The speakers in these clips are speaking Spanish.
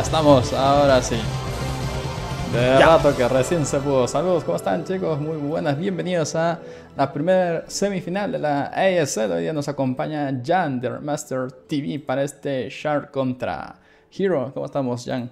estamos, ahora sí. De rato que recién se pudo. Saludos, ¿cómo están, chicos? Muy buenas, bienvenidos a la primera semifinal de la ASL. Hoy día nos acompaña Jan de Master TV para este Shark contra Hero. ¿Cómo estamos, Jan?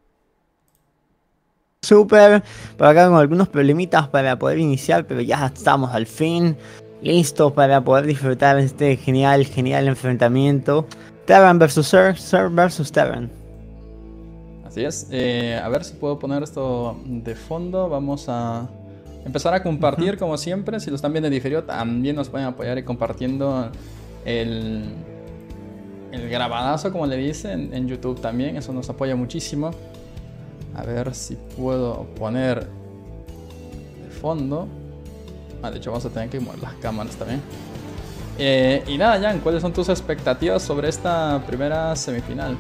Súper, por acá con algunos problemitas para poder iniciar, pero ya estamos al fin listos para poder disfrutar este genial enfrentamiento. Terran vs Ser vs Terran. Así es, a ver si puedo poner esto de fondo. Vamos a empezar a compartir como siempre. Si lo están viendo en diferido, también nos pueden apoyar y compartiendo el grabadazo, como le dicen, en YouTube también. Eso nos apoya muchísimo. A ver si puedo poner de fondo. De hecho vamos a tener que mover las cámaras también. Y nada, Jan, ¿cuáles son tus expectativas sobre esta primera semifinal?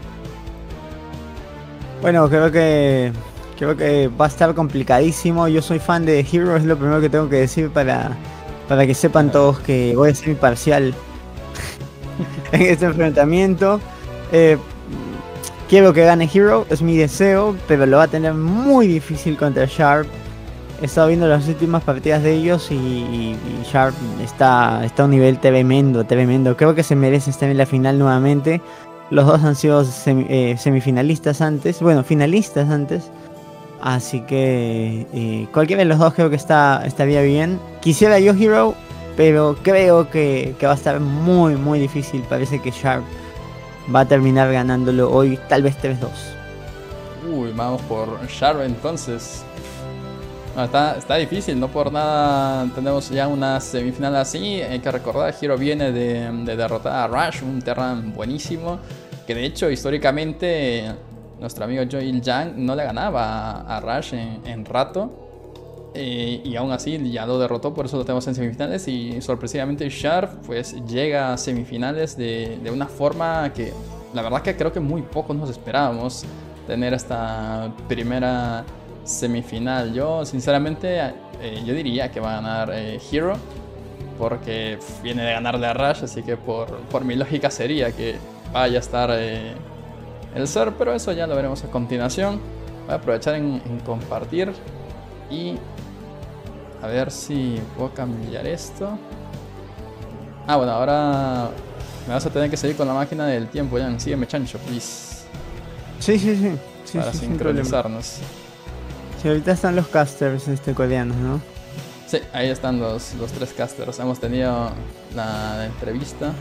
Bueno, creo que va a estar complicadísimo. Yo soy fan de Hero, es lo primero que tengo que decir para que sepan todos que voy a ser imparcial en este enfrentamiento. Quiero que gane Hero, es mi deseo, pero lo va a tener muy difícil contra Sharp. He estado viendo las últimas partidas de ellos y Sharp está a un nivel tremendo. Creo que se merece estar en la final nuevamente. Los dos han sido semifinalistas antes, bueno, finalistas antes. Así que cualquiera de los dos creo que estaría bien. Quisiera yo Hero, pero creo que va a estar muy difícil. Parece que Sharp va a terminar ganándolo hoy, tal vez 3-2. Uy, vamos por Sharp entonces. No, está difícil, no por nada tenemos ya una semifinal así. Hay que recordar, Hero viene de derrotar a Rush, un Terran buenísimo. Que de hecho, históricamente, nuestro amigo Joel Yang no le ganaba a Rush en rato. Y aún así ya lo derrotó, por eso lo tenemos en semifinales. Y sorpresivamente Sharp pues llega a semifinales de una forma que la verdad que creo que muy pocos nos esperábamos tener esta primera semifinal. Yo sinceramente yo diría que va a ganar Hero, porque viene de ganarle a Rush, así que por mi lógica sería que vaya a estar el Ser, pero eso ya lo veremos a continuación. Voy a aprovechar en compartir y a ver si puedo cambiar esto. Bueno, ahora me vas a tener que seguir con la máquina del tiempo, Jan. Sígueme, chancho, please. Sí. Para sincronizarnos. Sí, ahorita están los casters coreanos, ¿no? Sí, ahí están los tres casters. Hemos tenido la entrevista.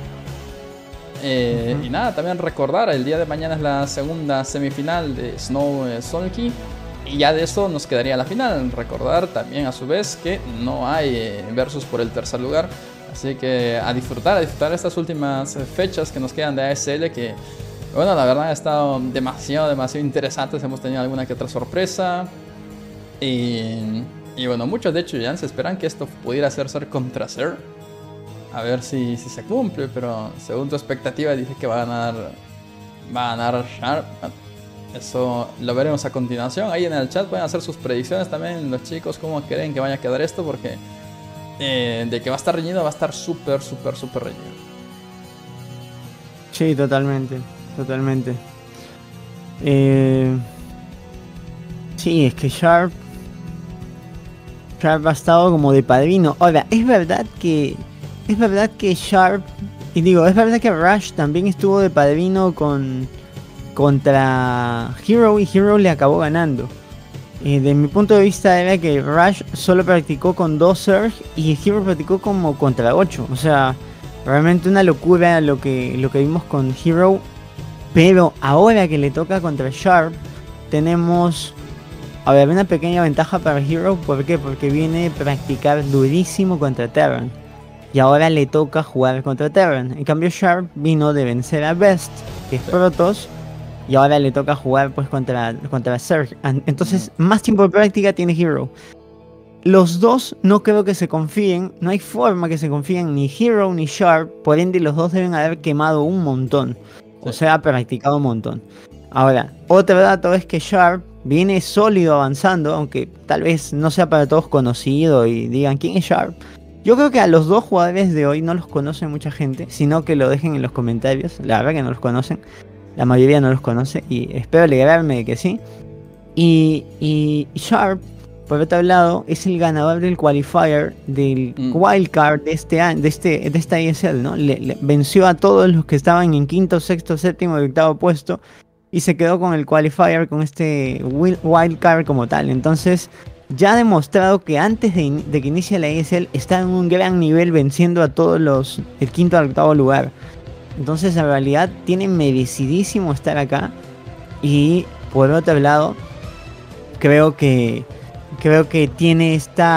Y nada, también recordar, el día de mañana es la segunda semifinal de Snow Solki. Y ya de eso nos quedaría la final. Recordar también a su vez que no hay versus por el tercer lugar. Así que a disfrutar estas últimas fechas que nos quedan de ASL, que bueno, la verdad ha estado demasiado interesantes. Hemos tenido alguna que otra sorpresa. Y bueno, muchos de hecho ya se esperan que esto pudiera ser contra Ser. A ver si se cumple, pero según tu expectativa dices que va a ganar Sharp. Eso lo veremos a continuación. Ahí en el chat pueden hacer sus predicciones también los chicos, cómo creen que vaya a quedar esto, porque de que va a estar reñido, va a estar súper reñido. Sí, totalmente. Sí, es que Sharp ha estado como de padrino. Ahora, es verdad que Sharp, y digo, es verdad que Rush también estuvo de padrino contra Hero y Hero le acabó ganando. De mi punto de vista era que Rush solo practicó con 2 Surge y Hero practicó como contra 8. O sea, realmente una locura lo que vimos con Hero. Pero ahora que le toca contra Sharp, tenemos una pequeña ventaja para Hero. ¿Por qué? Porque viene a practicar durísimo contra Terran. Y ahora le toca jugar contra Terran. En cambio Sharp vino de vencer a Best, que es Protoss. Y ahora le toca jugar pues contra Zerg. Entonces más tiempo de práctica tiene Hero. Los dos no creo que se confíen. No hay forma que se confíen ni Hero ni Sharp. Por ende los dos deben haber quemado un montón. O sea, practicado un montón. Ahora, otro dato es que Sharp viene sólido avanzando. Aunque tal vez no sea para todos conocido y digan ¿quién es Sharp? Yo creo que a los dos jugadores de hoy no los conoce mucha gente, sino que lo dejen en los comentarios. La verdad que no los conocen. la mayoría no los conoce y espero alegrarme de que sí. Y Sharp, por otro lado, es el ganador del qualifier del wildcard de este año, de esta ESL, ¿no? Le venció a todos los que estaban en quinto, sexto, séptimo y octavo puesto y se quedó con el qualifier, con este wildcard como tal. Entonces, ya ha demostrado que antes de que inicie la ESL está en un gran nivel, venciendo a todos los el quinto al octavo lugar. Entonces, en realidad, tiene merecidísimo estar acá. Y por otro lado, creo que tiene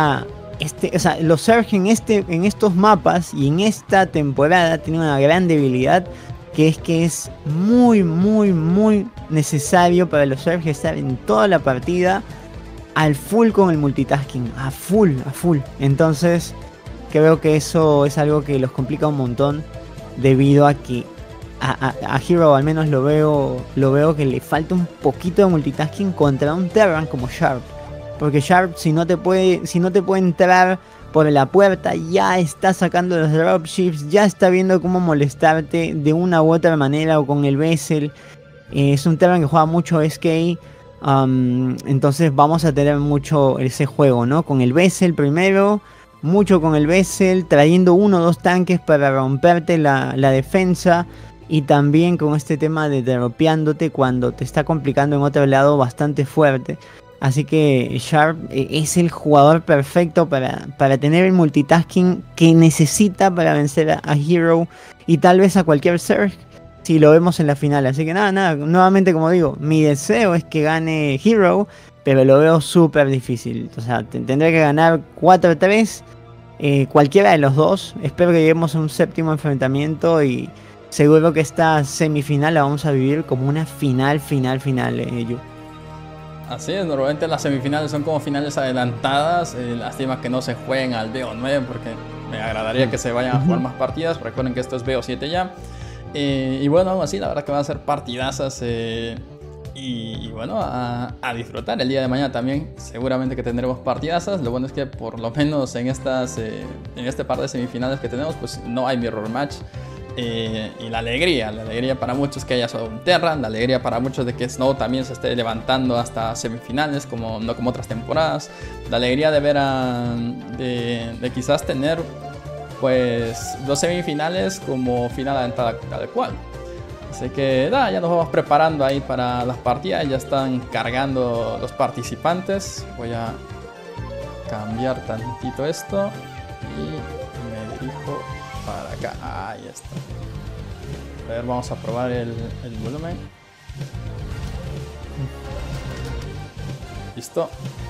o sea, los Surge en estos mapas y en esta temporada tienen una gran debilidad, que es muy necesario para los Surge estar en toda la partida al full con el multitasking, a full. Entonces, creo que eso es algo que los complica un montón, debido a que a Hero al menos lo veo que le falta un poquito de multitasking contra un Terran como Sharp. Porque Sharp, si no te puede entrar por la puerta, ya está sacando los dropships, ya está viendo cómo molestarte de una u otra manera, o con el Vessel. Es un Terran que juega mucho SK. Entonces vamos a tener mucho ese juego, ¿no? Con el Vessel primero, mucho con el Vessel, trayendo 1 o 2 tanques para romperte la defensa. Y también con este tema de dropeándote cuando te está complicando en otro lado bastante fuerte. Así que Sharp es el jugador perfecto para tener el multitasking que necesita para vencer a Hero y tal vez a cualquier Surge, si lo vemos en la final. Así que nada, nuevamente, como digo, mi deseo es que gane Hero, pero lo veo súper difícil. O sea, tendré que ganar 4-3, cualquiera de los dos. Espero que lleguemos a un séptimo enfrentamiento y seguro que esta semifinal la vamos a vivir como una final, Yu. Así es, normalmente las semifinales son como finales adelantadas. Lástima que no se jueguen al BO9, porque me agradaría que se vayan a jugar más partidas. Recuerden que esto es BO7 ya. Y bueno, aún así, la verdad que van a ser partidazas. Y bueno, a disfrutar el día de mañana también. Seguramente que tendremos partidazas. Lo bueno es que por lo menos en este par de semifinales que tenemos, pues no hay mirror match. Y la alegría para muchos que haya solo un Terran, la alegría para muchos de que Snow también se esté levantando hasta semifinales, no como otras temporadas, la alegría de ver de quizás tener pues 2 semifinales como final adelantada tal cual. Así que nada, ya nos vamos preparando ahí para las partidas, ya están cargando los participantes. Voy a cambiar tantito esto y me dirijo para acá. Ahí está. A ver, vamos a probar el volumen. Listo.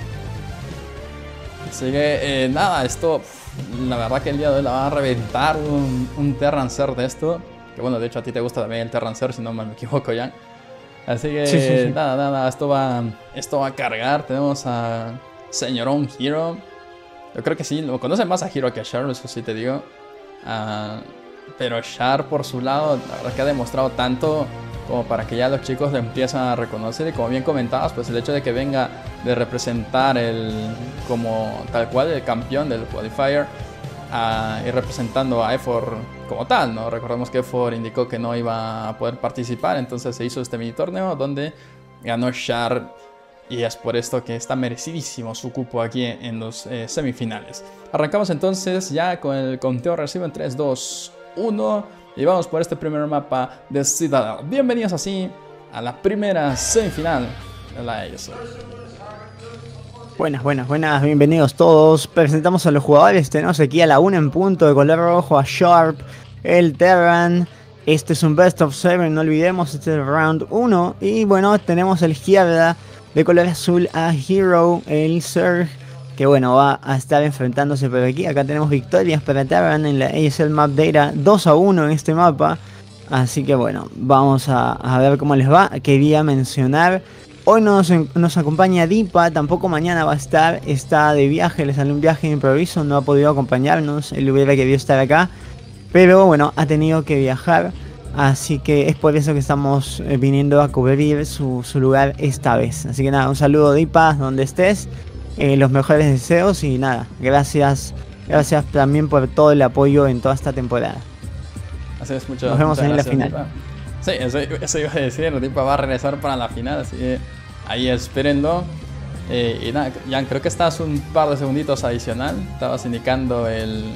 Así que nada, esto la verdad que el día de hoy la va a reventar un Terrancer de esto. Que bueno, de hecho a ti te gusta también el Terrancer, si no me equivoco ya. Así que sí. Nada, esto va a cargar. Tenemos a Señorón Hero. Yo creo que sí, lo conoce más a Hero que a Sharp, eso sí te digo. Pero Sharp por su lado, la verdad que ha demostrado tanto como para que ya los chicos le empiezan a reconocer. Y como bien comentabas, pues el hecho de que venga de representar como tal cual el campeón del qualifier y representando a EFOR como tal, ¿no? Recordemos que EFOR indicó que no iba a poder participar, entonces se hizo este mini torneo donde ganó Sharp. Y es por esto que está merecidísimo su cupo aquí en los semifinales. Arrancamos entonces ya con el conteo recibo en 3, 2, 1. Y vamos por este primer mapa de Citadel. Bienvenidos así a la primera semifinal de la ESL. Buenas, bienvenidos todos. Presentamos a los jugadores. Tenemos aquí a la 1 en punto de color rojo a Sharp, el Terran. Este es un best of 7, no olvidemos, este es el round 1. Y bueno, tenemos a la izquierda de color azul a Hero, el Surge, que bueno, va a estar enfrentándose por aquí. Acá tenemos victorias para Terran en la ESL Map Data, 2-1 en este mapa. Así que bueno, vamos a ver cómo les va. Quería mencionar, hoy nos acompaña Dipa, tampoco mañana va a estar, está de viaje, le salió un viaje de improviso, no ha podido acompañarnos, él hubiera querido estar acá, pero bueno, ha tenido que viajar. Así que es por eso que estamos viniendo a cubrir su lugar esta vez. Así que nada, un saludo Dipa, donde estés. Los mejores deseos y nada, gracias también por todo el apoyo en toda esta temporada. Así es, nos vemos en la final. Sí, eso iba a decir, el tipo va a regresar para la final, así que ahí espérenlo. Y nada, Jan, creo que estás un par de segunditos adicional, estabas indicando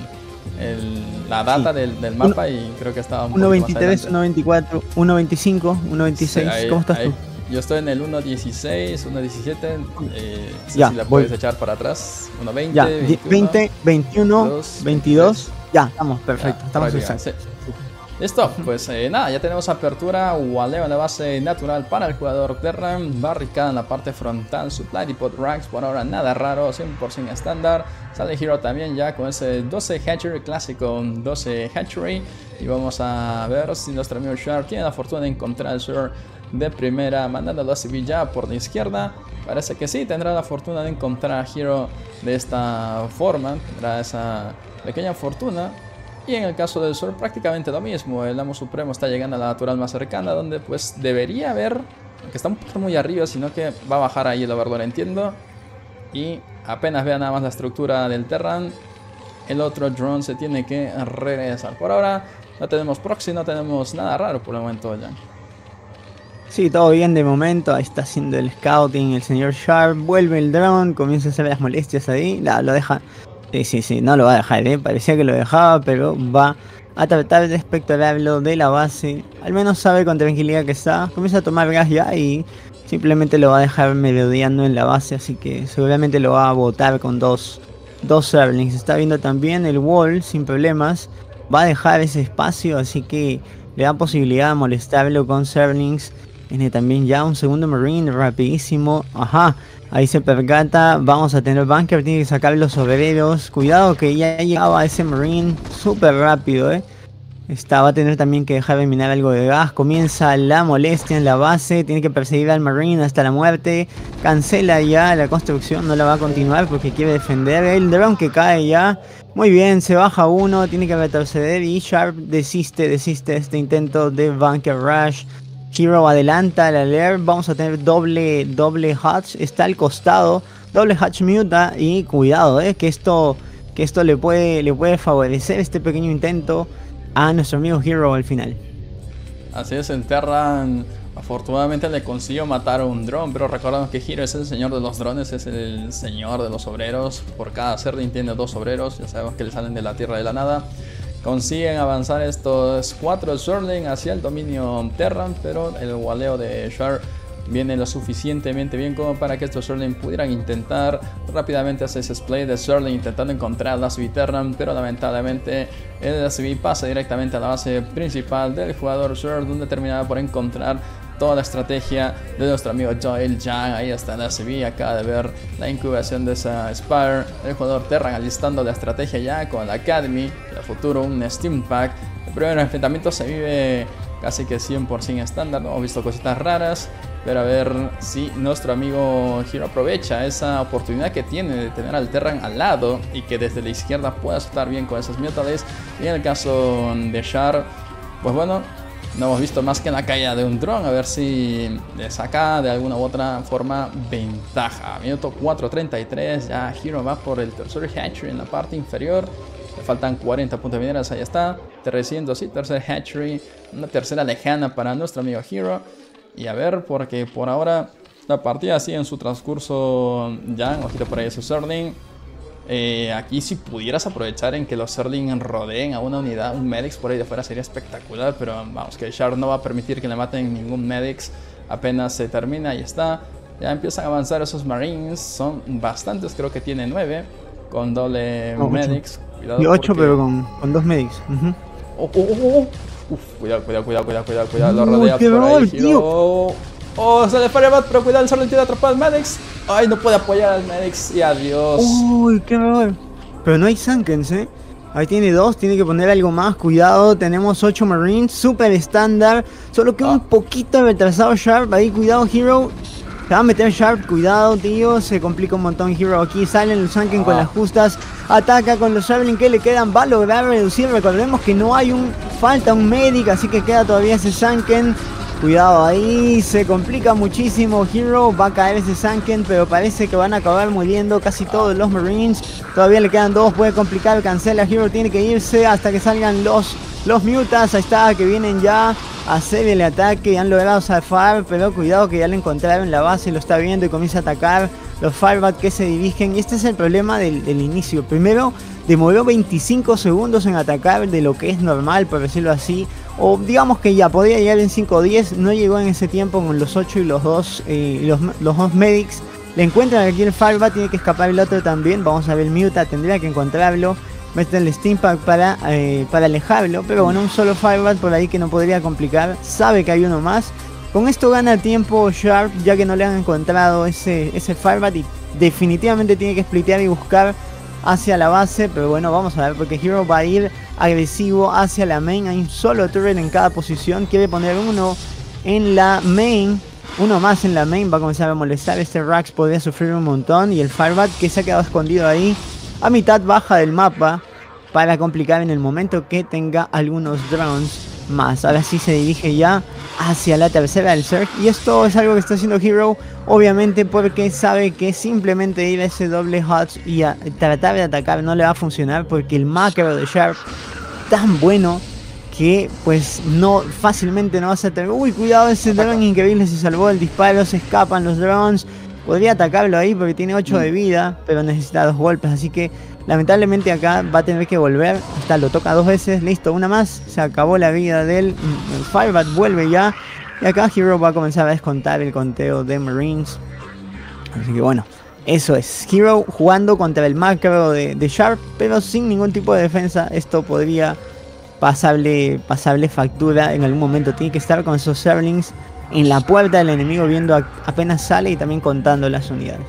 la data Sí. del mapa y creo que estaba un poquito más 1.23, adelante. 1.24, 1.25, 1.26. Sí, ¿Cómo estás tú? yo estoy en el 1.16, 1.17, no sé Ya, si la voy. puedes echar para atrás, 1.20, Ya, 21, 20, 21, 22, 22. Ya, estamos, perfecto. ya, Estamos prácticamente, exactos. sí. Listo, pues nada, ya tenemos apertura, waleo en la base natural para el jugador Terran, barricada en la parte frontal, supply depot racks, por ahora nada raro, 100% estándar, sale Hero también ya con ese 12 hatchery clásico, 12 hatchery, y vamos a ver si nuestro amigo Sharp tiene la fortuna de encontrar el Sur de primera, mandándolo a civil ya por la izquierda, parece que sí, tendrá la fortuna de encontrar a Hero de esta forma, tendrá esa pequeña fortuna. Y en el caso del Sol prácticamente lo mismo, el Amo Supremo está llegando a la natural más cercana, donde pues debería haber, aunque está un poco muy arriba, sino que va a bajar ahí el Overlord, entiendo. Y apenas vea nada más la estructura del Terran, el otro drone se tiene que regresar. Por ahora no tenemos proxy, no tenemos nada raro por el momento ya. Sí, todo bien de momento. Ahí está haciendo el scouting el señor Sharp. Vuelve el drone, comienza a hacer las molestias ahí. Lo deja. Sí, no lo va a dejar, parecía que lo dejaba, pero va a tratar de espectorarlo de la base. Al menos sabe con tranquilidad que está. Comienza a tomar gas ya y simplemente lo va a dejar merodeando en la base. Así que seguramente lo va a botar con dos Zerglings. Está viendo también el wall sin problemas. Va a dejar ese espacio, así que le da posibilidad de molestarlo con Zerglings. Tiene también ya un segundo Marine rapidísimo. Ajá. Ahí se percata, vamos a tener bunker, tiene que sacar los obreros. Cuidado que ya llegaba ese Marine súper rápido, va a tener también que dejar de minar algo de gas. Comienza la molestia en la base, tiene que perseguir al Marine hasta la muerte. Cancela ya la construcción, no la va a continuar porque quiere defender. El drone que cae ya. Muy bien, se baja uno, tiene que retroceder y Sharp desiste de este intento de bunker rush. Hero adelanta al alert, vamos a tener doble hatch, está al costado, doble hatch muta y cuidado, que esto le puede favorecer este pequeño intento a nuestro amigo Hero al final. Así es, el Terran afortunadamente le consiguió matar a un dron, pero recordamos que Hero es el señor de los drones, es el señor de los obreros. Por cada Zerling tiene 2 obreros, ya sabemos que le salen de la tierra de la nada. Consiguen avanzar estos 4 Zerling hacia el dominio Terran, pero el waleo de Sharp viene lo suficientemente bien como para que estos Zerling pudieran intentar rápidamente hacer ese splay de Zerling intentando encontrar la CV Terran, pero lamentablemente el CV pasa directamente a la base principal del jugador Zerg, donde terminaba por encontrar toda la estrategia de nuestro amigo Joel Jan. Ahí está la CV, acaba de ver la incubación de esa Spire, el jugador Terran alistando la estrategia ya con la Academy, el futuro un Steam Pack. El primer enfrentamiento se vive casi que 100% estándar, ¿no? Hemos visto cositas raras, pero a ver si nuestro amigo Hero aprovecha esa oportunidad que tiene de tener al Terran al lado y que desde la izquierda pueda soltar bien con esos Mutales. Y en el caso de Sharp, pues bueno, no hemos visto más que la caída de un dron, a ver si le saca de alguna u otra forma ventaja. Minuto 4.33, ya Hero va por el tercer hatchery en la parte inferior. Le faltan 40 puntos de mineras, ahí está. 300, sí, tercer hatchery, una tercera lejana para nuestro amigo Hero. Y a ver, porque por ahora la partida sigue en su transcurso ya, ojito por ahí ese Zerling. Aquí si pudieras aprovechar en que los Zerling rodeen a una unidad, un Medics por ahí de fuera sería espectacular, pero vamos, que Sharp no va a permitir que le maten ningún Medics apenas se termina, ahí está. Ya empiezan a avanzar esos Marines, son bastantes, creo que tiene 9, con doble Medics. Cuidado, y 8 porque... pero con 2 Medics. Uf, cuidado, lo rodea por ahí, Hero. Oh, se le fue el bat, pero cuidado, el Zerling tiene atrapado al Medics. Ay, no puede apoyar al Medics y adiós. Uy, qué horror. Pero no hay Sankens, Ahí tiene 2, tiene que poner algo más. Cuidado, tenemos 8 Marines, super estándar. Solo que un poquito retrasado Sharp. Ahí, cuidado, Hero. Se va a meter Sharp, cuidado, tío. Se complica un montón Hero aquí. Salen los Sanken con las justas. Ataca con los Zerling que le quedan. Va a lograr reducir. Recordemos que no hay falta un Medic, así que queda todavía ese Sanken. Cuidado ahí, se complica muchísimo Hero, va a caer ese Sanken, pero parece que van a acabar muriendo casi todos los Marines. Todavía le quedan 2, puede complicar, cancela, Hero tiene que irse hasta que salgan los Mutas. Ahí está, que vienen ya. hacer el ataque. Han logrado zafar, pero cuidado que ya le encontraron la base, lo está viendo y comienza a atacar. Los Firebat que se dirigen, y este es el problema del inicio. Primero, demoró 25 segundos en atacar de lo que es normal, por decirlo así. O digamos que ya podía llegar en 5 o 10, no llegó en ese tiempo con los 8 y los dos medics. Le encuentran aquí el Firebat, tiene que escapar el otro también. Vamos a ver el Muta, tendría que encontrarlo. Mete el Steampack para alejarlo, pero bueno, un solo Firebat por ahí que no podría complicar. Sabe que hay uno más. Con esto gana tiempo Sharp, ya que no le han encontrado ese Firebat y definitivamente tiene que splitear y buscar hacia la base. Pero bueno, vamos a ver, porque Hero va a ir agresivo hacia la main. Hay un solo turret en cada posición, quiere poner uno en la main. Uno más en la main, va a comenzar a molestar. Este Rax podría sufrir un montón. Y el Firebat que se ha quedado escondido ahí a mitad baja del mapa para complicar en el momento que tenga algunos drones más. Ahora sí se dirige ya hacia la tercera del Zerg. Y esto es algo que está haciendo Hero, obviamente porque sabe que simplemente ir a ese doble HUD y a tratar de atacar no le va a funcionar, porque el macro de Sharp tan bueno que pues no fácilmente no vas a tener. Uy, cuidado, ese drone increíble, se salvó del disparo, se escapan los drones. Podría atacarlo ahí porque tiene 8 de vida, pero necesita 2 golpes, así que lamentablemente acá va a tener que volver. Hasta lo toca 2 veces, listo, una más, se acabó la vida del Firebat, vuelve ya. Y acá Hero va a comenzar a descontar el conteo de Marines. Así que bueno, eso es Hero jugando contra el macro de Sharp, pero sin ningún tipo de defensa. Esto podría pasarle factura en algún momento. Tiene que estar con esos Zerglings en la puerta del enemigo, viendo apenas sale y también contando las unidades.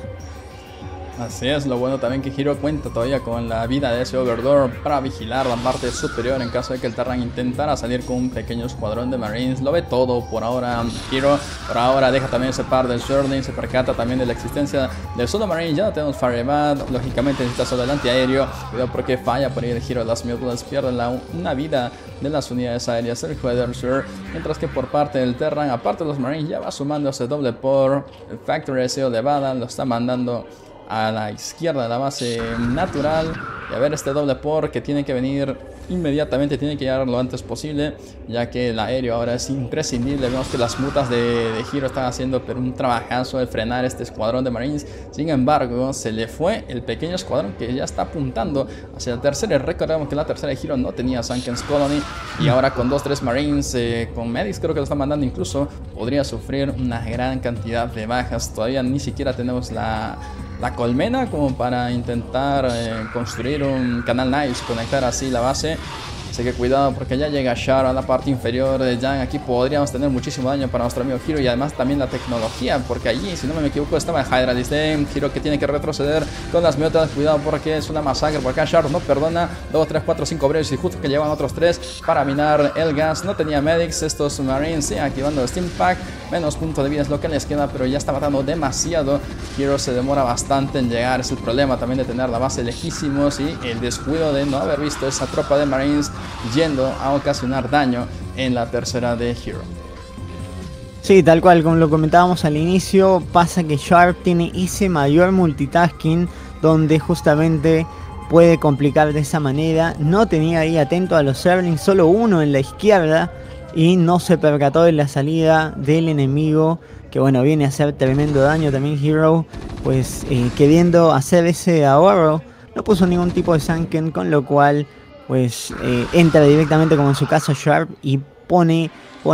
Así es, lo bueno también que Hero cuenta todavía con la vida de ese Overlord para vigilar la parte superior en caso de que el Terran intentara salir con un pequeño escuadrón de Marines. Lo ve todo por ahora Hero, por ahora deja también ese par del Swordling, se percata también de la existencia del solo Marine. Ya no tenemos Firebat, lógicamente necesita solo el antiaéreo, cuidado porque falla por ahí el Hero de las Mules, pierde una vida de las unidades aéreas el Weather, mientras que por parte del Terran, aparte de los Marines, ya va sumando ese doble por el Factory SEO de Bada, lo está mandando a la izquierda de la base natural. Y a ver este doble por que tiene que venir inmediatamente, tiene que llegar lo antes posible, ya que el aéreo ahora es imprescindible. Vemos que las mutas de Hero están haciendo pero un trabajazo de frenar este escuadrón de Marines. Sin embargo, se le fue el pequeño escuadrón que ya está apuntando hacia el tercero. Recordemos que la tercera de Hero no tenía Sunken's Colony, y ahora con 2-3 Marines, con Medics creo que lo están mandando incluso, podría sufrir una gran cantidad de bajas. Todavía ni siquiera tenemos la colmena como para intentar construir un canal nice, conectar así la base. Así que cuidado porque ya llega Shar a la parte inferior de Yang. Aquí podríamos tener muchísimo daño para nuestro amigo Hero, y además también la tecnología, porque allí, si no me equivoco, estaba el Hydralisk de Hero, que tiene que retroceder con las miotas. Cuidado porque es una masacre por acá. Shar no perdona. 2, 3, 4, 5 breves, y justo que llevan otros 3 para minar el gas. No tenía medics estos Marines, sí, activando el Steam Pack. Menos punto de vida es lo que les queda, pero ya está matando demasiado. Hero se demora bastante en llegar. Es el problema también de tener la base lejísimos y el descuido de no haber visto esa tropa de Marines yendo a ocasionar daño en la tercera de Hero. Sí, tal cual, como lo comentábamos al inicio, pasa que Sharp tiene ese mayor multitasking donde justamente puede complicar de esa manera. No tenía ahí atento a los Zerglings, solo uno en la izquierda, y no se percató de la salida del enemigo, que bueno, viene a hacer tremendo daño también Hero, pues queriendo hacer ese ahorro, no puso ningún tipo de Sunken, con lo cual pues entra directamente, como en su caso Sharp, y pone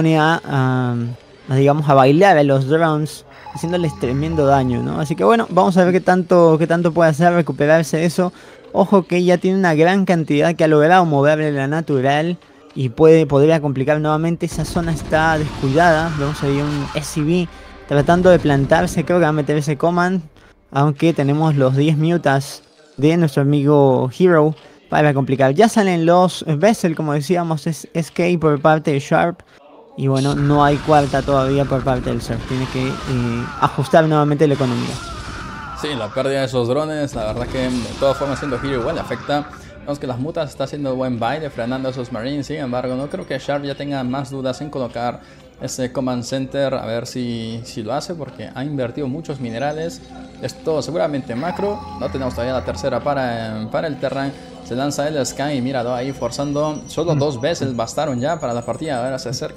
digamos a bailar a los drones, haciéndoles tremendo daño, ¿no? Así que bueno, vamos a ver qué tanto puede hacer recuperarse de eso. Ojo que ya tiene una gran cantidad que ha logrado moverle la natural, y podría complicar nuevamente. Esa zona está descuidada. Vemos ahí un SCV tratando de plantarse, creo que va a meter ese command, aunque tenemos los 10 mutas de nuestro amigo Hero para complicar. Ya salen los Vessel, como decíamos, es SK por parte de Sharp, y bueno, no hay cuarta todavía por parte del Surf. Tiene que ajustar nuevamente la economía. Sí, la pérdida de esos drones, la verdad que de todas formas, siendo Hero igual le afecta. Vemos que las mutas está haciendo buen baile frenando a esos Marines. Sin embargo, no creo que Sharp ya tenga más dudas en colocar ese Command Center, a ver si lo hace, porque ha invertido muchos minerales. Esto seguramente macro. No tenemos todavía la tercera para el Terran. Se lanza el scan y míralo ahí forzando. Solo 2 veces bastaron ya para la partida. Ahora se acercan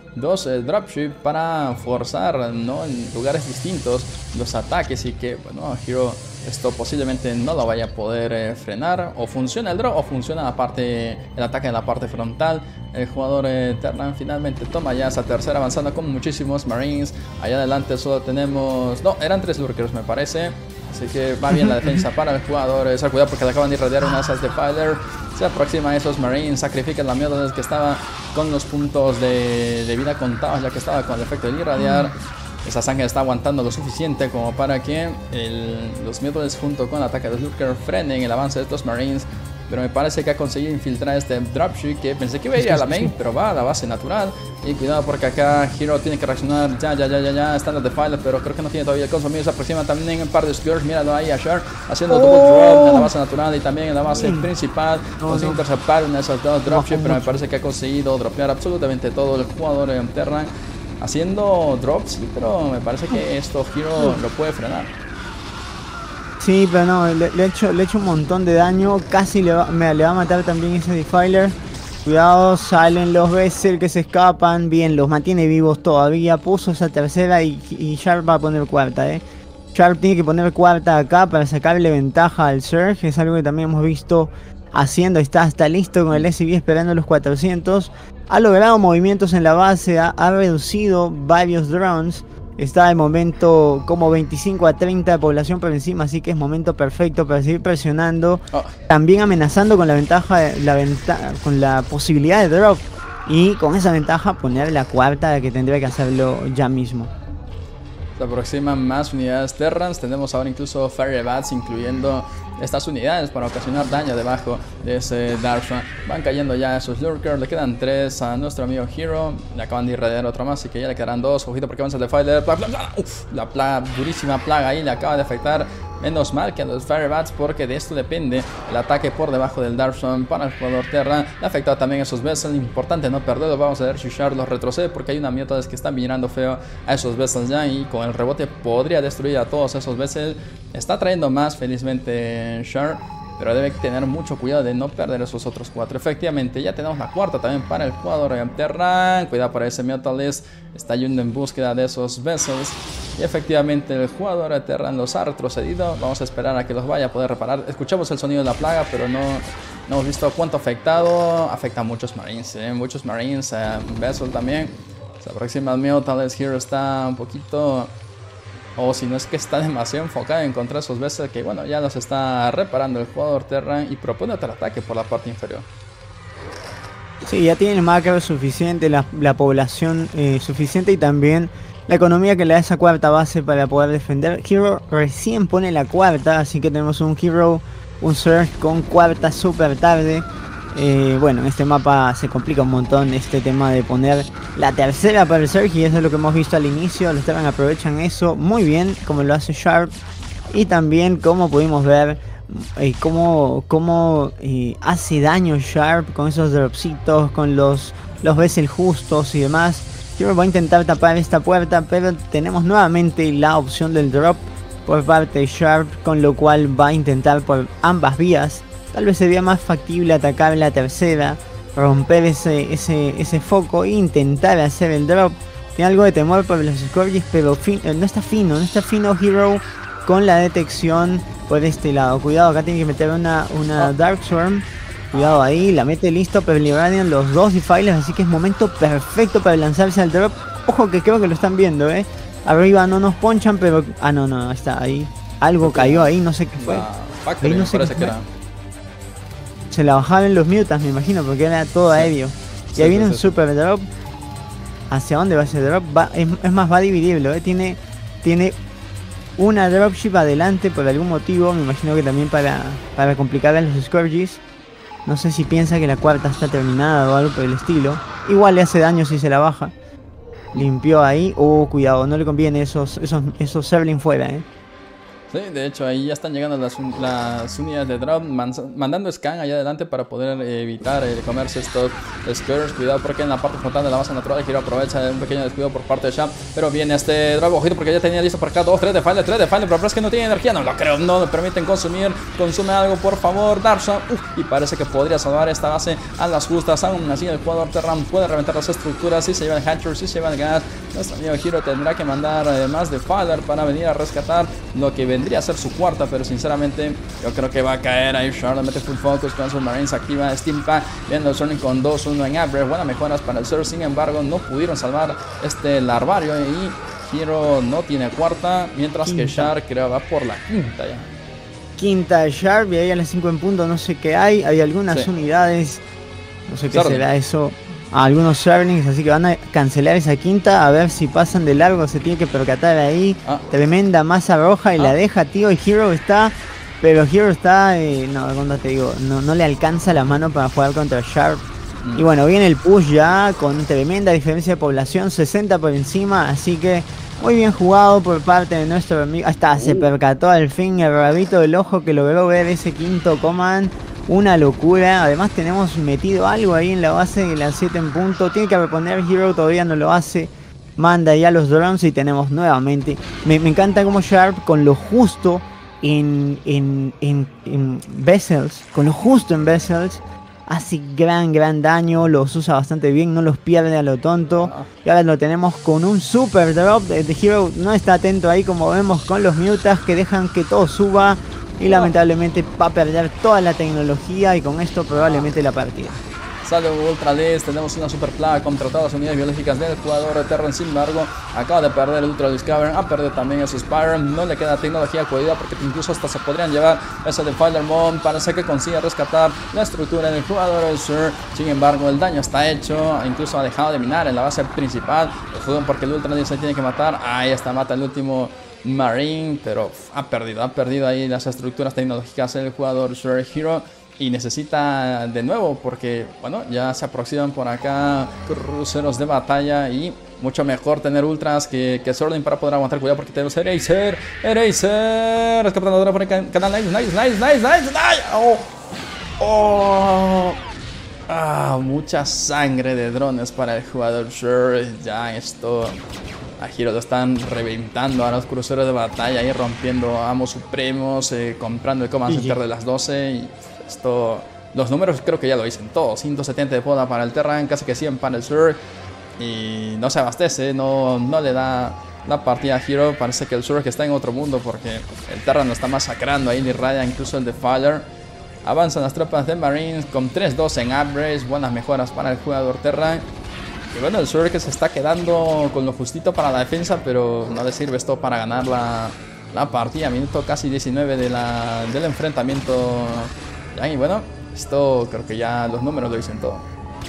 dos dropship para forzar, ¿no?, en lugares distintos los ataques, y que, bueno, Hero esto posiblemente no lo vaya a poder frenar. O funciona el drop o funciona la parte, el ataque en la parte frontal. El jugador Terran finalmente toma ya esa tercera, avanzando con muchísimos Marines. Allá adelante solo tenemos... no, eran 3 Lurkers me parece. Así que va bien la defensa para el jugador. Cuidado porque le acaban de irradiar una de esas Defiler. Se aproxima a esos Marines, sacrifica la mierda desde que estaba con los puntos de vida contados, ya que estaba con el efecto de irradiar. Esa sangre está aguantando lo suficiente como para que los Mutants junto con el ataque de los Lurker frenen el avance de estos Marines. Pero me parece que ha conseguido infiltrar este dropship, que pensé que iba a ir a la main, pero va a la base natural. Y cuidado porque acá Hero tiene que reaccionar ya. Están los Defiler, pero creo que no tiene todavía el consumido. Se aproxima también un par de Scourge. Míralo ahí a Shar haciendo double drop en la base natural y también en la base principal. Consigue interceptar una de esas dos dropships, pero me parece que ha conseguido dropear absolutamente todo el jugador en Terran. Haciendo drops, sí, pero me parece que esto Hero lo puede frenar. Sí, pero no, le he hecho un montón de daño. Casi le va a matar también ese Defiler. Cuidado, salen los Vessel que se escapan. Bien, los mantiene vivos todavía. Puso esa tercera y Sharp va a poner cuarta, Sharp tiene que poner cuarta acá para sacarle ventaja al Surge. Es algo que también hemos visto haciendo. Está listo con el SCV esperando los 400. Ha logrado movimientos en la base. Ha reducido varios drones. Está de momento como 25 a 30 de población por encima, así que es momento perfecto para seguir presionando. También amenazando con la ventaja, con la posibilidad de drop. Y con esa ventaja poner la cuarta, que tendría que hacerlo ya mismo. Se aproximan más unidades Terrans. Tenemos ahora incluso Fairy Bats, incluyendo estas unidades para ocasionar daño debajo de ese Darkswan. Van cayendo ya esos Lurkers. Le quedan 3 a nuestro amigo Hero. Le acaban de irradiar otro más, así que ya le quedarán 2. Ojito porque avanza el Defiler. La plaga, durísima plaga ahí, le acaba de afectar. Menos mal que a los Fairy Bats, porque de esto depende el ataque por debajo del Darkswan para el jugador Terran. Le ha afectado también a esos Vessels. Importante no perderlo. Vamos a ver si Shard los retrocede, porque hay una Miotas que están mirando feo a esos Vessels ya, y con el rebote podría destruir a todos esos Vessels. Está trayendo más felizmente Shard, pero debe tener mucho cuidado de no perder esos otros 4. Efectivamente, ya tenemos la cuarta también para el jugador Terran. Cuidado por ese Miotalist. Está yendo en búsqueda de esos Vessels. Y efectivamente el jugador Terran los ha retrocedido. Vamos a esperar a que los vaya a poder reparar. Escuchamos el sonido de la plaga, pero no hemos visto cuánto ha afectado. Afecta a muchos Marines, muchos Marines. Vessel también. Se aproxima al Miotalist. Hero está un poquito... o si no es que está demasiado enfocado en encontrar esos Vessels, que bueno, ya los está reparando el jugador Terran y propone otro ataque por la parte inferior. Sí, ya tiene el macro suficiente, la población suficiente, y también la economía que le da esa cuarta base para poder defender. Hero recién pone la cuarta, así que tenemos un Hero, un Surge con cuarta súper tarde. Bueno, en este mapa se complica un montón este tema de poner la tercera para el Surge, y eso es lo que hemos visto al inicio. Los Terran aprovechan eso muy bien, como lo hace Sharp, y también como pudimos ver cómo hace daño Sharp con esos dropsitos, con los Vessel justos y demás. Hero va a intentar tapar esta puerta, pero tenemos nuevamente la opción del drop por parte de Sharp, con lo cual va a intentar por ambas vías. Tal vez sería más factible atacar la tercera, romper ese foco e intentar hacer el drop. Tiene algo de temor por los Scourges, pero no está fino Hero con la detección por este lado. Cuidado, acá tiene que meter una Darkstorm. Cuidado ahí, la mete listo, pero le irradian los dos Defilers, así que es momento perfecto para lanzarse al drop. Ojo que creo que lo están viendo, Arriba no nos ponchan, pero... ah, no, está ahí. Algo cayó ahí, no sé qué fue. Ahí no sé qué fue. Se la bajaron los Mutants, me imagino, porque era todo aéreo. Y ahí viene un super drop. ¿Hacia dónde va ese drop? Es más, va a dividirlo, Tiene una dropship adelante por algún motivo. Me imagino que también para complicar a los Scourges. No sé si piensa que la cuarta está terminada o algo por el estilo. Igual le hace daño si se la baja. Limpió ahí. Cuidado, no le conviene esos Zerling fuera, Sí, de hecho ahí ya están llegando las unidades de drop, mandando scan allá adelante para poder evitar comerse estos Skirts. Cuidado porque en la parte frontal de la base natural Hero aprovecha un pequeño descuido por parte de Sham, pero viene este drop, ojito porque ya tenía listo por acá 2, 3 de Defiler, pero es que no tiene energía, no lo creo, no me permiten consumir, consume algo por favor, Darshan, y parece que podría salvar esta base a las justas. Aún así el jugador Terran puede reventar las estructuras, si se lleva el Hatcher, si se lleva el gas, nuestro amigo Hero tendrá que mandar más Defiler para venir a rescatar lo que vendría a ser su cuarta, pero sinceramente yo creo que va a caer ahí. Charlotte mete full focus con sus Marines, activa Steam Pack, viendo el Sonic con 2-1 en Abre, buenas mejoras para el Surge, sin embargo no pudieron salvar este larvario y Hero no tiene cuarta, mientras que Shark creo va por la quinta ya. Quinta Sharp y ahí a las 5 en punto no sé qué hay algunas unidades, no sé qué será eso, algunos Serlings, así que van a cancelar esa quinta, a ver si pasan de largo, se tiene que percatar ahí, tremenda masa roja y la deja, tío, y Hero está, pero Hero está, no, cuando te digo, no le alcanza la mano para jugar contra Sharp. Y bueno, viene el push ya con tremenda diferencia de población, 60 por encima, así que muy bien jugado por parte de nuestro amigo. Hasta se percató al fin el rabito del ojo que logró ver ese quinto command. Una locura. Además tenemos metido algo ahí en la base de las 7 en punto. Tiene que responder Hero, todavía no lo hace. Manda ya los drones y tenemos nuevamente. Me encanta como Sharp con lo justo en vessels. Con lo justo en vessels. Hace gran daño, los usa bastante bien, no los pierde a lo tonto. Y ahora lo tenemos con un super drop. The Hero no está atento ahí, como vemos con los mutas que dejan que todo suba. Y lamentablemente va a perder toda la tecnología y con esto probablemente la partida. Sale Ultra List, tenemos una super plaga contra todas las unidades biológicas del jugador de Terran. Sin embargo, acaba de perder el Ultra Discover, ha perdido también su Spire, no le queda tecnología acudida porque incluso hasta se podrían llevar ese de Filemon. Parece que consigue rescatar la estructura del jugador del Sur. Sin embargo, el daño está hecho, incluso ha dejado de minar en la base principal. Porque el Ultra List se tiene que matar. Ahí está, mata el último Marine, pero ha perdido ahí las estructuras tecnológicas del jugador Sur Hero. Y necesita de nuevo porque, bueno, ya se aproximan por acá cruceros de batalla y mucho mejor tener ultras que Swordling para poder aguantar. Cuidado porque tenemos Eraser, rescatando por el canal. Nice. Mucha sangre de drones para el jugador Shure. Ya esto a Hero lo están reventando a los cruceros de batalla y rompiendo amos supremos, comprando el command center de las 12 y esto, los números creo que ya lo dicen todos. 170 de poda para el Terran, casi que 100 para el Sur. Y no se abastece, no le da la partida a Hero. Parece que el Sur que está en otro mundo porque el Terran lo está masacrando. Ahí le irradia incluso el Defiler. Avanzan las tropas de Marines con 3-2 en upgrades. Buenas mejoras para el jugador Terran. Y bueno, el Sur que se está quedando con lo justito para la defensa, pero no le sirve esto para ganar la partida. Minuto casi 19 del enfrentamiento. Y bueno, esto creo que ya los números lo dicen todo.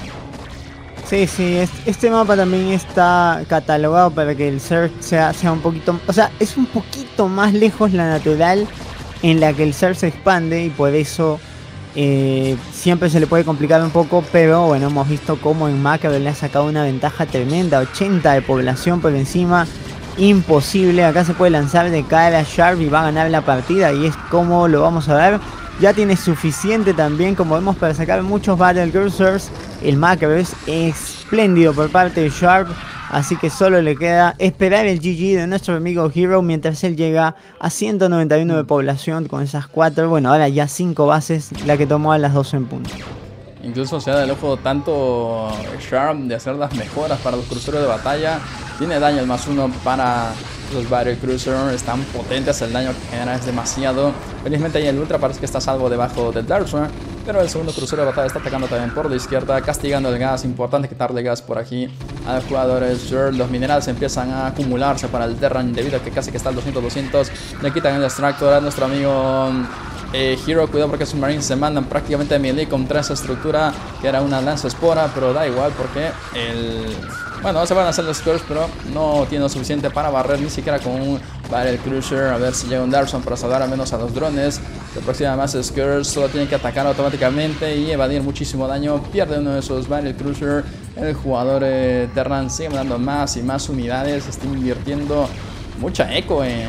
Sí, este mapa también está catalogado para que el Surge sea un poquito... O sea, es un poquito más lejos la natural en la que el Surge se expande y por eso siempre se le puede complicar un poco, pero bueno, hemos visto cómo en Macro le ha sacado una ventaja tremenda, 80 de población por encima, imposible, acá se puede lanzar de cara a Sharp y va a ganar la partida y es como lo vamos a ver. Ya tiene suficiente también, como vemos, para sacar muchos Battle Cruisers. El macro es espléndido por parte de Sharp, así que solo le queda esperar el GG de nuestro amigo Hero mientras él llega a 191 de población con esas 4, bueno, ahora ya 5 bases, la que tomó a las 12 en punto. Incluso se da del ojo tanto Sharp de hacer las mejoras para los cruceros de batalla. Tiene daño el +1 para los Battle Cruisers, están potentes, el daño que genera es demasiado. Felizmente ahí el Ultra parece que está salvo debajo del Darshan, pero el segundo crucero de batalla está atacando también por la izquierda, castigando el gas. Importante quitarle gas por aquí al jugador Shure. Los minerales empiezan a acumularse para el Terran debido a que casi que está al 200. Le quitan el extractor a nuestro amigo Hero. Cuidado porque sus Marines se mandan prácticamente de melee contra esa estructura que era una lanza espora, pero da igual porque bueno, se van a hacer los scores, pero no tiene lo suficiente para barrer ni siquiera con un Battle Cruiser. A ver si llega un Darshan para salvar al menos a los drones. Se aproxima más scores, solo tiene que atacar automáticamente y evadir muchísimo daño. Pierde uno de esos Battle Cruiser. El jugador Terran sigue mandando más y más unidades. Está invirtiendo mucha eco en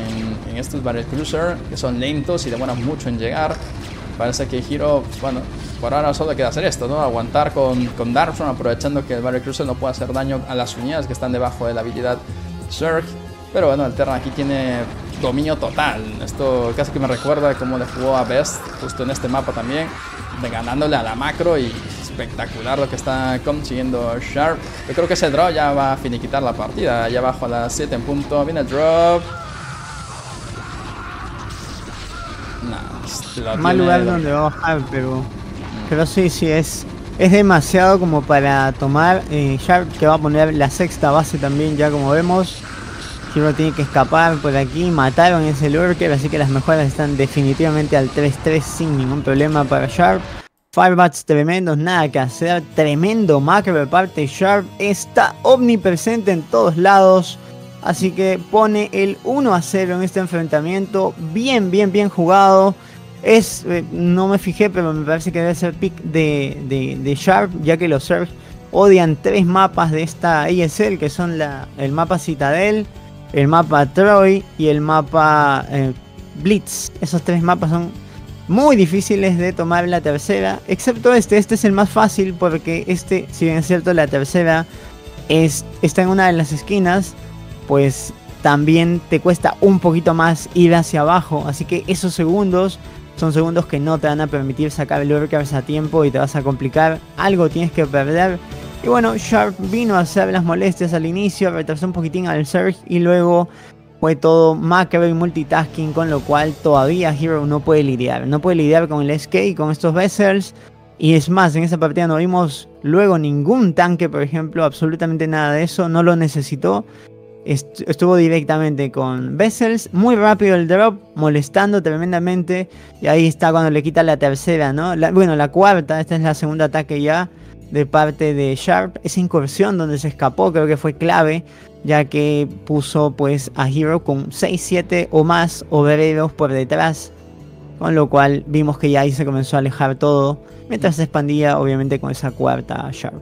en estos Battle Cruiser, que son lentos y demoran mucho en llegar. Parece que Hero, pues, bueno, por ahora solo queda hacer esto, ¿no? Aguantar con Darkstone, aprovechando que el Battle Cruiser no puede hacer daño a las unidades que están debajo de la habilidad Zerg. Pero bueno, el Terran aquí tiene dominio total. Esto casi que me recuerda cómo le jugó a Best justo en este mapa también, ganándole a la macro, y espectacular lo que está consiguiendo Sharp. Yo creo que ese drop ya va a finiquitar la partida. Allá abajo a las 7 en punto, viene el drop. Mal lugar donde va a bajar, pero sí, es demasiado como para tomar. Sharp que va a poner la sexta base también, ya como vemos. Hero tiene que escapar por aquí, mataron ese lurker, así que las mejoras están definitivamente al 3-3 sin ningún problema para Sharp. Firebats tremendos, nada que hacer, tremendo macro de parte de Sharp, está omnipresente en todos lados, así que pone el 1-0 en este enfrentamiento, bien jugado. No me fijé, pero me parece que debe ser pick de Sharp, ya que los Zerg odian 3 mapas de esta ESL, que son el mapa Citadel, el mapa Troy y el mapa Blitz. Esos 3 mapas son muy difíciles de tomar la tercera, excepto este es el más fácil, porque si bien es cierto la tercera está en una de las esquinas, pues también te cuesta un poquito más ir hacia abajo, así que esos segundos son segundos que no te van a permitir sacar lurkers a tiempo y te vas a complicar, algo tienes que perder. Y bueno, Sharp vino a hacer las molestias al inicio, retrasó un poquitín al Surge y luego fue todo macro y multitasking, con lo cual todavía Hero no puede lidiar. No puede lidiar con el SK y con estos Vessels. Y es más, en esa partida no vimos luego ningún tanque, por ejemplo, absolutamente nada de eso, no lo necesitó. Estuvo directamente con Vessels, muy rápido el drop, molestando tremendamente. Y ahí está cuando le quita la tercera, ¿no? La cuarta, esta es la segunda ataque ya de parte de Sharp. Esa incursión donde se escapó creo que fue clave, ya que puso pues a Hero con 6-7 o más obreros por detrás, con lo cual vimos que ya ahí se comenzó a alejar todo, mientras se expandía obviamente con esa cuarta Sharp.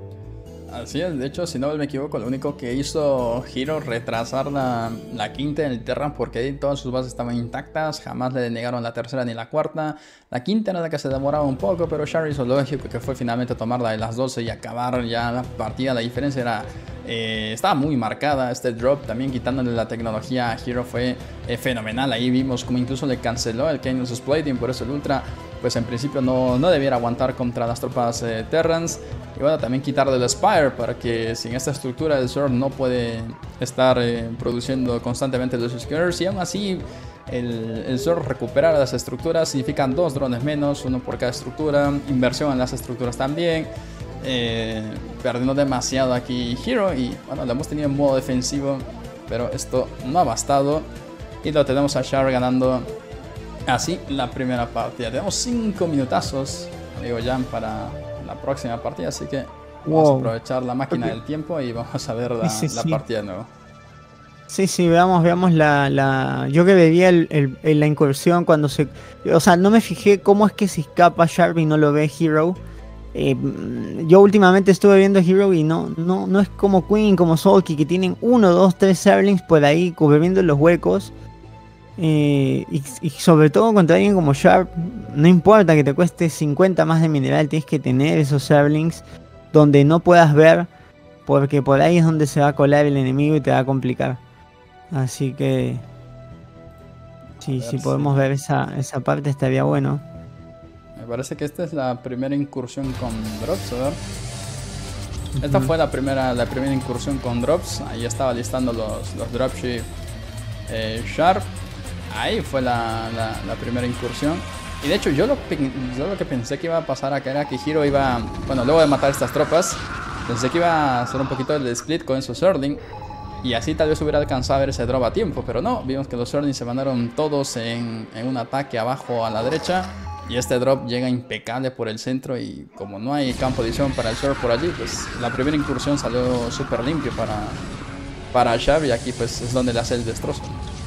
Así es, de hecho, si no me equivoco, lo único que hizo Hero retrasar la quinta en el Terran, porque ahí todas sus bases estaban intactas, jamás le denegaron la tercera ni la cuarta. La quinta era la que se demoraba un poco, pero Shar hizo lo lógico, que fue finalmente tomarla de las 12 y acabar ya la partida. La diferencia era, estaba muy marcada. Este drop también, quitándole la tecnología a Hero, fue fenomenal. Ahí vimos como incluso le canceló el Canyon Exploiting, por eso el Ultra pues en principio no debiera aguantar contra las tropas Terrans. Y bueno, también quitarle el Spire, para que sin esta estructura el Sword no puede estar produciendo constantemente los Skirts. Y aún así el Sword recuperar las estructuras significan 2 drones menos, uno por cada estructura, inversión en las estructuras también. Perdiendo demasiado aquí Hero, y bueno, lo hemos tenido en modo defensivo, pero esto no ha bastado y lo tenemos a Shar ganando así la primera partida. Tenemos 5 minutazos, amigo Jan, para la próxima partida, así que vamos a aprovechar la máquina del tiempo y vamos a ver la partida de nuevo. Sí, veamos yo que veía la incursión cuando se... O sea, no me fijé cómo es que se escapa Sharp y no lo ve Hero. Yo últimamente estuve viendo Hero y no es como Queen, como Sulky, que tienen 1, 2, 3 Zerglings por ahí cubriendo los huecos. Y sobre todo contra alguien como Sharp, no importa que te cueste 50 más de mineral, tienes que tener esos Zerglings donde no puedas ver, porque por ahí es donde se va a colar el enemigo y te va a complicar. Así que si podemos ver esa parte estaría bueno. Me parece que esta es la primera incursión con drops, ¿verdad? Esta fue la primera incursión con drops. Ahí estaba listando los dropship Sharp. Ahí fue la primera incursión. Y de hecho yo lo que pensé que iba a pasar acá era que Hero iba... Bueno, luego de matar estas tropas, pensé que iba a hacer un poquito el split con esos Zergling, y así tal vez hubiera alcanzado a ver ese drop a tiempo. Pero no, vimos que los Zergling se mandaron todos en un ataque abajo a la derecha, y este drop llega impecable por el centro. Y como no hay campo de visión para el Zerg por allí, pues la primera incursión salió súper limpio para Sharp, y aquí pues es donde le hace el destrozo.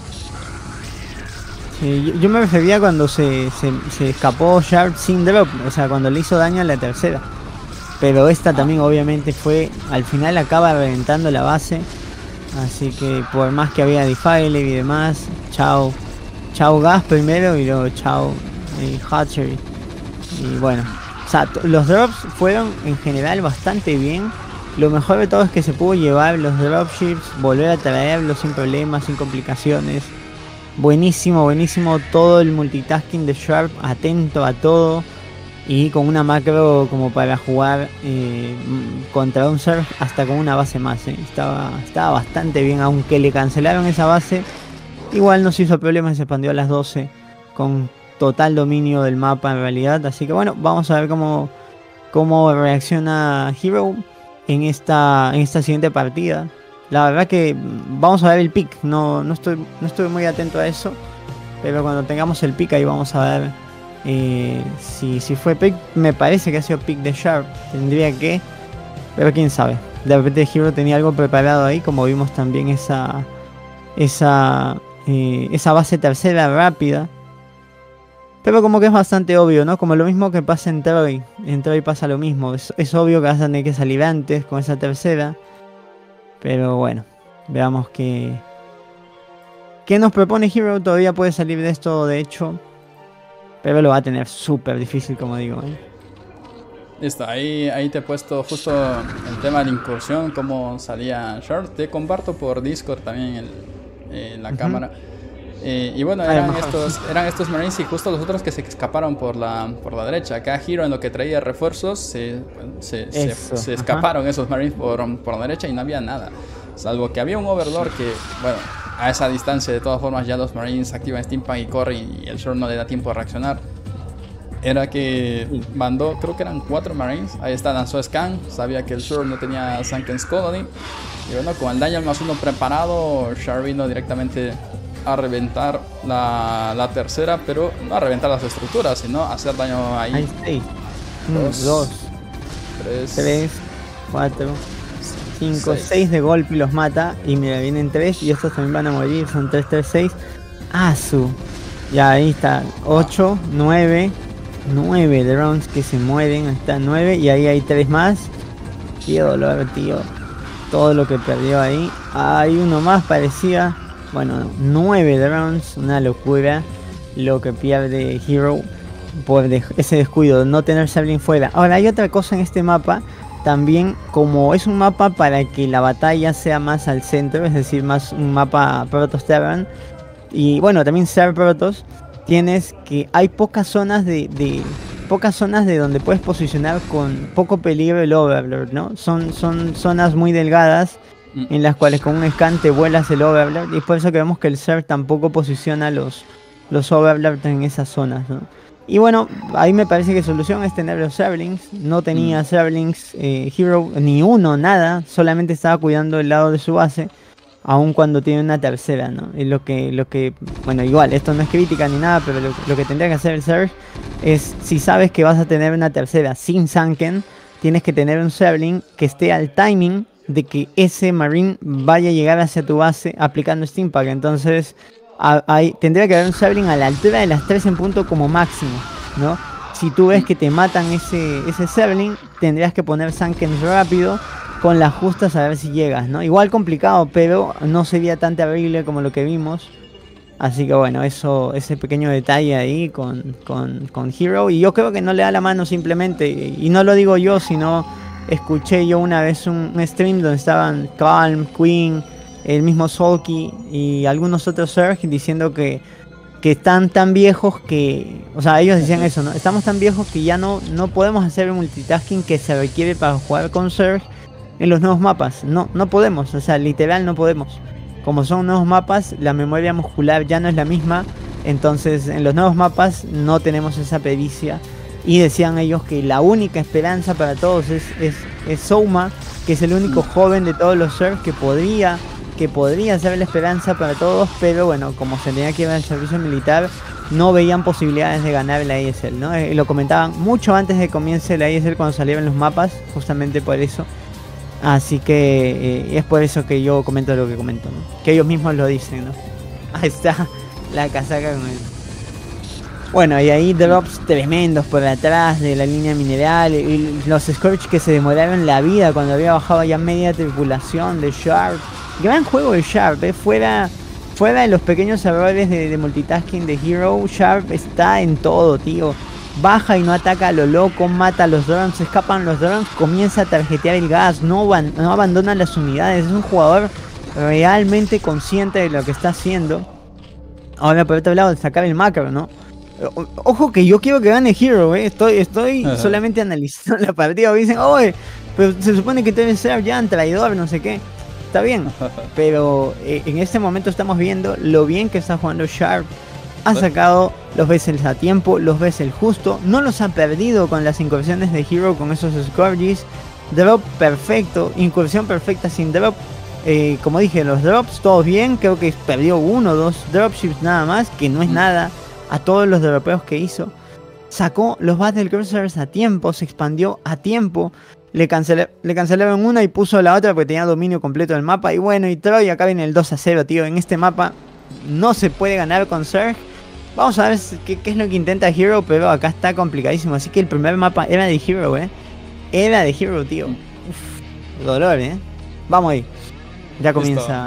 Yo me refería cuando se escapó Sharp sin drop, o sea, cuando le hizo daño a la tercera. Pero esta también obviamente fue, al final acaba reventando la base. Así que por más que había Defiler y demás, chao Gas primero y luego chao Hatchery. Y bueno, o sea, los drops fueron en general bastante bien. Lo mejor de todo es que se pudo llevar los dropships, volver a traerlos sin problemas, sin complicaciones. Buenísimo, buenísimo todo el multitasking de Sharp, atento a todo. Y con una macro como para jugar contra un surf hasta con una base más. Estaba bastante bien, aunque le cancelaron esa base. Igual no se hizo problema y se expandió a las 12 con total dominio del mapa en realidad. Así que bueno, vamos a ver cómo reacciona Hero en esta siguiente partida. La verdad que vamos a ver el pick. No estoy muy atento a eso. Pero cuando tengamos el pick ahí vamos a ver si fue pick. Me parece que ha sido pick de Sharp. Tendría que... Pero quién sabe. De repente Hero tenía algo preparado ahí. Como vimos también esa base tercera rápida. Pero como que es bastante obvio, ¿no? Como lo mismo que pasa en Troy. En Troy pasa lo mismo. Es obvio que vas a tener que salir antes con esa tercera. Pero bueno, veamos qué nos propone Hero. Todavía puede salir de esto, de hecho. Pero lo va a tener súper difícil, como digo, ¿eh? Listo, ahí te he puesto justo el tema de incursión, cómo salía Short. Te comparto por Discord también la cámara. Y bueno, eran estos Marines y justo los otros que se escaparon por la derecha. Acá Hero en lo que traía refuerzos se escaparon esos Marines por la derecha y no había nada. Salvo que había un Overlord que, bueno, a esa distancia de todas formas ya los Marines activan Steampunk y corren y el Short no le da tiempo a reaccionar. Era que mandó, creo que eran 4 Marines. Ahí está, lanzó Scan. Sabía que el Short no tenía Sunken's Colony. Y bueno, con el daño al +1 preparado, Shard vino directamente a reventar la tercera, pero no a reventar las estructuras, sino a hacer daño ahí. Ahí 2, 3, 4, 5, 6 de golpe y los mata. Y mira, vienen 3 y estos también van a morir. Son 3, 3, 6. Asu. Ya ahí está. 8, 9 drones que se mueren. Ahí está 9 y ahí hay 3 más. Qué dolor, tío. Todo lo que perdió ahí. Hay uno más, parecía. Bueno, 9 drones, una locura lo que pierde Hero por ese descuido de no tener Zeppelin fuera. Ahora hay otra cosa en este mapa, también como es un mapa para que la batalla sea más al centro, es decir, más un mapa Protoss Terran. Y bueno, también ser Protoss, tienes que hay pocas zonas de donde puedes posicionar con poco peligro el Overlord, ¿no? Son zonas muy delgadas, en las cuales con un scan te vuelas el Overlord, y por eso que vemos que el Zerg tampoco posiciona los Overlords en esas zonas, ¿no? Y bueno, ahí me parece que solución es tener los Zerglings. No tenía Zerglings Hero ni uno, nada, solamente estaba cuidando el lado de su base, aun cuando tiene una tercera, ¿no? Y lo que bueno, igual, esto no es crítica ni nada, pero lo que tendría que hacer el Zerg es, si sabes que vas a tener una tercera sin Sunken, tienes que tener un Zergling que esté al timing de que ese Marine vaya a llegar hacia tu base aplicando Steampunk. Entonces tendría que haber un Zergling a la altura de las 3 en punto como máximo, ¿no? Si tú ves que te matan ese Zergling, tendrías que poner Sunken rápido con las justas a ver si llegas, ¿no? Igual complicado, pero no sería tan terrible como lo que vimos. Así que bueno, ese pequeño detalle ahí con Hero. Y yo creo que no le da la mano simplemente. Y no lo digo yo, sino escuché yo una vez un stream donde estaban Calm, Queen, el mismo Sulky y algunos otros Zerg diciendo que están tan viejos que... O sea, ellos decían eso, ¿no? Estamos tan viejos que ya no podemos hacer el multitasking que se requiere para jugar con Zerg en los nuevos mapas. No podemos, o sea, literal no podemos. Como son nuevos mapas, la memoria muscular ya no es la misma. Entonces en los nuevos mapas no tenemos esa pericia. Y decían ellos que la única esperanza para todos es Souma, que es el único joven de todos los Zerg que podría ser la esperanza para todos. Pero bueno, como se tenía que ir al servicio militar, no veían posibilidades de ganar la ESL, ¿no? Lo comentaban mucho antes de que comience la ESL, cuando salieron los mapas, justamente por eso. Así que es por eso que yo comento lo que comento, ¿no? Que ellos mismos lo dicen, ¿no? Ahí está la casaca con él. Bueno, y ahí drops tremendos por atrás de la línea mineral. Y los Scorch que se demoraron la vida cuando había bajado ya media tripulación de Sharp. Gran juego de Sharp, fuera de los pequeños errores de multitasking de Hero. Sharp está en todo, tío. Baja y no ataca a lo loco, mata a los drones, escapan los drones, comienza a tarjetear el gas, no abandona las unidades. Es un jugador realmente consciente de lo que está haciendo. Ahora, por otro lado, de sacar el macro, ¿no? Ojo que yo quiero que gane Hero, estoy solamente analizando la partida. Me dicen, oye, pero se supone que debe ser ya un traidor, no sé qué. Está bien, pero en este momento estamos viendo lo bien que está jugando Sharp. Ha sacado los Vessels a tiempo, los Vessels justo, no los ha perdido con las incursiones de Hero, con esos Scourges. Drop perfecto, incursión perfecta sin drop. Como dije, los drops todos bien, creo que perdió 1 o 2 dropships nada más, que no es nada a todos los dropeos que hizo. Sacó los Battle Cruisers a tiempo, se expandió a tiempo. Le cancelaron una y puso la otra porque tenía dominio completo del mapa. Y bueno, y Troy acá viene el 2-0, tío. En este mapa no se puede ganar con Zerg. Vamos a ver qué es lo que intenta Hero, pero acá está complicadísimo. Así que el primer mapa era de Hero, Era de Hero, tío. Uf, dolor, Vamos ahí. Ya comienza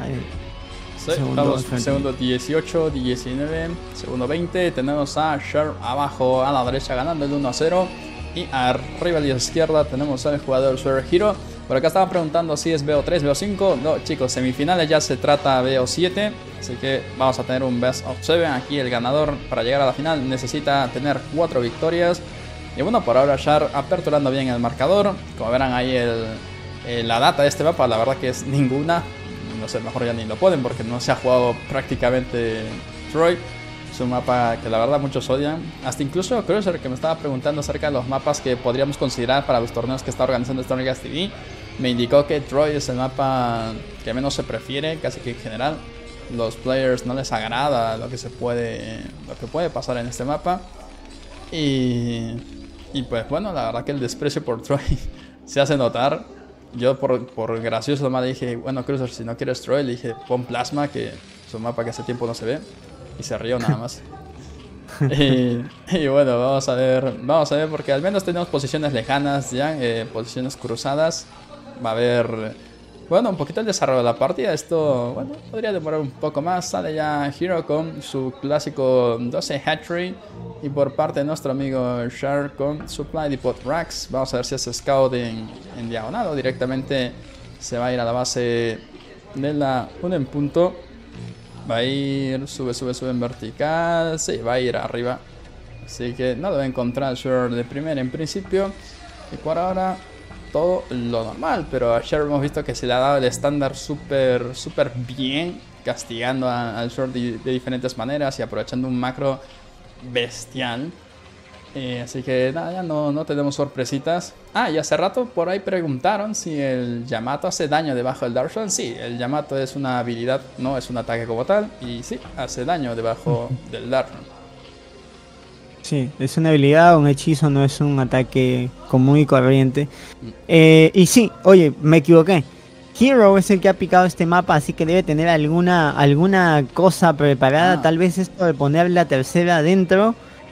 segundo 18, 19, segundo 20. Tenemos a Sharp abajo a la derecha ganando el 1-0. Y arriba a la izquierda tenemos al jugador Zerg Hero. Por acá estaban preguntando si es BO3, BO5. No, chicos, semifinales ya se trata BO7. Así que vamos a tener un Best of 7. Aquí el ganador para llegar a la final necesita tener 4 victorias. Y bueno, por ahora Sharp aperturando bien el marcador. Como verán ahí la data de este mapa, la verdad que es ninguna. No sé, mejor ya ni lo ponen porque no se ha jugado prácticamente Troy. Es un mapa que la verdad muchos odian. Hasta incluso Cruiser, que me estaba preguntando acerca de los mapas que podríamos considerar para los torneos que está organizando Stormcast TV, me indicó que Troy es el mapa que menos se prefiere, casi que en general. Los players no les agrada lo que puede pasar en este mapa. Y pues bueno, la verdad que el desprecio por Troy se hace notar. Yo por gracioso nomás le dije, bueno Cruiser, si no quieres Troy, le dije pon Plasma, que es un mapa que hace tiempo no se ve. Y se rió nada más. y bueno, vamos a ver porque al menos tenemos posiciones lejanas ya, posiciones cruzadas. Va a haber, bueno, un poquito el desarrollo de la partida. Esto, bueno, podría demorar un poco más. Sale ya Hero con su clásico 12 hatchery. Y por parte de nuestro amigo Sharp con Supply Depot Racks. Vamos a ver si es Scout en diagonal o directamente se va a ir a la base de la 1 en punto. Va a ir, sube en vertical. Sí, va a ir arriba. Así que no debe encontrar Sharp de primera en principio. Y por ahora todo lo normal. Pero a Sharp hemos visto que se le ha dado el estándar súper bien. Castigando al Sharp de diferentes maneras y aprovechando un macro bestial. Así que nada, ya no tenemos sorpresitas. Ah, y hace rato por ahí preguntaron si el Yamato hace daño debajo del Darshan. Sí, el Yamato es una habilidad, no es un ataque como tal. Y sí, hace daño debajo del Darshan. Sí, es una habilidad, un hechizo, no es un ataque común y corriente. Y sí, oye, me equivoqué. Hero es el que ha picado este mapa, así que debe tener alguna cosa preparada. Tal vez esto de poner la tercera adentro.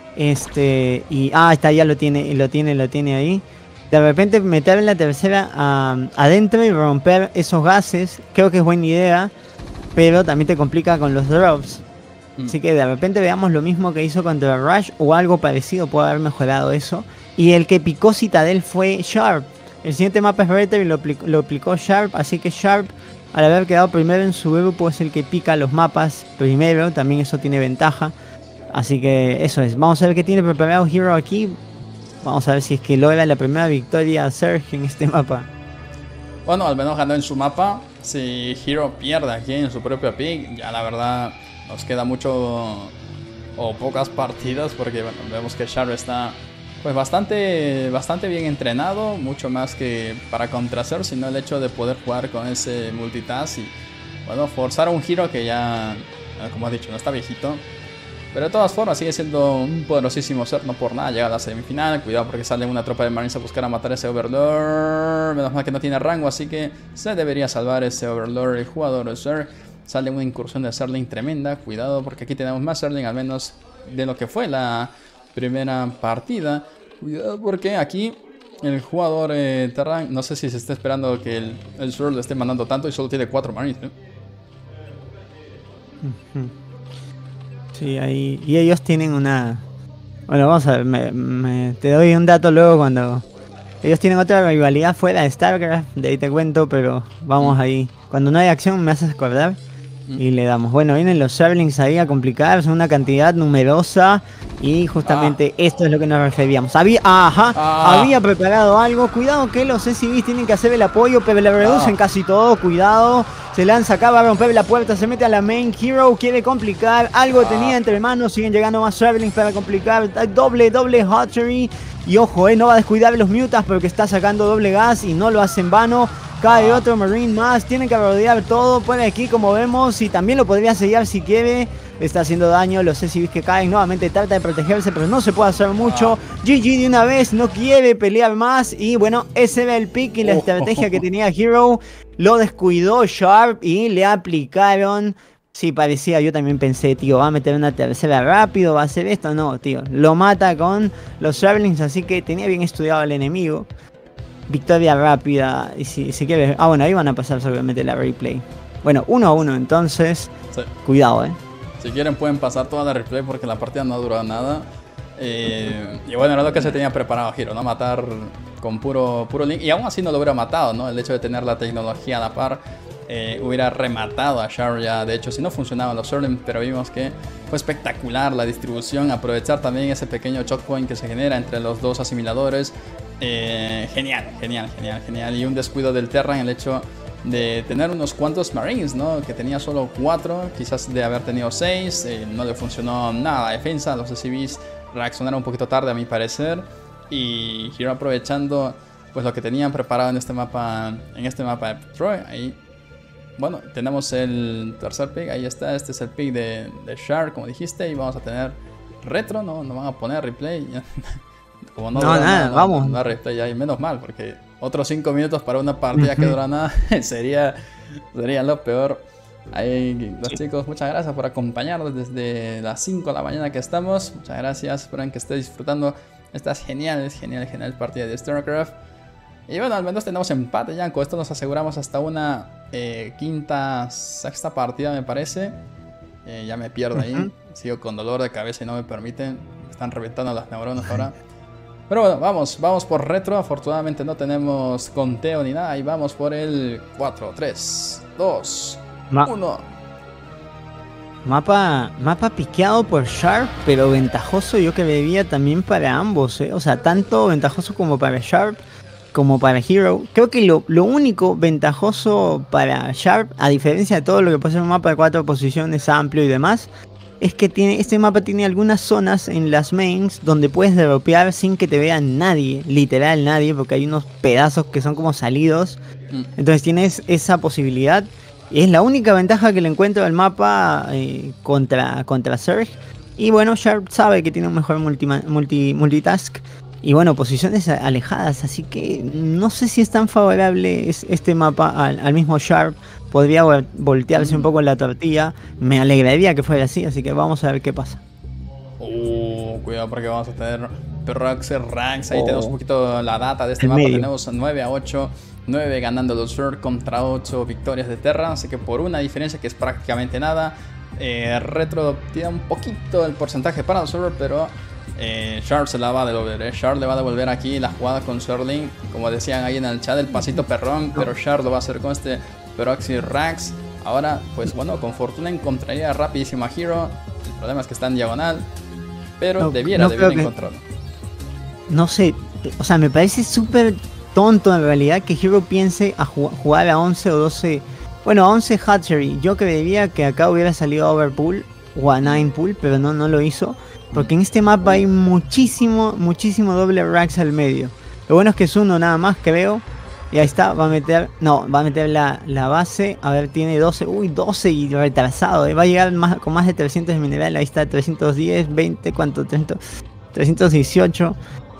Está, ya lo tiene ahí. De repente meter la tercera adentro y romper esos gases. Creo que es buena idea, pero también te complica con los drops. Así que de repente veamos lo mismo que hizo contra Rush o algo parecido, puede haber mejorado eso. Y el que picó Citadel fue Sharp. El siguiente mapa es Bretter y lo aplicó Sharp, así que Sharp, al haber quedado primero en su grupo, es el que pica los mapas primero, también eso tiene ventaja. Así que eso es, vamos a ver qué tiene preparado Hero aquí. Vamos a ver si es que logra la primera victoria Zerg en este mapa. Bueno, al menos ganó en su mapa. Si Hero pierde aquí en su propio pick, ya la verdad nos queda mucho o pocas partidas, porque bueno, vemos que Sharp está pues bastante bien entrenado, mucho más que para contracer, sino el hecho de poder jugar con ese multitask y bueno, forzar a un Hero que ya, como has dicho, no está viejito. Pero de todas formas sigue siendo un poderosísimo ser, no por nada llega a la semifinal. Cuidado porque sale una tropa de Marines a buscar a matar a ese Overlord. Menos mal que no tiene rango, así que se debería salvar ese Overlord. El jugador de Zerg. Sale una incursión de Zerling tremenda. Cuidado porque aquí tenemos más Zerling, al menos de lo que fue la primera partida. Cuidado porque aquí El jugador Terran, no sé si se está esperando que el Sword le esté mandando tanto y solo tiene 4 Marines, ¿eh? Sí, ahí. Y ellos tienen una. Bueno, vamos a ver, te doy un dato luego cuando. Ellos tienen otra rivalidad fuera de StarCraft, de ahí te cuento, pero vamos ahí. Cuando no hay acción me haces acordar y le damos. Bueno, vienen los Zerglings ahí a complicar, son una cantidad numerosa y justamente esto es lo que nos referíamos. Había preparado algo, cuidado que los SCVs tienen que hacer el apoyo, pero le reducen casi todo, cuidado. Se lanza acá, va a romper la puerta, se mete a la main. Hero quiere complicar, algo tenía entre manos, siguen llegando más Zerglings para complicar. Doble Hatchery. Y ojo, no va a descuidar los mutas porque está sacando doble gas y no lo hace en vano. Cae otro Marine más, tienen que rodear todo, pone aquí como vemos y también lo podría sellar si quiere. Le está haciendo daño, los SCVs que caen, nuevamente trata de protegerse pero no se puede hacer mucho. GG de una vez, no quiere pelear más y bueno, ese era el pick y la estrategia que tenía Hero. Lo descuidó Sharp y le aplicaron. Sí, parecía, yo también pensé, tío, va a meter una tercera rápido, va a hacer esto. No, tío, lo mata con los Zerglings, así que tenía bien estudiado al enemigo. Victoria rápida, y si quieres... bueno, ahí van a pasar seguramente la replay. Bueno, 1-1 entonces, sí. Cuidado, Si quieren pueden pasar toda la replay porque la partida no ha durado nada. Y bueno, era lo que se tenía preparado Hero, ¿no? Matar con puro link, y aún así no lo hubiera matado, ¿no? El hecho de tener la tecnología a la par... hubiera rematado a Char ya. De hecho, si no funcionaban los Zerglings, pero vimos que fue espectacular la distribución. Aprovechar también ese pequeño choke point que se genera entre los dos asimiladores. Genial. Y un descuido del Terran, el hecho de tener unos cuantos Marines, ¿no? Que tenía solo 4, quizás de haber tenido 6. No le funcionó nada la defensa. Los SCVs reaccionaron un poquito tarde a mi parecer. Y Hero aprovechando pues lo que tenían preparado en este mapa de Troy. Ahí, bueno, tenemos el tercer pick, ahí está, este es el pick de Shark, como dijiste, y vamos a tener retro, no van a poner replay. Como no, vamos. No replay ahí, menos mal, porque otros 5 minutos para una partida que dura nada sería lo peor. Ahí, los chicos, muchas gracias por acompañarnos desde las 5 de la mañana que estamos. Muchas gracias, espero que estés disfrutando estas genial partida de StarCraft. Y bueno, al menos tenemos empate ya. Con esto nos aseguramos hasta una sexta partida, me parece. Ya me pierdo ahí. Sigo con dolor de cabeza y no me permiten. Me están reventando las neuronas ahora. Pero bueno, vamos por retro. Afortunadamente no tenemos conteo ni nada. Y vamos por el 4, 3, 2, 1. Mapa piqueado por Sharp, pero ventajoso yo que veía también para ambos, O sea, tanto ventajoso como para Sharp como para Hero. Creo que lo único ventajoso para Sharp, a diferencia de todo lo que pasa en un mapa de 4 posiciones amplio y demás, es que este mapa tiene algunas zonas en las mains donde puedes dropear sin que te vea nadie, literal nadie, porque hay unos pedazos que son como salidos. Entonces tienes esa posibilidad. Es la única ventaja que le encuentro al mapa contra Surge. Y bueno, Sharp sabe que tiene un mejor multitask. Y bueno, posiciones alejadas, así que no sé si es tan favorable este mapa al mismo Sharp. Podría voltearse un poco la tortilla. Me alegraría que fuera así que vamos a ver qué pasa. Cuidado porque vamos a tener Proxy Ranks. Ahí tenemos un poquito la data de este mapa. Tenemos 9-8. 9 ganando los Surge contra 8 victorias de Terra. Así que por una diferencia que es prácticamente nada. Retro tiene un poquito el porcentaje para los Surge, pero... Sharp se la va a devolver, Sharp le va a devolver aquí la jugada con Zergling. Como decían ahí en el chat, el pasito perrón. Pero Sharp lo va a hacer con este Proxy Rax. Ahora, pues bueno, con fortuna encontraría rapidísimo a Hero. El problema es que está en diagonal, pero debiera encontrarlo. No sé, o sea, me parece súper tonto en realidad que Hero piense a jugar a 11 o 12. Bueno, a 11 Hatchery. Yo creería que acá hubiera salido Overpool o a 9 Pool, pero no lo hizo. Porque en este mapa hay muchísimo doble racks al medio. Lo bueno es que es uno nada más, creo. Y ahí está, va a meter la base. A ver, tiene 12. Uy, 12 y retrasado. Va a llegar con más de 300 de mineral. Ahí está, 310, 20, ¿cuánto? 318.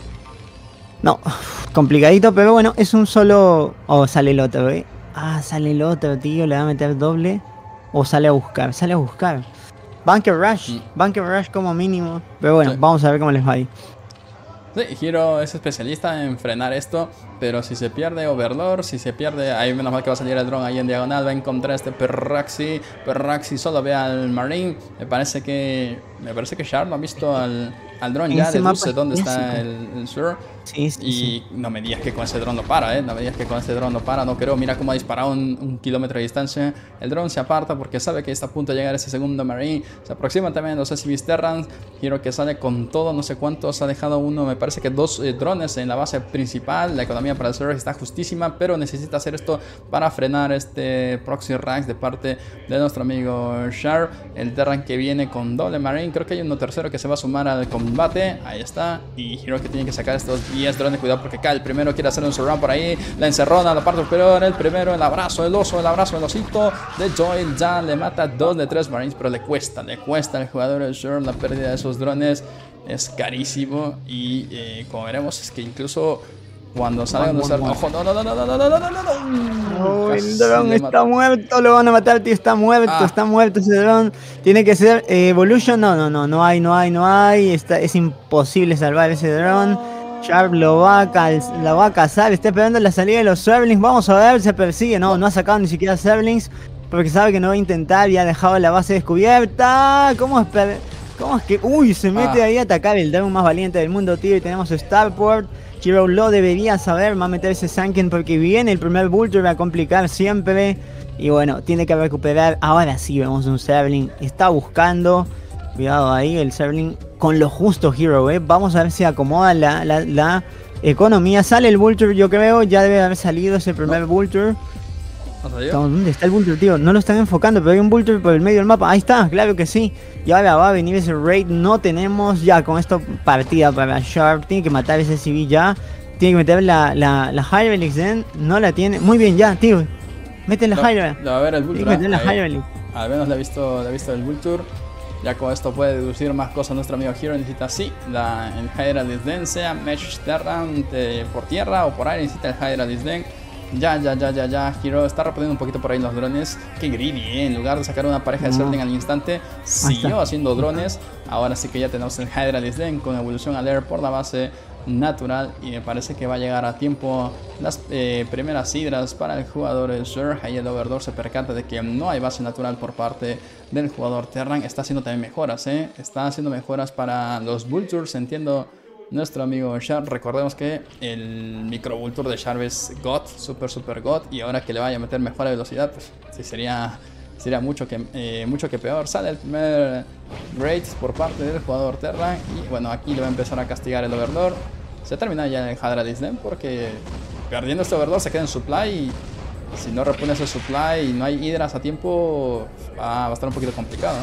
No, complicadito, pero bueno, es un solo... sale el otro, sale el otro, tío. Le va a meter doble. O sale a buscar. Bunker Rush como mínimo. Pero bueno, vamos a ver cómo les va ahí. Sí, Hero es especialista en frenar esto, pero si se pierde Overlord, si se pierde, ahí menos mal que va a salir el dron ahí en diagonal, va a encontrar este Perraxi. Perraxi solo ve al Marine. Me parece que Sharp no ha visto al dron, ya deduce dónde está el Sur. Sí, sí, y sí. no me digas que con ese dron no para, no me digas que con ese dron no para, no creo. Mira cómo ha disparado un kilómetro de distancia. El dron se aparta porque sabe que está a punto de llegar ese segundo Marine. Se aproximan también los SCVs Terran. Hero que sale con todo, no sé cuántos ha dejado uno, me parece que 2 drones en la base principal. La economía para el server está justísima, pero necesita hacer esto para frenar este Proxy Rax de parte de nuestro amigo Sharp. El Terran que viene con doble Marine, creo que hay uno tercero que se va a sumar al combate. Ahí está. Y Hero que tiene que sacar estos 10 drones, cuidado porque acá el primero quiere hacer un surround por ahí, la encerrona, la parte superior, el primero, el abrazo del oso, el abrazo del osito de Joel, ya le mata 2 de 3 Marines, pero le cuesta al jugador del Sur la pérdida de esos drones, es carísimo y como veremos es que incluso cuando salgan los ojo, no, el dron está muerto, lo van a matar, tío, está muerto ese dron. Tiene que ser Evolution, no hay, es imposible salvar ese dron. Sharp lo va a cazar, está esperando la salida de los Zerglings, vamos a ver, se persigue, no ha sacado ni siquiera Zerglings, porque sabe que no va a intentar y ha dejado la base descubierta. ¿Cómo es que, se mete ahí a atacar el dron más valiente del mundo, tío? Y tenemos Starport. Hero lo debería saber, va a meter ese Sunken porque viene el primer Vulture, va a complicar siempre. Y bueno, tiene que recuperar. Ahora sí vemos un Zergling, está buscando. Cuidado ahí, el Zergling con lo justo Hero, Vamos a ver si acomoda la economía. Sale el Vulture, yo creo, ya debe haber salido ese primer Vulture. ¿Dónde está el Vulture, tío? No lo están enfocando, pero hay un Vulture por el medio del mapa. Ahí está, claro que sí. Y ahora va a venir ese raid. No tenemos ya con esto partida para Sharp. Tiene que matar ese CV ya. Tiene que meter la Hyrelix Den. No la tiene. Muy bien, ya, tío. Mete la Hyrelix. Lo va a ver el Vulture. Meter la Hyrelix. Al menos le ha visto el Vulture. Ya con esto puede deducir más cosas nuestro amigo Hero. Necesita el Hyrelix Den, sea Mesh Terran por tierra o por aire. Necesita el Hyrelix Den. Ya. Hero está reponiendo un poquito por ahí los drones. Qué greedy, En lugar de sacar una pareja de Zergling al instante, siguió haciendo drones. Ahora sí que ya tenemos el Hydralis Den con evolución al air por la base natural. Y me parece que va a llegar a tiempo las primeras hidras para el jugador Sur. Ahí el Overdor se percata de que no hay base natural por parte del jugador Terran. Está haciendo también mejoras, Está haciendo mejoras para los Vultures, entiendo. Nuestro amigo Sharp, recordemos que el micro Vulture de Sharp es God, super God, y ahora que le vaya a meter mejor velocidad, pues sí sería mucho que peor. Sale el primer Raid por parte del jugador Terra, y bueno, aquí le va a empezar a castigar el Overlord. Se termina ya el Hadra Disney porque perdiendo este Overlord se queda en supply, y si no repone ese supply y no hay hidras a tiempo, va a estar un poquito complicado,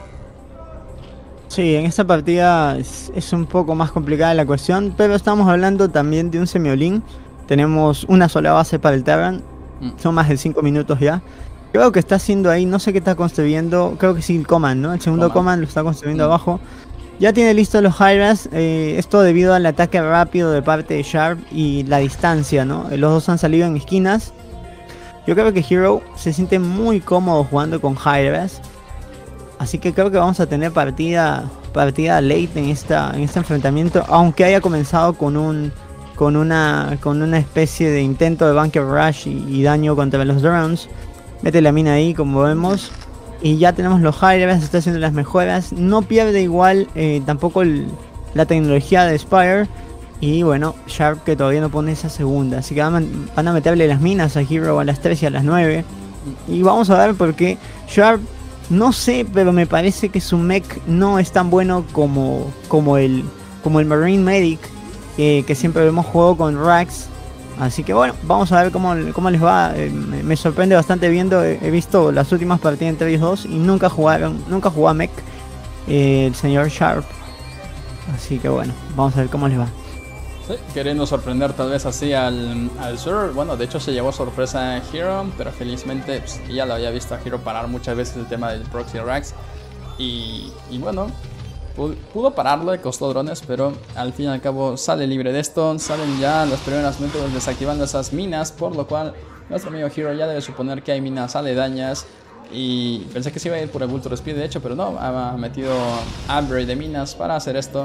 Sí, en esta partida es un poco más complicada la cuestión, pero estamos hablando también de un semi-all-in. Tenemos una sola base para el Terran, son más de 5 minutos ya. Creo que está haciendo ahí, no sé qué está construyendo, creo que sí el Command, ¿no? El segundo Command lo está construyendo abajo. Ya tiene listos los Hydras, esto debido al ataque rápido de parte de Sharp y la distancia, ¿no? Los dos han salido en esquinas. Yo creo que Hero se siente muy cómodo jugando con Hydras. Así que creo que vamos a tener partida late en este enfrentamiento, aunque haya comenzado con una especie de intento de bunker rush y daño contra los drones. Mete la mina ahí, como vemos, y ya tenemos los Hydras, está haciendo las mejoras, no pierde igual tampoco la tecnología de Spire. Y bueno, Sharp que todavía no pone esa segunda, así que van a meterle las minas a Hero a las 3 y a las 9. Y vamos a ver por qué Sharp, no sé, pero me parece que su mech no es tan bueno como el Marine Medic que siempre hemos jugado con Rax. Así que bueno, vamos a ver cómo les va. Me sorprende bastante he visto las últimas partidas entre ellos dos y nunca jugó a mech el señor Sharp. Así que bueno, vamos a ver cómo les va. Sí, queriendo sorprender tal vez así al Sur. Bueno, de hecho se llevó sorpresa a Hero, pero felizmente pues, ya lo había visto a Hero parar muchas veces el tema del Proxy Rax. Y bueno, pudo pararlo, le costó drones, pero al fin y al cabo sale libre de esto. Salen ya los primeros métodos desactivando esas minas, por lo cual nuestro amigo Hero ya debe suponer que hay minas aledañas. Y pensé que se iba a ir por el Vulture Speed, de hecho, pero no, ha metido upgrade de minas para hacer esto.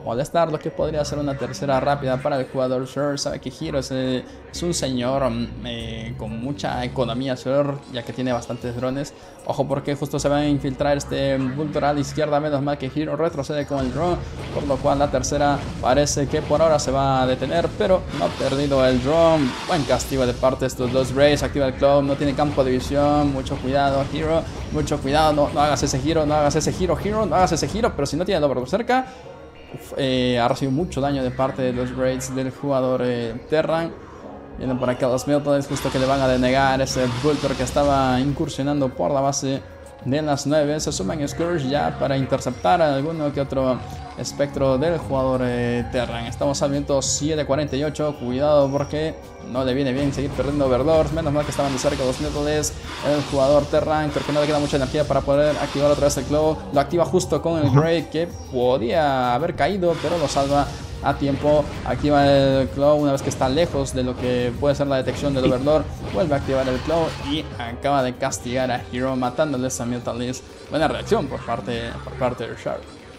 molestar, lo que podría ser una tercera rápida para el jugador Sir. Sabe que Hero es un señor con mucha economía, Sir, ya que tiene bastantes drones. Ojo, porque justo se va a infiltrar este Vulture a la izquierda, menos mal que Hero retrocede con el drone, por lo cual la tercera parece que por ahora se va a detener, pero no ha perdido el drone. Buen castigo de parte de estos dos Rays. Activa el Cloud, no tiene campo de visión, mucho cuidado Hero, mucho cuidado, no hagas ese giro, no hagas ese giro, Hero, no hagas ese giro, pero si no tiene el Overlord cerca, ha recibido mucho daño de parte de los Raids del jugador Terran. Vienen por acá los Miltones, justo que le van a denegar ese Vulture que estaba incursionando por la base de las 9. Se suman Scourge ya para interceptar a alguno que otro espectro del jugador Terran. Estamos al minuto 7:48. Cuidado porque no le viene bien seguir perdiendo Overlords. Menos mal que estaban de cerca los Miltones. El jugador Terran, creo que no le queda mucha energía para poder activar otra vez el Claw. Lo activa justo con el Grey, que podía haber caído, pero lo salva a tiempo. Activa el Claw una vez que está lejos de lo que puede ser la detección del Overlord. Vuelve a activar el Claw y acaba de castigar a Hero, matándoles a Miltalis. Buena reacción por parte de Sharp.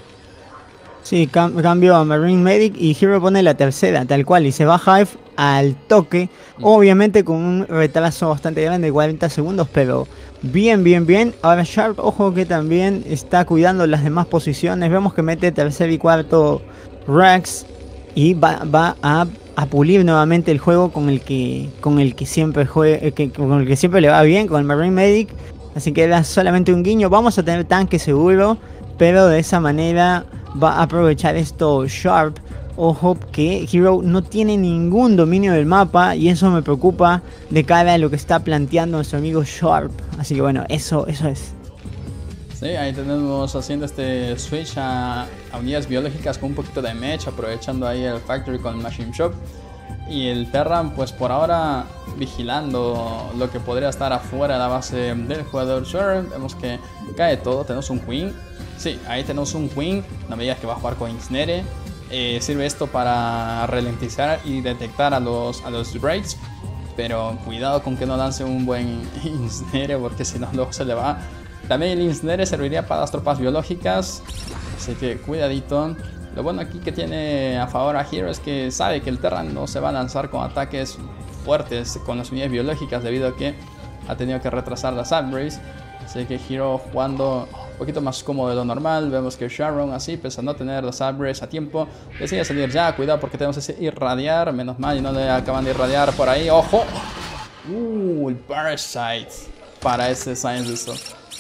Sí, cambio a Marine Medic y Hero pone la tercera, tal cual, y se va Hive al toque. Obviamente con un retraso bastante grande de 40 segundos, pero bien. Ahora Sharp, ojo que también está cuidando las demás posiciones. Vemos que mete tercer y cuarto Rax y va a pulir nuevamente el juego con el que siempre con el que siempre le va bien, con el Marine Medic. Así que era solamente un guiño. Vamos a tener tanque seguro, pero de esa manera va a aprovechar esto Sharp. Ojo que Hero no tiene ningún dominio del mapa y eso me preocupa de cara a lo que está planteando nuestro amigo Sharp. Así que bueno, eso es. Sí, ahí tenemos haciendo este switch a unidades biológicas con un poquito de match, aprovechando ahí el Factory con el Machine Shop. Y el Terran, pues por ahora vigilando lo que podría estar afuera de la base del jugador Sharp. Vemos que cae todo, tenemos un Queen. Sí, ahí tenemos un Queen, no me digas que va a jugar con Insnere. Sirve esto para ralentizar y detectar a los Breaks. Pero cuidado con que no lance un buen Insnere, porque si no luego se le va. También el Insnere serviría para las tropas biológicas, así que cuidadito. Lo bueno aquí que tiene a favor a Hero es que sabe que el Terran no se va a lanzar con ataques fuertes con las unidades biológicas, debido a que ha tenido que retrasar las upgrades. Así que Hero jugando un poquito más cómodo de lo normal. Vemos que Sharon, así, pese a no tener los upgrades a tiempo, decide salir ya. Cuidado porque tenemos ese irradiar. Menos mal y no le acaban de irradiar por ahí. ¡Ojo! El Parasite para ese Science Whistle.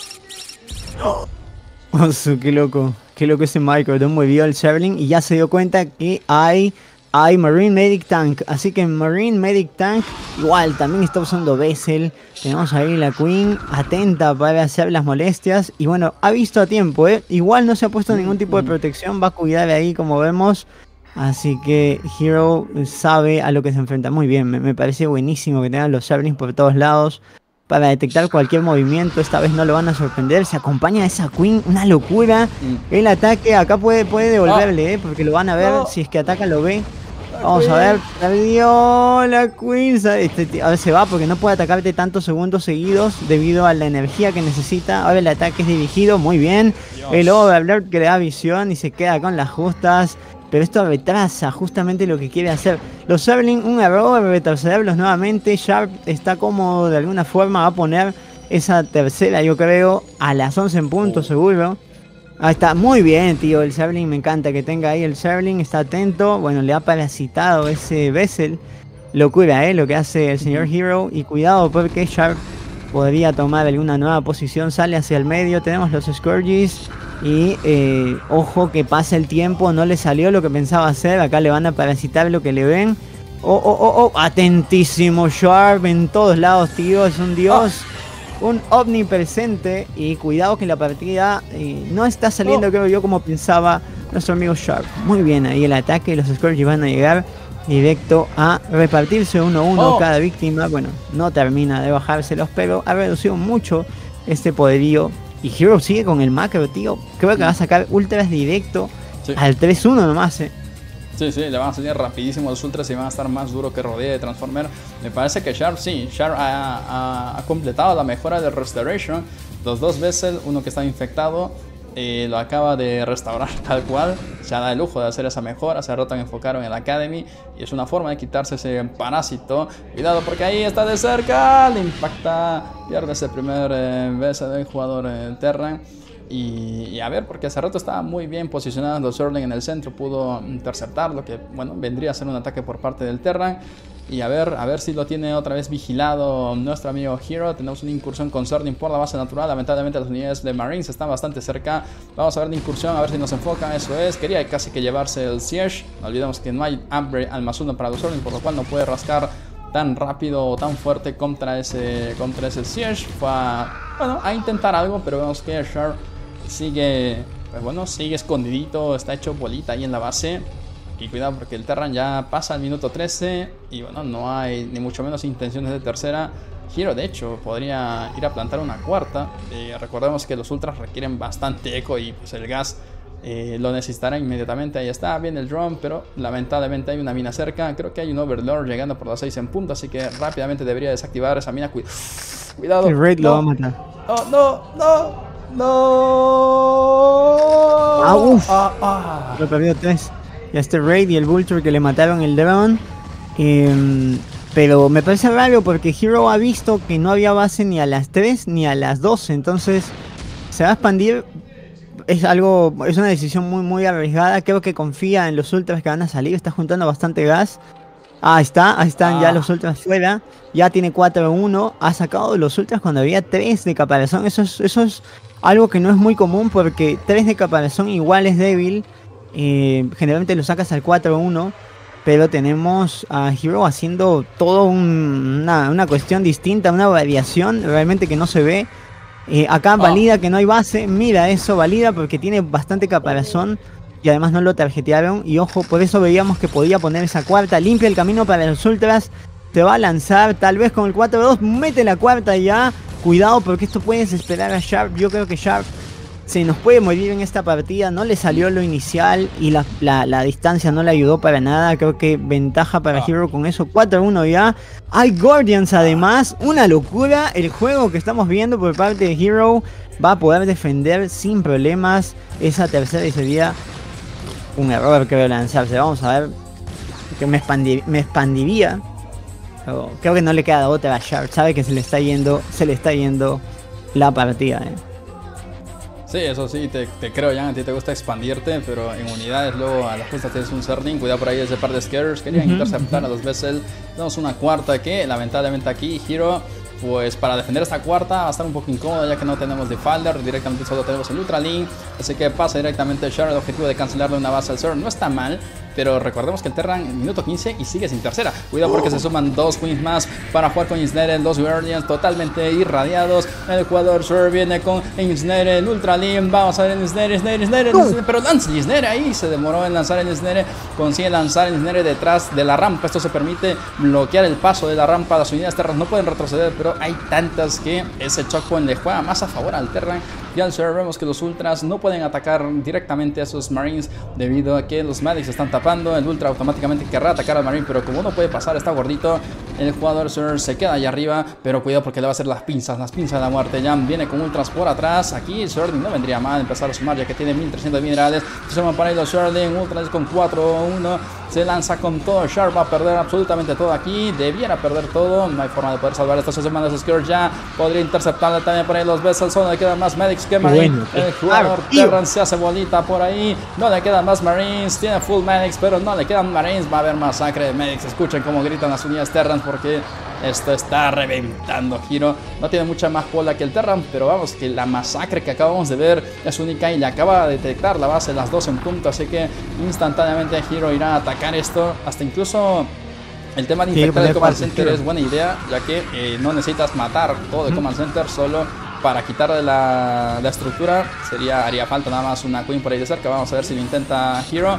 Qué loco ese Microdome. Movió el Javelin y ya se dio cuenta que hay Marine Medic Tank. Así que Marine Medic Tank igual también está usando Vessel. Tenemos ahí la Queen atenta para hacer las molestias. Y bueno, ha visto a tiempo, igual no se ha puesto ningún tipo de protección. Va a cuidar ahí como vemos. Así que Hero sabe a lo que se enfrenta. Muy bien, me parece buenísimo que tengan los Javelins por todos lados para detectar cualquier movimiento. Esta vez no lo van a sorprender. Se acompaña a esa Queen, una locura. El ataque acá puede devolverle, porque lo van a ver. Si es que ataca lo ve. Vamos a ver, perdió la Queen. Ahora se va porque no puede atacarte tantos segundos seguidos debido a la energía que necesita. Ahora el ataque es dirigido, muy bien. El Overlord que le da visión y se queda con las justas. Pero esto retrasa justamente lo que quiere hacer. Los Javelin, un error, retrocederlos nuevamente. Sharp está cómodo de alguna forma. Va a poner esa tercera, yo creo, a las 11 en punto, seguro. Ahí está, muy bien, tío. El Javelin, me encanta que tenga ahí el Javelin. Está atento. Bueno, le ha parasitado ese Vessel. Locura, lo que hace el señor Hero. Y cuidado porque Sharp podría tomar alguna nueva posición. Sale hacia el medio. Tenemos los Scourges. Y ojo que pasa el tiempo. No le salió lo que pensaba hacer. Acá le van a parasitar lo que le ven. Atentísimo Sharp en todos lados, tío. Es un dios. Un omnipresente. Y cuidado que la partida no está saliendo, creo yo, como pensaba nuestro amigo Sharp. Muy bien ahí el ataque. Los Scourges van a llegar directo a repartirse 1-1 cada víctima. Bueno, no termina de bajárselos, pero ha reducido mucho este poderío. Y Hero sigue con el macro, tío. Creo que va a sacar ultras directo al 3-1 nomás, Sí, le van a salir rapidísimo los ultras y van a estar más duro que rodea de Transformer. Me parece que Sharp ha completado la mejora de Restoration. Los dos Vessel, uno que está infectado, lo acaba de restaurar tal cual. Se da el lujo de hacer esa mejora. Hace rato enfocaron en la Academy y es una forma de quitarse ese parásito. Cuidado porque ahí está de cerca, le impacta, pierde ese primer vez del jugador Terran. Y a ver, porque hace rato estaba muy bien posicionado Zerling en el centro, pudo interceptar lo que, bueno, vendría a ser un ataque por parte del Terran. Y a ver si lo tiene otra vez vigilado nuestro amigo Hero. Tenemos una incursión con Zerling por la base natural. Lamentablemente las unidades de Marines están bastante cerca. Vamos a ver la incursión, a ver si nos enfocan. Eso es, quería casi que llevarse el Siege. No olvidemos que no hay upgrade al +1 para los Zerling, por lo cual no puede rascar tan rápido o tan fuerte contra ese Siege. Fue a intentar algo, pero vemos que Sharp sigue, pues bueno, sigue escondidito, está hecho bolita ahí en la base. Y cuidado porque el Terran ya pasa al minuto 13 y bueno, no hay ni mucho menos intenciones de tercera. Hero de hecho podría ir a plantar una cuarta. Recordemos que los ultras requieren bastante eco y pues el gas lo necesitará inmediatamente. Ahí está, viene el drone, pero lamentablemente hay una mina cerca. Creo que hay un Overlord llegando por las 6 en punto, así que rápidamente debería desactivar esa mina. Cuidado. El raid lo va a matar. No. Lo perdió 3. Y a este raid y el Vulture que le mataron el drone. Pero me parece raro porque Hero ha visto que no había base ni a las 3 ni a las 12. Entonces se va a expandir. Es una decisión muy arriesgada. Creo que confía en los ultras que van a salir. Está juntando bastante gas. Ahí están ya los ultras fuera. Ya tiene 4-1. Ha sacado los ultras cuando había 3 de caparazón. Eso es algo que no es muy común porque 3 de caparazón igual es débil. Generalmente lo sacas al 4-1. Pero tenemos a Hero haciendo todo una cuestión distinta. Una variación realmente que no se ve. Acá valida que no hay base. Mira eso, valida porque tiene bastante caparazón. Y además no lo tarjetearon. Y ojo, por eso veíamos que podía poner esa cuarta. Limpia el camino para los ultras. Se va a lanzar tal vez con el 4-2. Mete la cuarta ya. Cuidado porque esto puede desesperar a Sharp. Yo creo que Sharp se nos puede morir en esta partida. No le salió lo inicial. Y la distancia no le ayudó para nada. Creo que ventaja para Hero con eso. 4-1 ya. Hay Guardians además. Una locura. El juego que estamos viendo por parte de Hero. Va a poder defender sin problemas esa tercera y sería un error, creo, lanzarse. Vamos a ver. Que me expandiría. Pero creo que no le queda otra a Sharp. Sabe que se le está yendo la partida. Sí, eso sí, te creo, Jan. A ti te gusta expandirte, pero en unidades luego a la justa tienes un Zerling. Cuidado por ahí ese par de Scarers. Querían interceptar a los Vessel. Tenemos una cuarta que lamentablemente aquí Hero, pues para defender esta cuarta va a estar un poco incómodo ya que no tenemos Defiler, directamente solo tenemos el Ultra Link, así que pasa directamente Sharp. El objetivo de cancelarle una base al Zerg no está mal, pero recordemos que el Terran en minuto 15 y sigue sin tercera. Cuidado porque se suman 2 Queens más para jugar con Ensnared, 2 Guardians totalmente irradiados. El jugador Zerg viene con Ensnared, el Ultra Link, vamos a ver Ensnared, pero lanza Ensnared ahí, se demoró en lanzar el Ensnared, consigue lanzar el Ensnared detrás de la rampa. Esto se permite bloquear el paso de la rampa. Las unidades Terran no pueden retroceder, pero hay tantas que ese choke point le juega más a favor al Terran y al Zerg. Vemos que los ultras no pueden atacar directamente a esos Marines debido a que los Medics están tapando. El Ultra automáticamente querrá atacar al Marine, pero como no puede pasar, está gordito. El jugador Zerg se queda allá arriba, pero cuidado porque le va a hacer las pinzas de la muerte. Jan viene con ultras por atrás. Aquí Zerling no vendría mal empezar a sumar ya que tiene 1300 minerales. Se suman para ahí los Zerling, ultras con 4-1. Se lanza con todo. Sharp va a perder absolutamente todo aquí. Debiera perder todo. No hay forma de poder salvar estas semanas. Skirr ya podría interceptarle también por ahí los Vessels. Solo le quedan más Medics que Marines. Bueno, el jugador Terran se hace bolita por ahí. No le quedan más Marines. Tiene full Medics, pero no le quedan Marines. Va a haber masacre de Medics. Escuchen cómo gritan las unidades Terran porque esto está reventando. Hero no tiene mucha más cola que el Terran, pero vamos, que la masacre que acabamos de ver es única y le acaba de detectar la base las 2 en punto, así que instantáneamente Hero irá a atacar esto. Hasta incluso el tema de infectar el Command Center es buena idea, ya que no necesitas matar todo el Command Center solo para quitarle la estructura. Haría falta nada más una Queen por ahí de cerca. Vamos a ver si lo intenta Hero.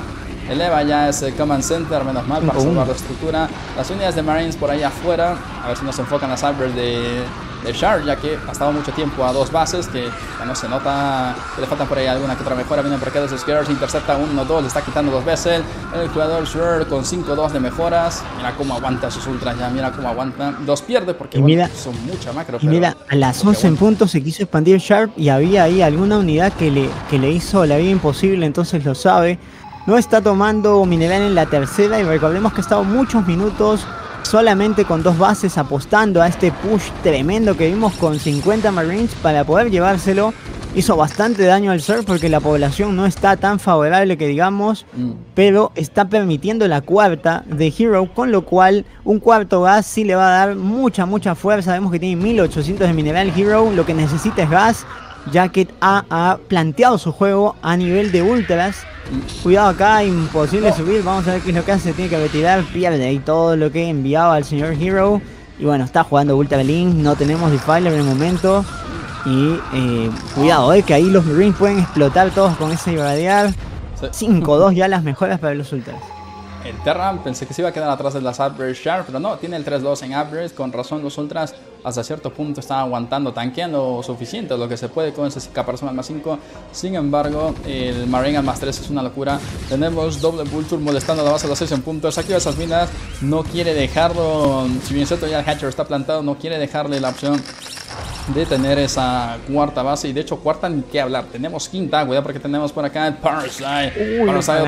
eleva ya ese Command Center, menos mal, para salvar la estructura. Las unidades de Marines por ahí afuera, a ver si nos enfocan las Cyber de Char, ya que ha estado mucho tiempo a 2 bases, que ya no se nota que le faltan por ahí alguna que otra mejora. Vienen por acá de esos Gears, intercepta 1-2, le está quitando 2 veces. El jugador Shure con 5-2 de mejoras. Mira cómo aguanta sus ultras ya, mira cómo aguanta. 2 pierde porque bueno, son mucha macro. Y mira, a las 11 en punto se quiso expandir Sharp y había ahí alguna unidad que le hizo la vida imposible, entonces lo sabe. No está tomando mineral en la tercera y recordemos que ha estado muchos minutos solamente con 2 bases apostando a este push tremendo que vimos con 50 Marines para poder llevárselo. Hizo bastante daño al Surf porque la población no está tan favorable que digamos, pero está permitiendo la cuarta de Hero, con lo cual un cuarto gas sí le va a dar mucha fuerza. Vemos que tiene 1800 de mineral Hero, lo que necesita es gas, ya que ha planteado su juego a nivel de ultras. Cuidado acá, imposible subir, vamos a ver qué es lo que hace, tiene que retirar, pierde ahí todo lo que enviaba al señor Hero. Y bueno, está jugando Ultra Link, no tenemos Defiler en el momento. Y cuidado, que ahí los Marines pueden explotar todos con ese irradiar. 5-2 ya las mejoras para los ultras. El Terran pensé que se iba a quedar atrás de las Upgrade Sharp, pero no, tiene el 3-2 en Upgrades. Con razón los ultras hasta cierto punto están aguantando, tanqueando suficiente lo que se puede con ese caparazón al más 5. Sin embargo, el Marine al más 3 es una locura. Tenemos doble Vulture molestando a la base de los 6 en puntos. Activa esas minas, no quiere dejarlo. Si bien es cierto ya el Hatcher está plantado, no quiere dejarle la opción de tener esa cuarta base. Y de hecho cuarta ni qué hablar, tenemos quinta. Cuidado porque tenemos por acá el Parasite. Parasite,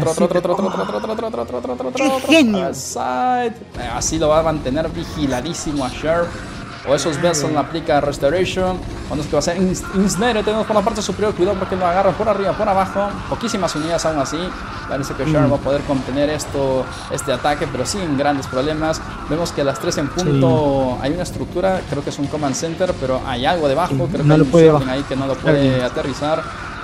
otro Parasite. Así lo va a mantener vigiladísimo a Sharp. O esos Vessel aplica Restoration. Cuando es que va a ser Insnare. Tenemos por la parte superior, cuidado porque lo agarran por arriba, por abajo. Poquísimas unidades aún así. Parece que Sharp va a poder contener este ataque, pero sin grandes problemas. Vemos que a las 3 en punto hay una estructura, creo que es un Command Center, pero hay algo debajo. Creo que hay un ahí que no lo puede aterrizar.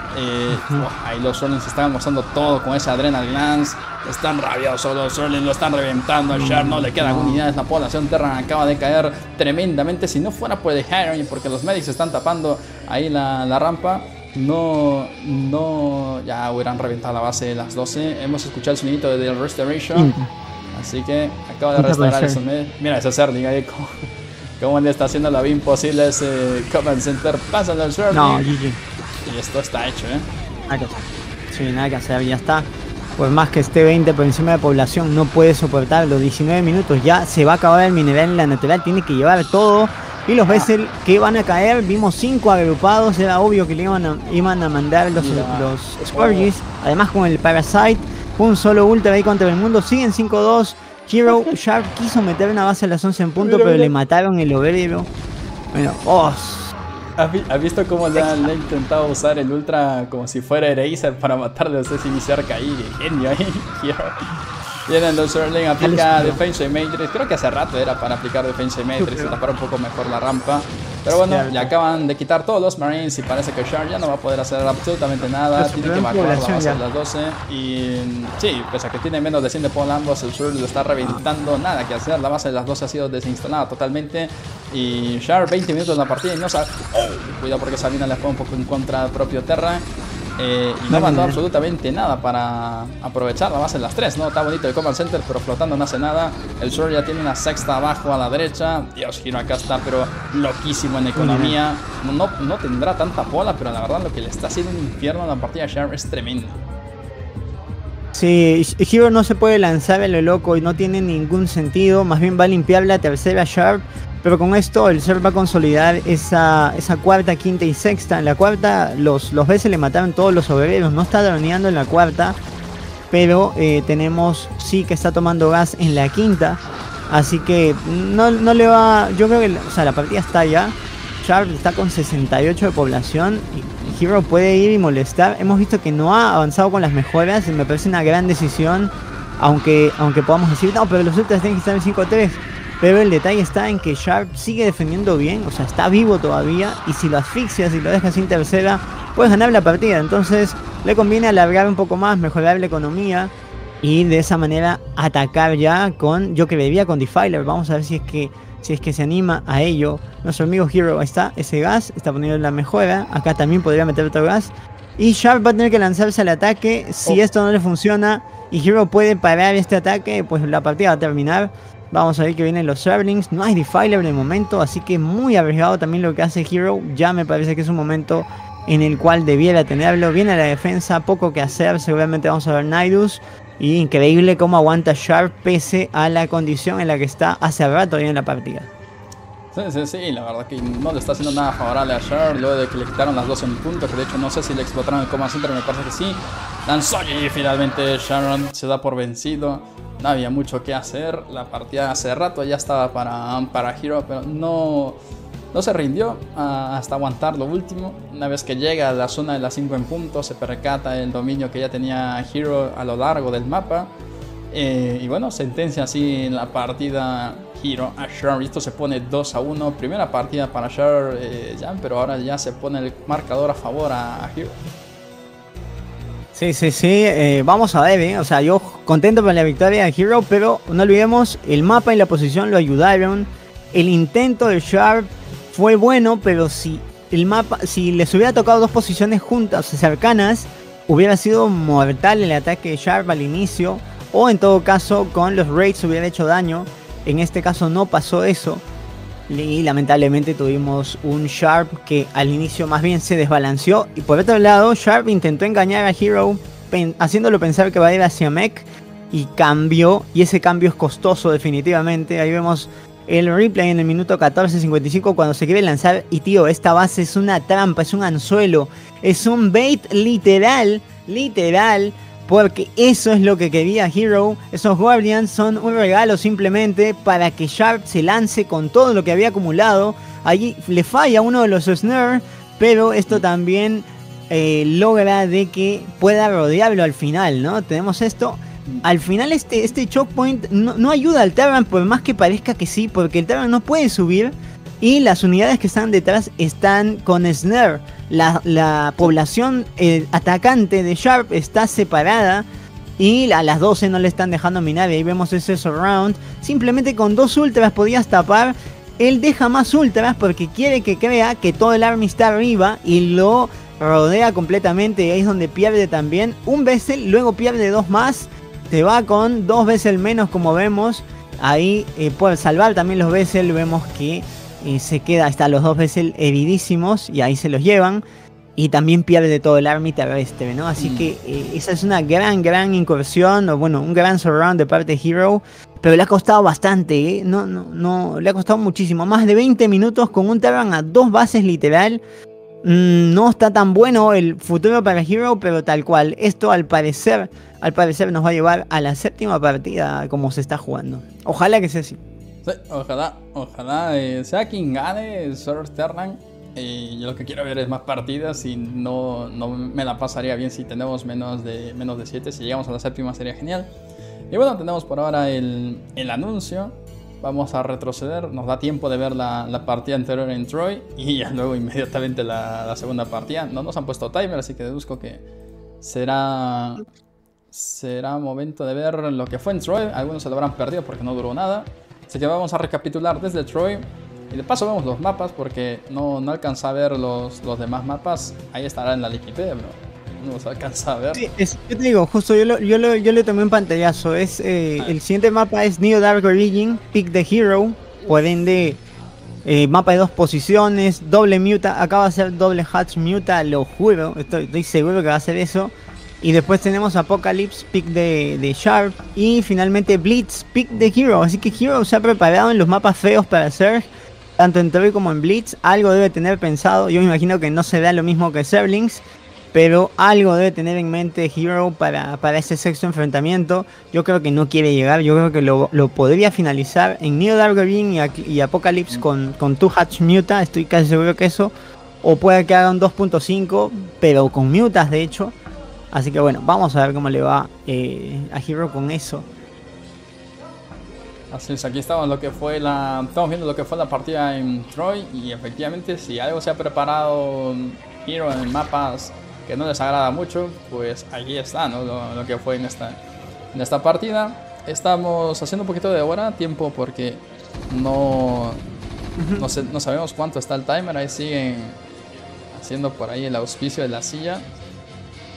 Ahí los Sorlings están mostrando todo con ese Adrenal Glance. Están rabiosos los Sorlings, lo están reventando. A Sharp no le quedan unidades. La población Terran acaba de caer tremendamente. Si no fuera por el Hiring, porque los medics están tapando ahí la rampa, ya hubieran reventado la base de las 12. Hemos escuchado el sonidito del Restoration. Así que acaba de restaurar esos medics. Mira ese Serling ahí como le está haciendo la vida imposible ese Command Center. Pásale al Serling. No, GG. Y esto está hecho, Nada que hacer, ya está. Por más que esté 20 por encima de población, no puede soportar los 19 minutos. Ya se va a acabar el mineral en la natural, tiene que llevar todo. Y los Vessel que van a caer, vimos 5 agrupados, era obvio que le iban a mandar los Scourges. Además con el Parasite, un solo ultra ahí contra el mundo, siguen 5-2. Hero Sharp quiso meter una base a las 11 en punto, pero le mataron el obrero. Bueno, ¿Has visto cómo le han intentado usar el Ultra como si fuera Eraser para matarle a ustedes y iniciar caída? Genio ahí. Vienen los Serling, aplica Defense Matrix. Creo que hace rato era para aplicar Defense Matrix y tapar un poco mejor la rampa. Pero bueno, le acaban de quitar todos los Marines y parece que Sharp ya no va a poder hacer absolutamente nada. Tiene que evacuar la base a las 12. Y sí, pese a que tiene menos de 100 de Paul ambos, el Sur lo está reventando. Nada que hacer, la base de las 12 ha sido desinstalada totalmente. Y Sharp 20 minutos en la partida y no sabe. Cuidado porque Sabina le fue un poco en contra del propio Terra. Y no mandó absolutamente nada para aprovechar la base de las 3, ¿no? Está bonito el Command Center, pero flotando no hace nada. El Sur ya tiene una sexta abajo a la derecha. Dios, Hero acá está, pero loquísimo en economía. No tendrá tanta bola, pero la verdad lo que le está haciendo un infierno en la partida a Sharp es tremendo. Sí, Hero no se puede lanzar a lo loco y no tiene ningún sentido. Más bien va a limpiar la tercera Sharp. Pero con esto el Sharp va a consolidar esa cuarta, quinta y sexta. En la cuarta los Vessel le mataron todos los obreros. No está droneando en la cuarta. Pero tenemos sí que está tomando gas en la quinta. Así que no le va... Yo creo que la partida está ya. Sharp está con 68 de población. Y Hero puede ir y molestar. Hemos visto que no ha avanzado con las mejoras. Me parece una gran decisión. Aunque podamos decir, no, pero los ultras tienen que estar en 5-3. Pero el detalle está en que Sharp sigue defendiendo bien, o sea, está vivo todavía. Y si lo asfixias y lo dejas sin tercera, puedes ganar la partida. Entonces le conviene alargar un poco más, mejorar la economía y de esa manera atacar ya con, yo creería, con Defiler. Vamos a ver si es que se anima a ello. Nuestro amigo Hero, ahí está, ese gas, está poniendo la mejora. Acá también podría meter otro gas. Y Sharp va a tener que lanzarse al ataque. Si esto no le funciona y Hero puede parar este ataque, pues la partida va a terminar. Vamos a ver que vienen los Zerglings. No hay Defiler en el momento, así que muy arriesgado también lo que hace Hero. Ya me parece que es un momento en el cual debiera tenerlo. Viene la defensa, poco que hacer. Seguramente vamos a ver Nidus. Y increíble cómo aguanta Sharp pese a la condición en la que está hace rato ya en la partida. Sí, la verdad que no le está haciendo nada favorable a Sharp luego de que le quitaron las 2 en punto, que de hecho no sé si le explotaron el Command Center, me parece que sí. Lanzó y finalmente Sharon se da por vencido, no había mucho que hacer, la partida hace rato ya estaba para Hero, pero no se rindió hasta aguantar lo último. Una vez que llega a la zona de las 5 en punto, se percata el dominio que ya tenía Hero a lo largo del mapa. Y bueno, sentencia así en la partida Hero a Sharp. Esto se pone 2-1. Primera partida para Sharp, pero ahora ya se pone el marcador a favor a Hero. Sí. Vamos a ver, o sea, yo contento con la victoria de Hero, pero no olvidemos, el mapa y la posición lo ayudaron. El intento de Sharp fue bueno, pero si les hubiera tocado 2 posiciones juntas, cercanas, hubiera sido mortal el ataque de Sharp al inicio. O en todo caso con los raids hubiera hecho daño. En este caso no pasó eso. Y lamentablemente tuvimos un Sharp que al inicio más bien se desbalanceó. Y por otro lado Sharp intentó engañar a Hero haciéndolo pensar que va a ir hacia Mech. Y cambió. Y ese cambio es costoso definitivamente. Ahí vemos el replay en el minuto 14:55 cuando se quiere lanzar. Y tío, esta base es una trampa, es un anzuelo. Es un bait literal. Porque eso es lo que quería Hero. Esos Guardians son un regalo simplemente para que Sharp se lance con todo lo que había acumulado. Allí le falla uno de los Snare, pero esto también logra de que pueda rodearlo al final, ¿no? Tenemos esto. Al final este choke point no ayuda al Terran, por más que parezca que sí, porque el Terran no puede subir. Y las unidades que están detrás están con Snare. La población atacante de Sharp está separada. Y a las 12 no le están dejando minar. Y ahí vemos ese surround. Simplemente con 2 ultras podías tapar. Él deja más ultras porque quiere que crea que todo el army está arriba. Y lo rodea completamente. Y ahí es donde pierde también un Vessel. Luego pierde 2 más. Se va con 2 Vessel menos, como vemos. Ahí puede salvar también los Vessel. Vemos que se queda hasta los 2 Vessel heridísimos y ahí se los llevan. Y también pierde todo el army terrestre, ¿no? Así que esa es una gran incursión, o bueno, un gran surround de parte de Hero. Pero le ha costado bastante, ¿eh? No, le ha costado muchísimo. Más de 20 minutos con un Terran a 2 bases literal. No está tan bueno el futuro para Hero, pero tal cual. Esto al parecer nos va a llevar a la 7ª partida como se está jugando. Ojalá que sea así. Sí, ojalá sea quien gane Sir Terran. Yo lo que quiero ver es más partidas y no me la pasaría bien si tenemos menos de 7. Si llegamos a la 7ª sería genial. Y bueno, tenemos por ahora el anuncio. Vamos a retroceder, nos da tiempo de ver la partida anterior en Troy y ya luego inmediatamente la segunda partida. No nos han puesto timer, así que deduzco que será momento de ver lo que fue en Troy. Algunos se lo habrán perdido porque no duró nada. Así que vamos a recapitular desde Troy. Y de paso vemos los mapas porque no alcanza a ver los demás mapas. Ahí estará en la Wikipedia, pero no se alcanza a ver. Sí, yo te digo, justo yo le tomé un pantallazo. El siguiente mapa es Neo Dark Origin, Pick the Hero. Por ende, mapa de 2 posiciones, doble muta. Acaba de ser doble hatch muta, lo juro. Estoy seguro que va a ser eso. Y después tenemos Apocalypse, pick de Sharp. Y finalmente Blitz, pick de Hero. Así que Hero se ha preparado en los mapas feos para hacer. Tanto en Troy como en Blitz. Algo debe tener pensado. Yo me imagino que no se da lo mismo que Zerglings. Pero algo debe tener en mente Hero para ese 6º enfrentamiento. Yo creo que no quiere llegar. Yo creo que lo podría finalizar en Neo Dark Origin y Apocalypse con 2 Hatch Muta. Estoy casi seguro que eso. O puede que haga un 2.5. Pero con mutas de hecho. Así que bueno, vamos a ver cómo le va a Hero con eso. Así es, aquí estamos viendo lo que fue la partida en Troy. Y efectivamente, si algo se ha preparado Hero en mapas que no les agrada mucho, pues allí está, ¿no? Lo que fue en esta partida. Estamos haciendo un poquito de hora, tiempo, porque no sabemos cuánto está el timer. Ahí siguen haciendo por ahí el auspicio de la silla.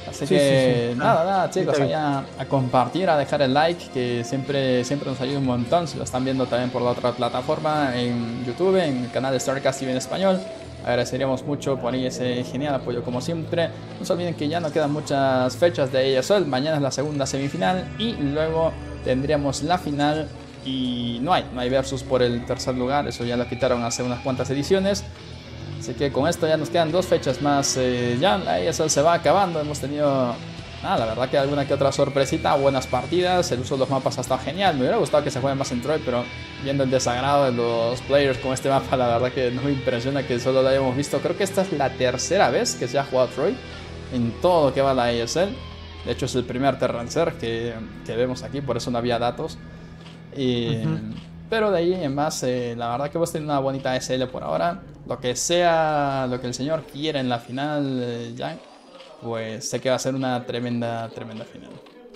Así Sí, que sí. nada, chicos, Está ahí bien. a compartir, a dejar el like, que siempre nos ayuda un montón. Si lo están viendo también por la otra plataforma, en YouTube, en el canal de StarCast TV en español, agradeceríamos mucho por ahí ese genial apoyo como siempre. No se olviden que ya no quedan muchas fechas de ASL. Mañana es la segunda semifinal y luego tendríamos la final. Y no hay versus por el tercer lugar, eso ya lo quitaron hace unas cuantas ediciones. Así que con esto ya nos quedan 2 fechas más. Ya la ASL se va acabando. Hemos tenido, la verdad que alguna que otra sorpresita, buenas partidas. El uso de los mapas ha estado genial. Me hubiera gustado que se juegue más en Troy, pero viendo el desagrado de los players con este mapa, la verdad que no me impresiona que solo lo hayamos visto. Creo que esta es la tercera vez que se ha jugado Troy en todo lo que va la ASL. De hecho es el primer Terrancer que vemos aquí, por eso no había datos. Pero de ahí en más, la verdad que hemos tenido una bonita SL por ahora. Lo que sea, lo que el señor quiera en la final, Jack, pues sé que va a ser una tremenda final.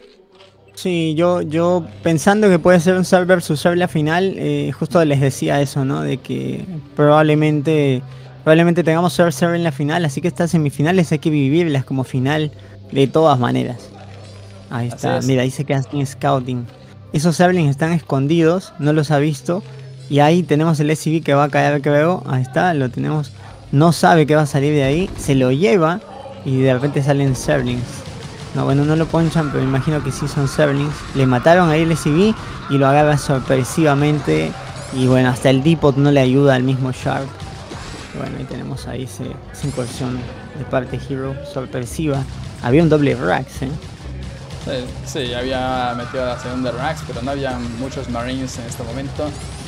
Sí, yo pensando que puede ser un server versus server la final, justo les decía eso, ¿no? De que probablemente tengamos server en la final, así que estas semifinales hay que vivirlas como final de todas maneras. Ahí Así está, es. mira, dice que hacen scouting. Esos servings están escondidos, no los ha visto. Y ahí tenemos el SCV que va a caer, creo. Ahí está, lo tenemos. No sabe que va a salir de ahí, se lo lleva y de repente salen serlings. No, bueno, no lo ponchan, pero me imagino que sí son serlings. Le mataron ahí el SCV y lo agarra sorpresivamente. Y bueno, hasta el Depot no le ayuda al mismo Sharp. Bueno, ahí tenemos ahí esa incursión de parte Hero sorpresiva. Había un doble Rax, Sí, había metido a la segunda Rax, pero no había muchos Marines en este momento.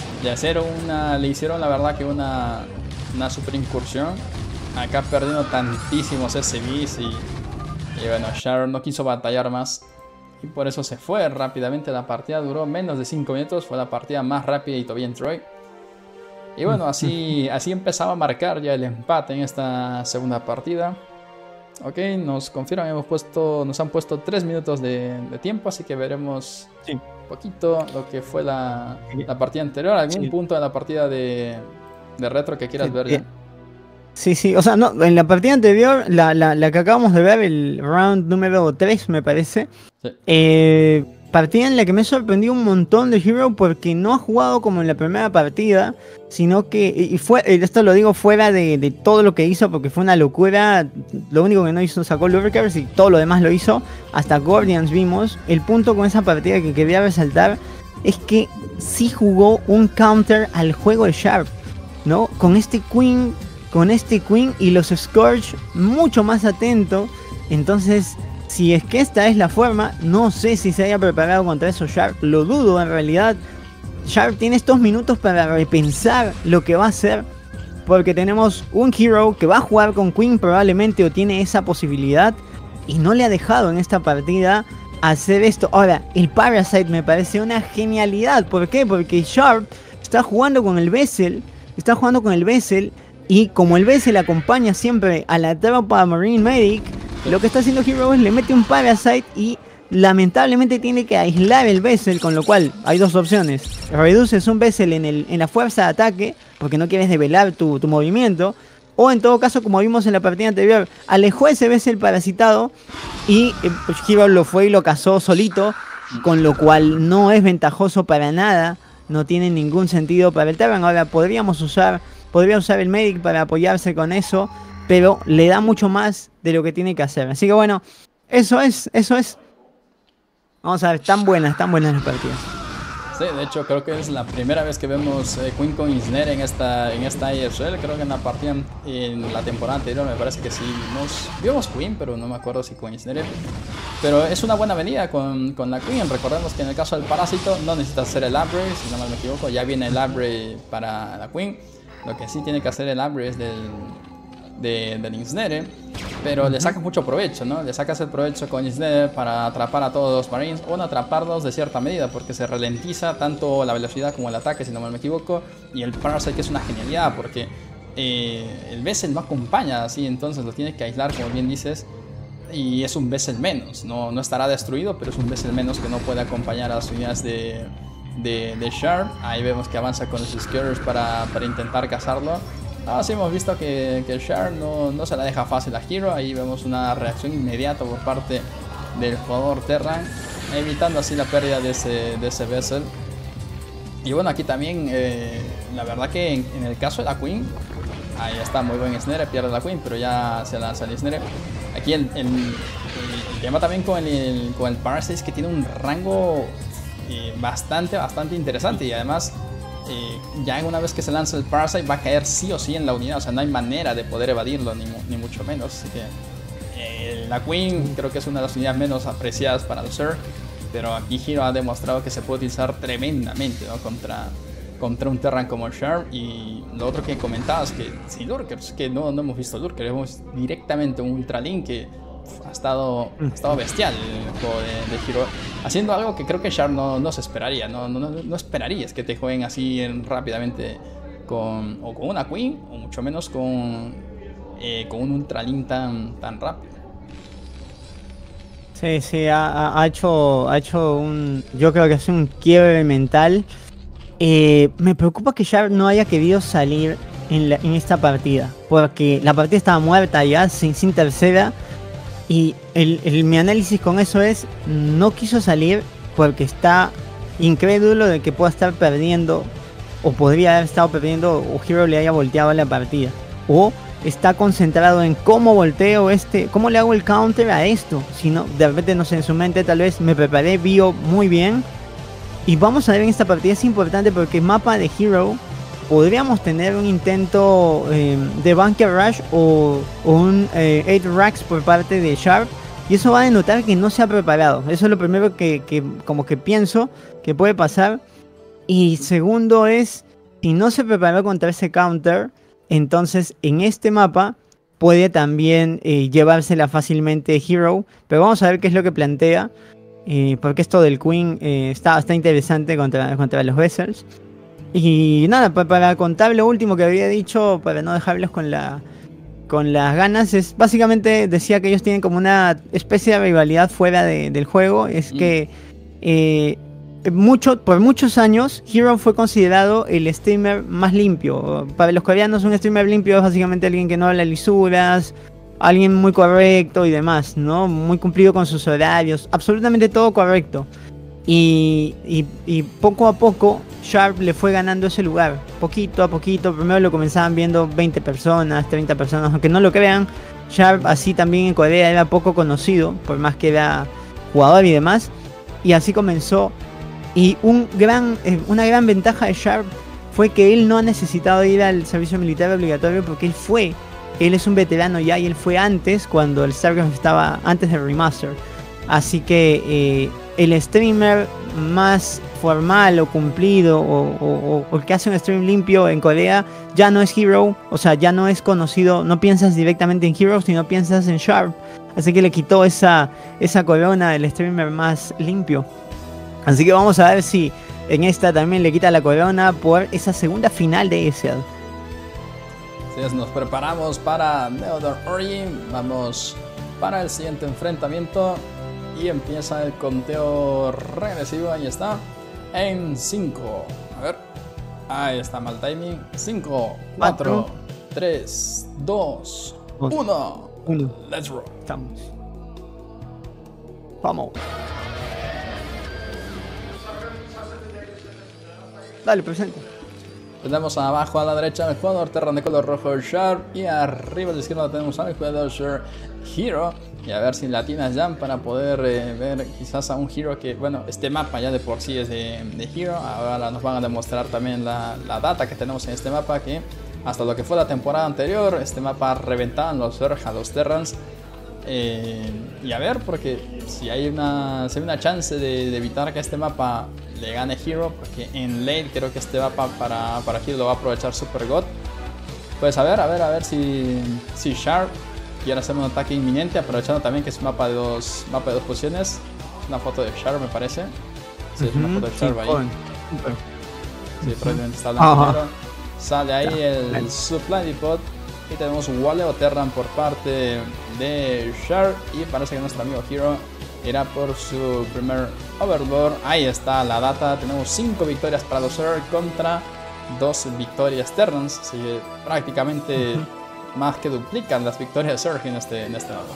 Le hicieron la verdad que una super incursión. Acá perdiendo tantísimos SBs y bueno, Sharon no quiso batallar más. Y por eso se fue rápidamente. La partida duró menos de 5 minutos. Fue la partida más rápida y todavía en Troy. Y bueno, así empezaba a marcar ya el empate en esta segunda partida. Ok, nos confirman, nos han puesto 3 minutos de tiempo, así que veremos un poquito lo que fue la partida anterior. ¿Algún punto de la partida de retro que quieras ver ya? Sí, o sea, no, en la partida anterior, la que acabamos de ver, el round número 3 me parece, partida en la que me sorprendió un montón de Hero porque no ha jugado como en la primera partida, sino que, esto lo digo fuera de todo lo que hizo porque fue una locura. Lo único que no hizo, sacó Lurkers y todo lo demás lo hizo, hasta Guardians vimos. El punto con esa partida que quería resaltar es que sí jugó un counter al juego de Sharp, ¿no? Con este Queen y los Scourge mucho más atento. Entonces, si es que esta es la forma, no sé si se haya preparado contra eso Sharp, lo dudo en realidad. Sharp tiene estos minutos para repensar lo que va a hacer, porque tenemos un Hero que va a jugar con Queen probablemente, o tiene esa posibilidad, y no le ha dejado en esta partida hacer esto. Ahora, el Parasite me parece una genialidad. ¿Por qué? Porque Sharp está jugando con el Vessel, y como el Vessel acompaña siempre a la tropa Marine Medic, lo que está haciendo Hero es le mete un Parasite y lamentablemente tiene que aislar el Vessel, con lo cual hay dos opciones: reduces un Vessel en la fuerza de ataque porque no quieres develar tu movimiento, o en todo caso, como vimos en la partida anterior, alejó ese Vessel parasitado y pues Hero lo fue y lo cazó solito, con lo cual no es ventajoso para nada, no tiene ningún sentido para el Terran. Ahora podría usar el Medic para apoyarse con eso, pero le da mucho más de lo que tiene que hacer. Así que bueno, eso es. Vamos a ver, tan buenas las partidas. Sí, de hecho creo que es la primera vez que vemos Queen con Isner en esta ASL. Creo que en la partida, en la temporada anterior, me parece que sí vimos Queen, pero no me acuerdo si con Isner. Pero es una buena venida con la Queen. Recordemos que en el caso del Parásito no necesita hacer el upgrade, si no mal me equivoco. Ya viene el upgrade para la Queen. Lo que sí tiene que hacer el upgrade es del Insnere, pero le sacas mucho provecho, ¿no? Le sacas el provecho con Insnere para atrapar a todos los Marines, o no atraparlos de cierta medida, porque se ralentiza tanto la velocidad como el ataque, si no mal me equivoco. Y el Parasite, que es una genialidad, porque el Vessel no acompaña así, entonces lo tienes que aislar, como bien dices. Y es un Vessel menos, no estará destruido, pero es un Vessel menos que no puede acompañar a las unidades de Sharp. Ahí vemos que avanza con los Skirters para intentar cazarlo. Sí hemos visto que Char no se la deja fácil a Hero. Ahí vemos una reacción inmediata por parte del jugador Terran, evitando así la pérdida de ese Vessel. Y bueno, aquí también la verdad que en el caso de la Queen, ahí está, muy buen snare, pierde la Queen, pero ya se lanza el snare. Aquí el tema también con el Parasite es que tiene un rango bastante interesante, y además ya una vez que se lanza el Parasite va a caer sí o sí en la unidad, o sea, no hay manera de poder evadirlo, ni mucho menos. Así que la Queen creo que es una de las unidades menos apreciadas para el Zerg, pero aquí Hero ha demostrado que se puede utilizar tremendamente, ¿no? contra un Terran como Char. Y lo otro que comentabas, que sin Lurkers, que no hemos visto Lurkers, vemos directamente un Ultralink que ha estado bestial el juego de Hero, haciendo algo que creo que Char no se esperaría. No esperarías que te jueguen así rápidamente con una Queen, o mucho menos con un Ultralink tan rápido. Sí, ha hecho yo creo que es un quiebre mental. Me preocupa que Sharp no haya querido salir en esta partida, porque la partida estaba muerta ya, sin tercera, y mi análisis con eso es, no quiso salir porque está incrédulo de que pueda estar perdiendo, o podría haber estado perdiendo, o Hero le haya volteado la partida, o está concentrado en cómo volteo cómo le hago el counter a esto. Si no, de repente, no sé, en su mente tal vez me preparé, vio muy bien. Y vamos a ver en esta partida, es importante porque mapa de Hero podríamos tener un intento de Bunker Rush o un 8 Racks por parte de Sharp. Y eso va a denotar que no se ha preparado. Eso es lo primero que como que pienso que puede pasar. Y segundo es, si no se preparó contra ese counter, entonces en este mapa puede también llevársela fácilmente Hero. Pero vamos a ver qué es lo que plantea. Porque esto del Queen está interesante contra los Vessels. Y nada, para contar lo último que había dicho, para no dejarlos con las ganas, es básicamente decía que ellos tienen como una especie de rivalidad fuera del juego. Es que por muchos años Hero fue considerado el streamer más limpio. Para los coreanos, un streamer limpio es básicamente alguien que no habla lisuras, alguien muy correcto y demás, ¿no? Muy cumplido con sus horarios, absolutamente todo correcto. Y poco a poco Sharp le fue ganando ese lugar, poquito a poquito. Primero lo comenzaban viendo 20 personas, 30 personas, aunque no lo crean. Sharp así también en Corea era poco conocido, por más que era jugador y demás. Y así comenzó. Y una gran ventaja de Sharp fue que él no ha necesitado ir al servicio militar obligatorio, porque él es un veterano ya, y él fue antes, cuando el StarCraft estaba antes del remaster. Así que el streamer más formal o cumplido o el que hace un stream limpio en Corea ya no es Hero, o sea, ya no es conocido, no piensas directamente en Hero, sino piensas en Sharp. Así que le quitó esa corona del streamer más limpio. Así que vamos a ver si en esta también le quita la corona por esa segunda final de ESL. Entonces nos preparamos para Neodor Origin, vamos para el siguiente enfrentamiento y empieza el conteo regresivo. Ahí está, en 5, a ver, ahí está, mal timing, 5, 4, 3, 2, 1, let's roll. Vamos. Dale, presente. Tenemos abajo a la derecha al jugador Terran de color rojo Sharp, y arriba a la izquierda tenemos al jugador Hero. Y a ver si latinas Jam para poder ver quizás a un Hero que, bueno, este mapa ya de por sí es de Hero. Ahora nos van a demostrar también la data que tenemos en este mapa, que hasta lo que fue la temporada anterior, este mapa reventaban los Zerg a los Terrans. Y a ver, porque si hay una chance de evitar que este mapa le gane Hero, porque en late creo que este mapa para Hero lo va a aprovechar Super God. Pues a ver si Sharp quiere hacer un ataque inminente, aprovechando también que es un mapa de dos posiciones. Una foto de Sharp, me parece. Sí, es una foto de Sharp ahí. Sí, probablemente está hablando. Sale ahí el Supply Depot. Y tenemos un Wale o Terran por parte de Sharp. Y parece que nuestro amigo Hero irá por su primer Overlord. Ahí está la data. Tenemos 5 victorias para los Zerg contra 2 victorias Terrans, así que prácticamente más que duplican las victorias de Zerg en este mapa.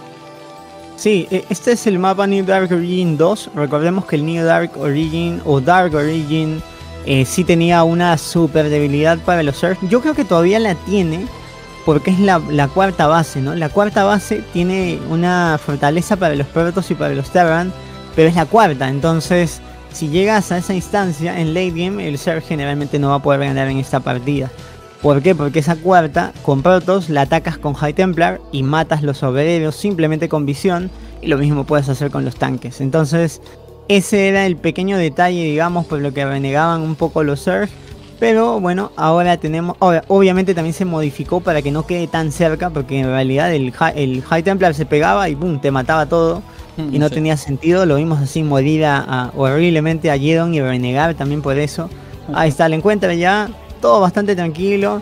Sí, este es el mapa New Dark Origin 2. Recordemos que el New Dark Origin o Dark Origin sí tenía una super debilidad para los Zerg. Yo creo que todavía la tiene porque es la cuarta base, ¿no? La cuarta base tiene una fortaleza para los Protoss y para los Terran, pero es la cuarta, entonces si llegas a esa instancia en late game, el Zerg generalmente no va a poder ganar en esta partida. ¿Por qué? Porque esa cuarta, con Protoss, la atacas con High Templar y matas los obreros simplemente con visión, y lo mismo puedes hacer con los tanques. Entonces, ese era el pequeño detalle, digamos, por lo que renegaban un poco los Zerg. Pero bueno, ahora tenemos... obviamente también se modificó para que no quede tan cerca, porque en realidad el High Templar se pegaba y ¡pum!, te mataba todo. Y no tenía sentido, lo vimos así morir horriblemente a Yeon y renegar también por eso. Ahí está, lo encuentra ya, todo bastante tranquilo.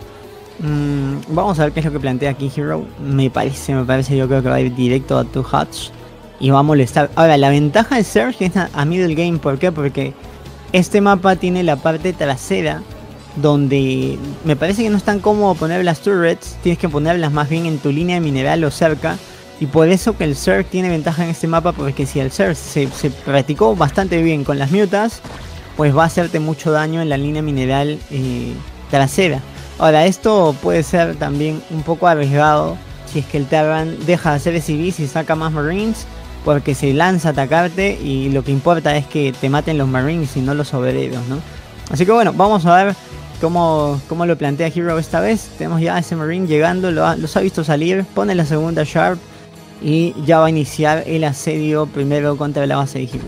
Vamos a ver qué es lo que plantea aquí Hero. Me parece, yo creo que va a ir directo a 2 Hutch y va a molestar. Ahora, la ventaja de Zerg es a middle game, ¿por qué? Porque este mapa tiene la parte trasera, donde me parece que no es tan cómodo poner las turrets, tienes que ponerlas más bien en tu línea de mineral o cerca. Y por eso que el Zerg tiene ventaja en este mapa, porque si el Zerg se practicó bastante bien con las mutas, pues va a hacerte mucho daño en la línea mineral trasera. Ahora, esto puede ser también un poco arriesgado si es que el Terran deja de hacer SCVs y saca más Marines, porque se lanza a atacarte y lo que importa es que te maten los Marines y no los obreros, ¿no? Así que bueno, vamos a ver cómo lo plantea Hero esta vez. Tenemos ya a ese Marine llegando, los ha visto salir, pone la segunda Sharp y ya va a iniciar el asedio primero contra la base de Hero.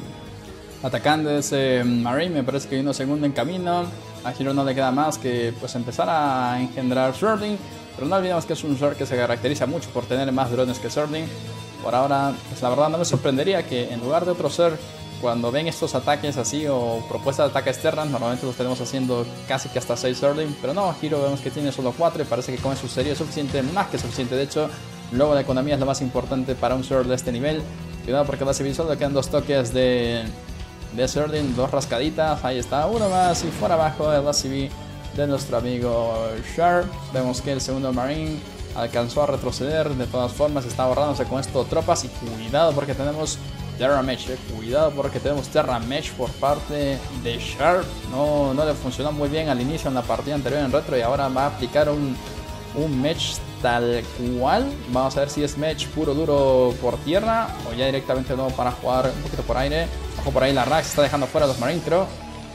Atacando ese Marine, me parece que hay uno segundo en camino. A Hero no le queda más que pues empezar a engendrar Swording, pero no olvidemos que es un Zerg que se caracteriza mucho por tener más drones que Swording. Por ahora, pues la verdad no me sorprendería que en lugar de otro Zerg, cuando ven estos ataques así o propuestas de ataque externas, normalmente los tenemos haciendo casi que hasta 6 Swording, pero no, Hero vemos que tiene solo 4 y parece que con eso sería suficiente, más que suficiente. De hecho, luego la economía es lo más importante para un Zerg de este nivel. Cuidado porque la civil solo quedan 2 toques de Swording, 2 rascaditas, ahí está, uno más y fuera abajo el ACV de nuestro amigo Sharp. Vemos que el segundo Marine alcanzó a retroceder, de todas formas está ahorrándose con esto tropas y cuidado porque tenemos Terra Mesh, cuidado porque tenemos Terra Mesh por parte de Sharp. No le funcionó muy bien al inicio en la partida anterior en retro y ahora va a aplicar un Mesh tal cual. Vamos a ver si es Mesh puro duro por tierra o ya directamente no para jugar un poquito por aire. Ojo por ahí la Rax está dejando fuera a los Marines, creo.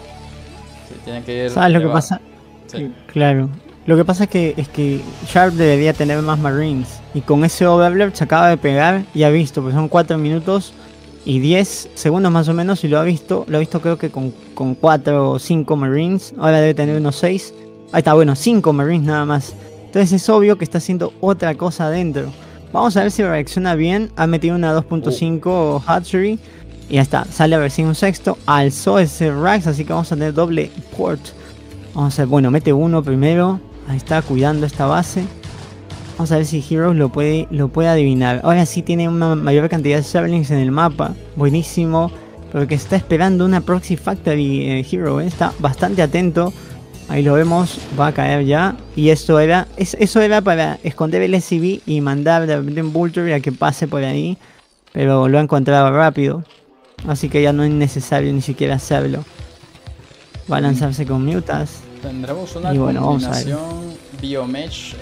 Sí, tienen que ir. ¿Sabes lo que pasa? Sí. Claro. Lo que pasa es que Sharp debería tener más Marines. Y con ese Overlord se acaba de pegar y ha visto, pues son 4 minutos y 10 segundos más o menos. Y lo ha visto creo que con 4 o 5 Marines. Ahora debe tener unos 6. Ahí está, bueno, 5 Marines nada más. Entonces es obvio que está haciendo otra cosa adentro. Vamos a ver si reacciona bien. Ha metido una 2.5 Hatchery. Y ya está, sale a ver si un sexto. Alzó ese Rax, así que vamos a tener doble port. Vamos a ver, bueno, mete uno primero. Ahí está, cuidando esta base. Vamos a ver si Heroes lo puede adivinar. Ahora sí tiene una mayor cantidad de Zerglings en el mapa. Buenísimo. Porque está esperando una Proxy Factory Hero. Está bastante atento. Ahí lo vemos, va a caer ya. Y eso era para esconder el SCV y mandar de repente un Vulture a que pase por ahí. Pero lo ha encontrado rápido. Así que ya no es necesario ni siquiera hacerlo. Va a lanzarse con mutas. Tendremos una combinación Biomesh,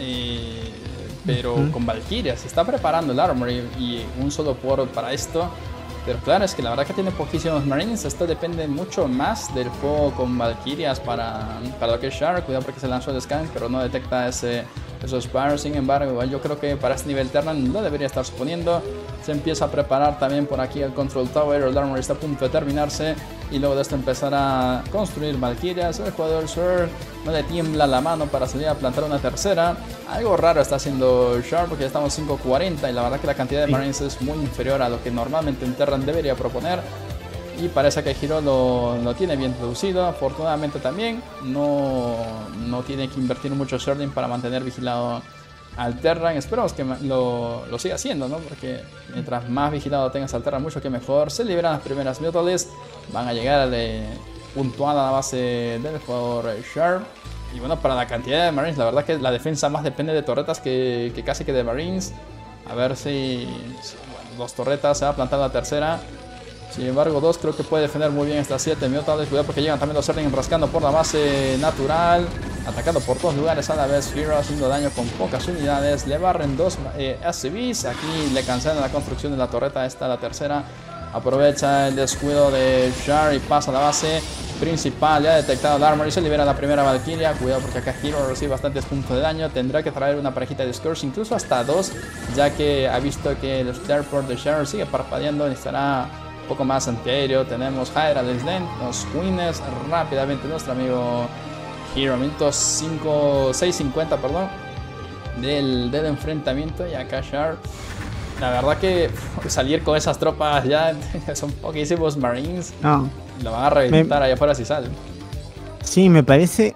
pero con Valkyria. Se está preparando el Armory y un solo port para esto. Pero claro, es que la verdad que tiene poquísimos Marines. Esto depende mucho más del juego con Valkyrias para lo que es Shark. Cuidado porque se lanzó el scan, pero no detecta esos Spires. Sin embargo, igual yo creo que para este nivel Terran lo debería estar suponiendo. Se empieza a preparar también por aquí el Control Tower. El Armory está a punto de terminarse. Y luego de esto empezar a construir Valkyrias. El jugador Sir no le tiembla la mano para salir a plantar una tercera. Algo raro está haciendo Sharp porque ya estamos 5.40 y la verdad que la cantidad de Marines es muy inferior a lo que normalmente un Terran debería proponer. Y parece que Hero lo tiene bien reducido. Afortunadamente también no tiene que invertir mucho Sharding para mantener vigilado al Terran. Esperamos que lo siga haciendo, ¿no? Porque mientras más vigilado tengas al Terran, mucho que mejor. Se liberan las primeras Mutalists. Van a llegar puntuada la base del jugador Sharp. Y bueno, para la cantidad de Marines, la verdad que la defensa más depende de torretas que casi que de Marines. A ver si bueno, 2 torretas, se va a plantar la tercera. Sin embargo, 2 creo que puede defender muy bien estas 7 Mutalist. Cuidado porque llegan también los Zerglings rascando por la base natural. Atacando por 2 lugares a la vez. Hero haciendo daño con pocas unidades. Le barren 2 SCVs. Aquí le cancelan la construcción de la torreta. Esta la tercera. Aprovecha el descuido de Shar y pasa a la base principal. Ya ha detectado el armor y se libera la primera Valkyria. Cuidado porque acá Hero recibe bastantes puntos de daño. Tendrá que traer una parejita de Scourge, incluso hasta 2, ya que ha visto que el Starport de Shar sigue parpadeando. Necesitará un poco más antiaéreo. Tenemos Hydra Desdent, los Queens rápidamente. Nuestro amigo Hero, minutos 6:50, perdón, del enfrentamiento. Y acá Shar, la verdad que salir con esas tropas ya son poquísimos Marines. No. Lo van a reventar allá afuera si salen. Sí, me parece,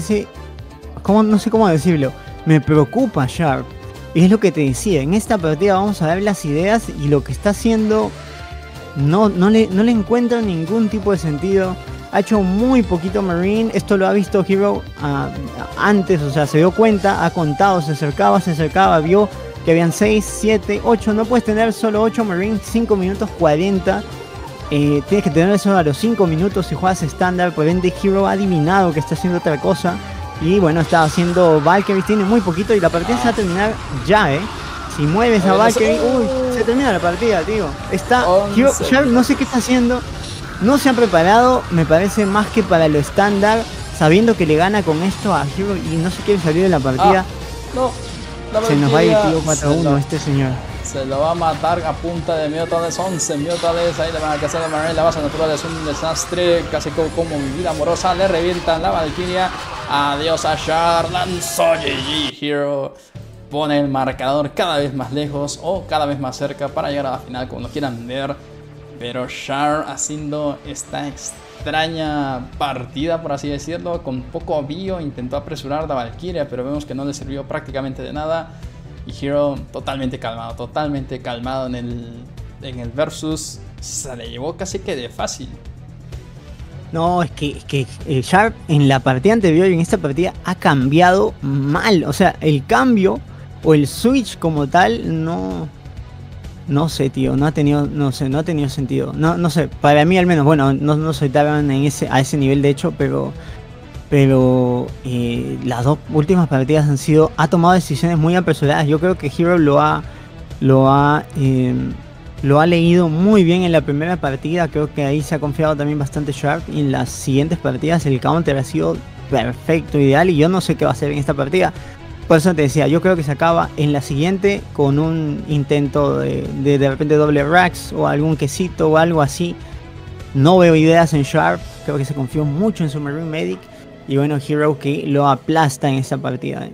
no sé cómo decirlo, me preocupa Sharp. Y es lo que te decía, en esta partida vamos a ver las ideas y lo que está haciendo no le encuentro ningún tipo de sentido. Ha hecho muy poquito Marine, esto lo ha visto Hero antes, o sea, se dio cuenta, ha contado, se acercaba, vio que habían 6, 7, 8, no puedes tener solo 8 Marines, 5 minutos 40. Tienes que tener eso a los 5 minutos si juegas estándar. Por ende Hero ha adivinado que está haciendo otra cosa. Y bueno, está haciendo Valkyrie, tiene muy poquito y la partida se va a terminar ya, Si mueves a Valkyrie, se termina la partida, tío. Está Hero, ya no sé qué está haciendo. No se han preparado, me parece, más que para lo estándar, sabiendo que le gana con esto a Hero y no se quiere salir de la partida. Se nos va a ir tío 4-1 este señor. Se lo va a matar a punta de Mutales, 11 Mutales. Ahí le van a cazar a Marine. La base natural es un desastre, casi como mi vida amorosa. Le revientan la Valkyria. Adiós a Shar. Lanzó GG. Hero pone el marcador cada vez más lejos o cada vez más cerca para llegar a la final, como lo quieran ver. Pero Shar haciendo esta extraña partida, por así decirlo, con poco bio. Intentó apresurar la Valkyria, pero vemos que no le sirvió prácticamente de nada. Y Hero totalmente calmado en el versus. Se le llevó casi que de fácil. No, es que Sharp en la partida anterior y en esta partida ha cambiado mal. O sea, el cambio o el switch como tal no sé, tío, no ha tenido sentido. No sé, para mí al menos, bueno, no soy tan a ese nivel de hecho, pero las 2 últimas partidas ha tomado decisiones muy apresuradas. Yo creo que Hero lo ha leído muy bien en la primera partida. Creo que ahí se ha confiado también bastante Sharp. Y en las siguientes partidas el counter ha sido perfecto, ideal. Y yo no sé qué va a hacer en esta partida. Por eso te decía, yo creo que se acaba en la siguiente con un intento de repente doble racks o algún quesito o algo así. No veo ideas en Sharp. Creo que se confió mucho en su Marine Medic. Y bueno, Hero que lo aplasta en esa partida.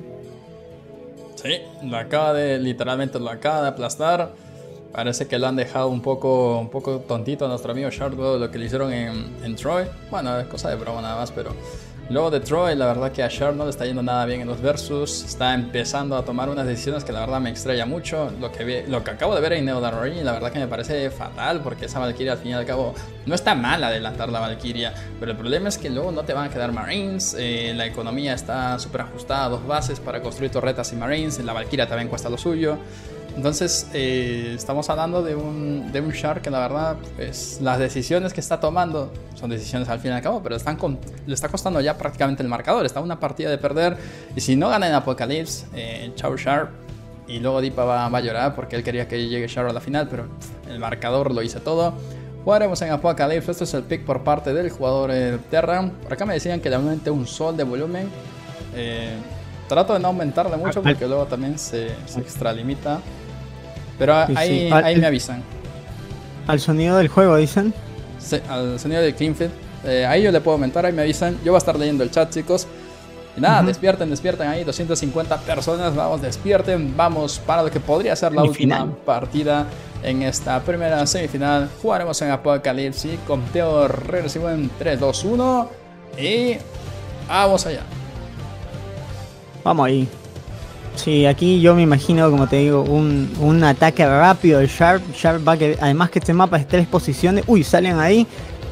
Sí, literalmente lo acaba de aplastar. Parece que lo han dejado un poco tontito a nuestro amigo Shard, lo que le hicieron en Troy. Bueno, es cosa de broma nada más, pero luego de Troy, la verdad que a Shard no le está yendo nada bien en los versus. Está empezando a tomar unas decisiones que la verdad me extraña mucho. Lo que acabo de ver en Neo Darrorin, la verdad que me parece fatal, porque esa Valkyria al fin y al cabo no está mal adelantar la Valkyria, pero el problema es que luego no te van a quedar Marines. La economía está súper ajustada a 2 bases para construir torretas y Marines. La Valkyria también cuesta lo suyo. Entonces estamos hablando de un Shark que la verdad, pues, las decisiones que está tomando son decisiones al fin y al cabo, pero le está costando ya prácticamente el marcador. Está a una partida de perder y si no gana en Apocalypse, chao Sharp. Y luego Dipa va a llorar porque él quería que llegue Sharp a la final, pero el marcador lo hice todo. Jugaremos en Apocalypse. Este es el pick por parte del jugador Terra. Por acá me decían que le aumente un sol de volumen. Trato de no aumentarle mucho porque luego también se extralimita. Pero ahí me avisan. ¿Al sonido del juego dicen? Sí, al sonido de Cleanfield. Ahí yo le puedo aumentar, ahí me avisan. Yo voy a estar leyendo el chat, chicos. Y nada, despierten ahí, 250 personas. Vamos, despierten. Vamos para lo que podría ser la última partida en esta primera semifinal. Jugaremos en Apocalypse. Conteo regresivo en 3, 2, 1. Y vamos allá. Vamos ahí. Sí, aquí yo me imagino, como te digo, un ataque rápido de Sharp. Sharp va que, además que este mapa es 3 posiciones. Uy, salen ahí.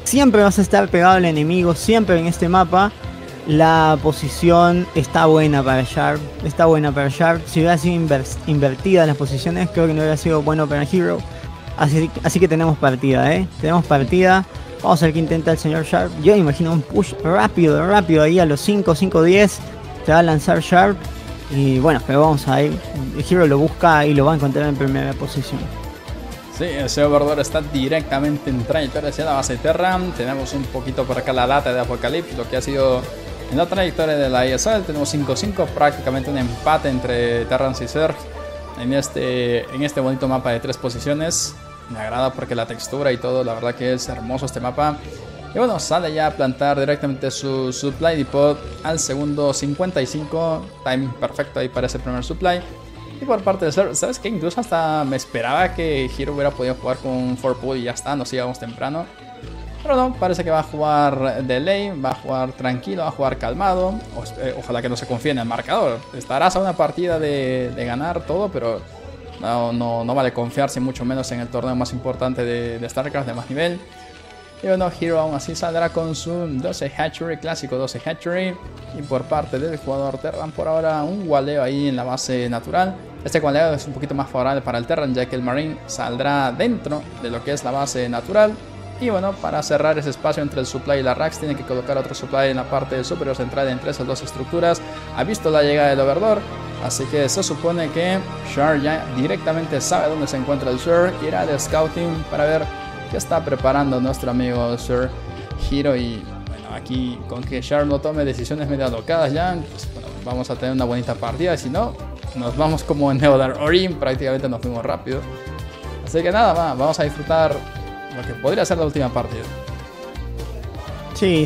siempre vas a estar pegado al enemigo, siempre en este mapa. La posición está buena para Sharp, está buena para Sharp. Si hubiera sido invertida las posiciones, creo que no hubiera sido bueno para Hero. Así que tenemos partida, tenemos partida. Vamos a ver qué intenta el señor Sharp. Yo imagino un push rápido ahí a los 5-10. Se va a lanzar Sharp. Y bueno, pero vamos a ir. El Hero lo busca y lo va a encontrar en primera posición. Sí, ese Overlord está directamente en trayectoria hacia la base Terra. Tenemos un poquito por acá la data de Apocalypse, lo que ha sido en la trayectoria de la ESL. Tenemos 5-5, prácticamente un empate entre Terrans y Zerg en este bonito mapa de 3 posiciones. Me agrada porque la textura y todo, la verdad que es hermoso este mapa. Y bueno, sale ya a plantar directamente su supply depot al segundo 55. Timing perfecto ahí para ese primer supply. Y por parte de Zerg, ¿sabes qué? Incluso hasta me esperaba que Hero hubiera podido jugar con 4-pool y ya está, nos íbamos temprano. Pero no, parece que va a jugar de ley, va a jugar tranquilo, va a jugar calmado. Ojalá que no se confíe en el marcador. Estarás a una partida de ganar todo, pero no vale confiarse, mucho menos en el torneo más importante de StarCraft de más nivel. Y bueno, Hero aún así saldrá con su 12 Hatchery, clásico 12 Hatchery. Y por parte del jugador Terran, por ahora un waleo ahí en la base natural. Este waleo es un poquito más favorable para el Terran, ya que el Marine saldrá dentro de lo que es la base natural. Y bueno, para cerrar ese espacio entre el supply y la Rax, tiene que colocar otro supply en la parte superior central entre esas dos estructuras. Ha visto la llegada del Overlord, así que se supone que Shard ya directamente sabe dónde se encuentra el Sir. Irá de scouting para ver qué está preparando nuestro amigo Sir Hero. Y bueno, aquí con que Shard no tome decisiones medio alocadas ya, pues, bueno, vamos a tener una bonita partida. Si no, nos vamos como en Neodar Orin, prácticamente nos fuimos rápido. Así que nada más, vamos a disfrutar lo que podría ser la última partida. Sí,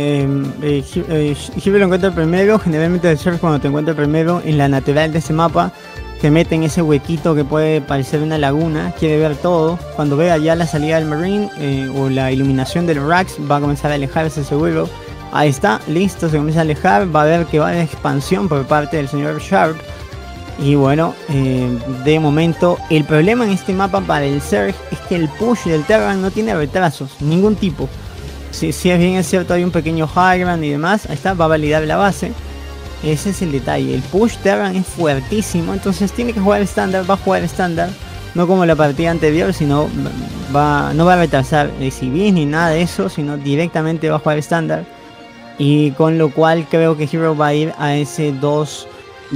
Hero lo encuentra primero. Generalmente el Surf, cuando te encuentra primero en la natural de ese mapa, te mete en ese huequito que puede parecer una laguna. Quiere ver todo. Cuando vea ya la salida del Marine o la iluminación del Rax, va a comenzar a alejarse seguro. Ahí está, listo, se comienza a alejar. Va a ver que va a haber expansión por parte del señor Sharp. Y bueno, de momento el problema en este mapa para el Zerg es que el push del Terran no tiene retrasos, ningún tipo. Si es bien es cierto, hay un pequeño high ground y demás, ahí está, va a validar la base. Ese es el detalle, el push Terran es fuertísimo, entonces tiene que jugar estándar, va a jugar estándar. No como la partida anterior, sino no va a retrasar CVs ni nada de eso, sino directamente va a jugar estándar. Y con lo cual creo que Hero va a ir a ese 2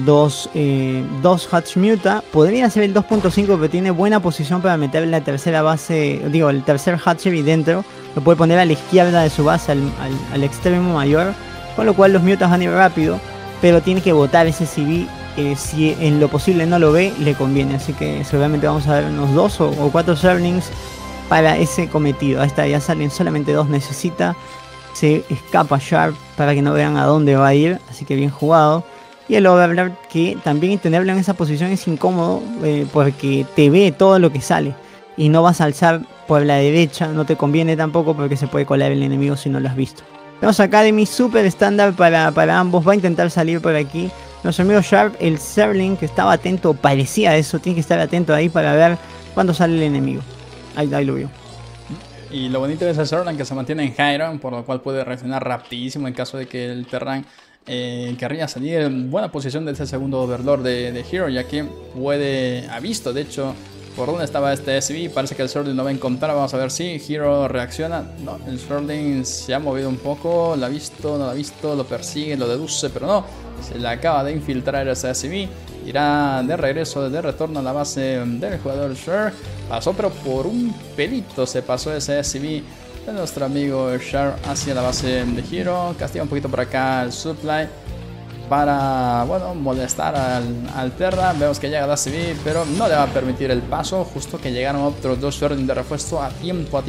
Hatch Muta. Podría ser el 2.5, pero tiene buena posición para meter la tercera base, digo, el tercer Hatchery dentro. Lo puede poner a la izquierda de su base, al extremo mayor, con lo cual los Mutas van a ir rápido, pero tiene que botar ese CV. Si en lo posible no lo ve, le conviene. Así que seguramente vamos a ver unos 2 o 4 Zerglings para ese cometido. Ahí está, ya salen solamente 2, necesita. Se escapa Sharp para que no vean a dónde va a ir, así que bien jugado. Y el Overlord, que también tenerlo en esa posición es incómodo, porque te ve todo lo que sale y no vas a alzar por la derecha, no te conviene tampoco porque se puede colar el enemigo si no lo has visto. Tenemos Academy super estándar para ambos, va a intentar salir por aquí. Nuestro amigo Sharp, el Zergling, que estaba atento, parecía eso, tiene que estar atento ahí para ver cuándo sale el enemigo. Ahí lo vio. Y lo bonito de ese Zergling que se mantiene en high ground, por lo cual puede reaccionar rapidísimo en caso de que el Terran querría salir en buena posición de ese segundo Overlord de Hero, ya que ha visto de hecho por dónde estaba este SB. Parece que el Zergling lo va a encontrar. Vamos a ver si Hero reacciona. No, el Zergling se ha movido un poco, lo ha visto, no lo ha visto, lo persigue, lo deduce, pero no, se le acaba de infiltrar ese SB. Irá de regreso, de retorno a la base del jugador Shar. Pasó, pero por un pelito se pasó ese SB de nuestro amigo Shar hacia la base de Hero. Castiga un poquito por acá el supply para, bueno, molestar al Terra. Vemos que llega la CV, pero no le va a permitir el paso. Justo que llegaron otros 2 Zerglings de refuerzo a tiempo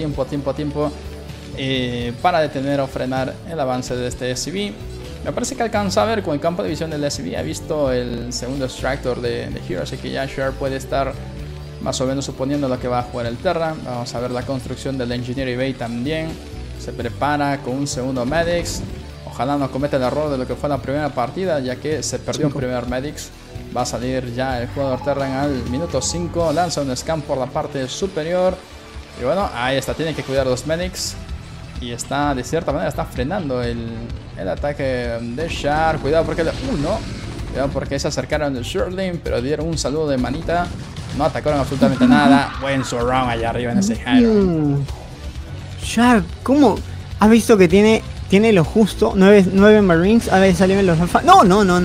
para detener o frenar el avance de este SCV. Me parece que alcanza a ver con el campo de visión del SCV. Ha visto el segundo extractor de Hero, así que ya Shar puede estar más o menos suponiendo lo que va a jugar el Terra. Vamos a ver la construcción del Engineering Bay también. Se prepara con un segundo Medics. Ojalá no cometa el error de lo que fue la primera partida, ya que se perdió un primer Medics. Va a salir ya el jugador Terran al minuto 5. Lanza un scam por la parte superior. Y bueno, ahí está, tiene que cuidar los Medics. Y está, de cierta manera, está frenando el ataque de Char. Cuidado porque... no. Cuidado porque se acercaron de Shirley, pero dieron un saludo de manita. No atacaron absolutamente nada. Buen surround allá arriba en ese Hydro. Char, ¿cómo? ¿Has visto que tiene lo justo? 9 Marines. A ver, salieron los alfa. No.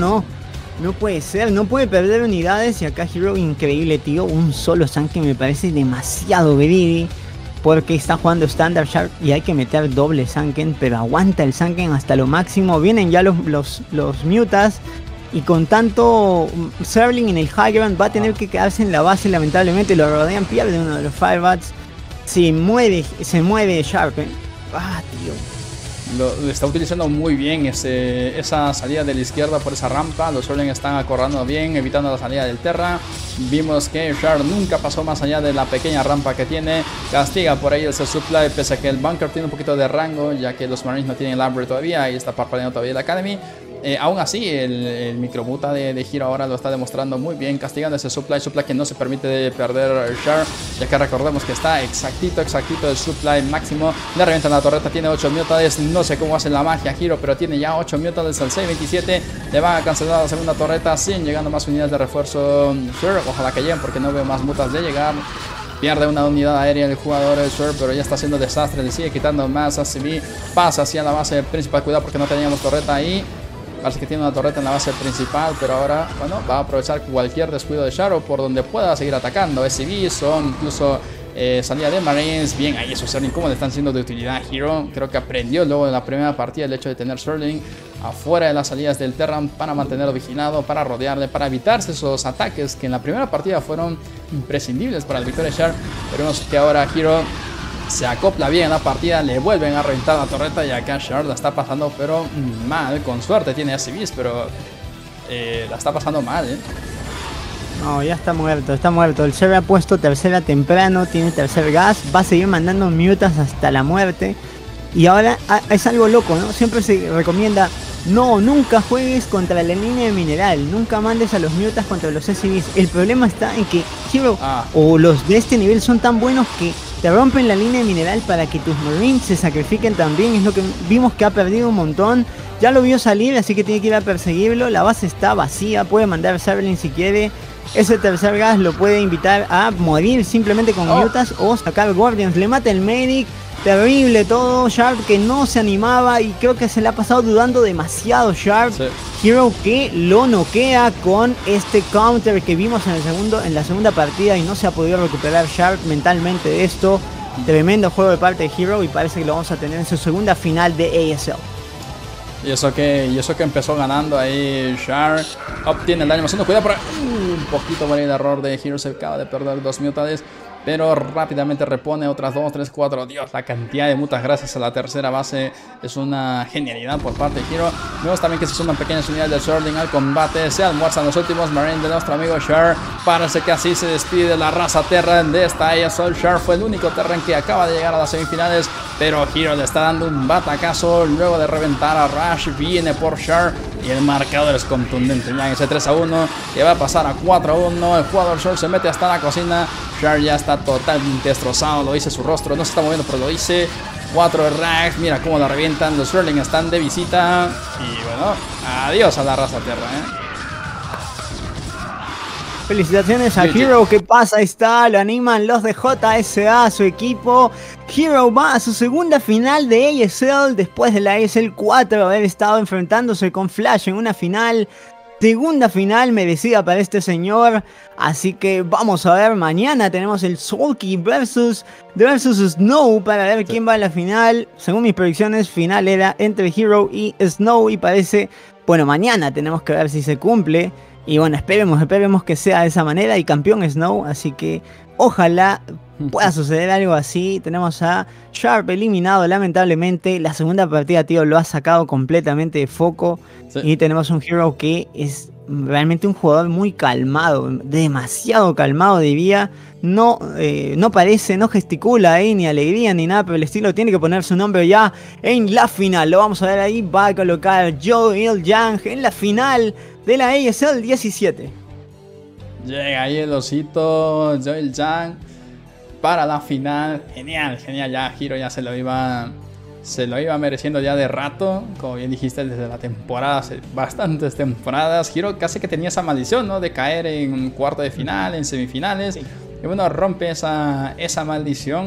No puede ser, no puede perder unidades. Y acá Hero, increíble, tío. Un solo Sanken me parece demasiado greedy. Porque está jugando Standard Shark y hay que meter doble Sanken. Pero aguanta el Sanken hasta lo máximo. Vienen ya los Mutas. Y con tanto Zerling en el High Ground va a tener que quedarse en la base. Lamentablemente lo rodean, pierde uno de los Firebats. Se mueve Sharp, tío. Lo está utilizando muy bien esa salida de la izquierda por esa rampa. Los Zerling están acordando bien, evitando la salida del Terra. Vimos que Sharp nunca pasó más allá de la pequeña rampa que tiene. Castiga por ahí el Supply, pese a que el Bunker tiene un poquito de rango, ya que los Marines no tienen el Amber todavía y está parpadeando todavía el Academy. Aún así, el micromuta de Hero ahora lo está demostrando muy bien, castigando ese supply que no se permite perder Char, ya que recordemos que está exactito el supply máximo. Le revientan la torreta, tiene 8 mutades, no sé cómo hace la magia Hero, pero tiene ya 8 mutades al 627. Le van a cancelar la segunda torreta sin llegando más unidades de refuerzo. Sure, ojalá que lleguen porque no veo más mutas de llegar. Pierde una unidad aérea el jugador Sure, pero ya está haciendo desastre, le sigue quitando más ACB. Pasa hacia la base principal, cuidado porque no teníamos torreta ahí. Parece que tiene una torreta en la base principal, pero ahora, bueno, va a aprovechar cualquier descuido de Shadow por donde pueda seguir atacando. SCV son incluso salida de Marines. Bien, ahí esos Sterling, cómo le están siendo de utilidad a Hero. Creo que aprendió luego de la primera partida el hecho de tener Sterling afuera de las salidas del Terran para mantenerlo vigilado, para rodearle, para evitarse esos ataques que en la primera partida fueron imprescindibles para el Victoria Shard. Veremos que ahora Hero se acopla bien en la partida, le vuelven a reventar la torreta y acá Shard la está pasando pero mal. Con suerte tiene ACVs, pero la está pasando mal, No, ya está muerto. El Shard ha puesto tercera temprano, tiene tercer gas, va a seguir mandando mutas hasta la muerte. Y ahora es algo loco, ¿no? Siempre se recomienda, no, nunca juegues contra la línea de mineral, nunca mandes a los mutas contra los SCVs. El problema está en que Hero o los de este nivel son tan buenos que te rompen la línea de mineral para que tus Marines se sacrifiquen también. Es lo que vimos que ha perdido un montón. Ya lo vio salir, así que tiene que ir a perseguirlo. La base está vacía, puede mandar Zerling si quiere. Ese tercer gas lo puede invitar a morir simplemente con mutas o sacar Guardians. Le mata el Medic. Terrible todo. Sharp que no se animaba y creo que se le ha pasado dudando demasiado Sharp. Sí. Hero que lo noquea con este counter que vimos en la segunda partida y no se ha podido recuperar Sharp mentalmente de esto. Tremendo juego de parte de Hero y parece que lo vamos a tener en su segunda final de ASL. Y eso que empezó ganando ahí Sharp. Obtiene el daño más uno. Cuidado por ahí. Un poquito por ahí de error de Hero. Se acaba de perder 2 mutades. Pero rápidamente repone otras 2, 3, 4. Dios, la cantidad de mutas gracias a la tercera base es una genialidad por parte de Hero. Vemos también que se suman pequeñas unidades de Sharding al combate. Se almuerzan los últimos Marines de nuestro amigo Shar. Parece que así se despide la raza Terran de esta ASL. Shar fue el único Terran que acaba de llegar a las semifinales, pero Hero le está dando un batacazo luego de reventar a Rush. Viene por Shar y el marcador es contundente ya en ese 3-1 que va a pasar a 4-1. El jugador Shar se mete hasta la cocina. Shar ya está totalmente destrozado, lo dice su rostro, no se está moviendo, pero lo dice. 4 rags, mira cómo la revientan. Los Sterling están de visita. Y bueno, adiós a la raza Terra, Felicitaciones a Hero, ¿qué pasa? Ahí está, lo animan los de JSA, su equipo. Hero va a su segunda final de ASL después de la ASL 4, haber estado enfrentándose con Flash en una final. Segunda final merecida para este señor. Así que vamos a ver. Mañana tenemos el Sulky versus Snow para ver quién va a la final. Según mis predicciones, final era entre Hero y Snow. Y parece, bueno, mañana tenemos que ver si se cumple. Y bueno, esperemos que sea de esa manera. Y campeón Snow. Así que ojalá pueda suceder algo así. Tenemos a Sharp eliminado lamentablemente. La segunda partida, tío, lo ha sacado completamente de foco. Sí. Y tenemos un Hero que es realmente un jugador muy calmado. Demasiado calmado diría. No parece, no gesticula ahí ni alegría ni nada por el estilo. Tiene que poner su nombre ya en la final. Lo vamos a ver ahí. Va a colocar Joel Yang en la final de la ASL 17. Llega ahí el osito Joel Yang para la final. Genial, ya Hero ya se lo iba se lo iba mereciendo ya de rato, como bien dijiste, desde la temporada, hace bastantes temporadas. Hero casi que tenía esa maldición, ¿no? De caer en cuarto de final, en semifinales. Y bueno, rompe esa maldición.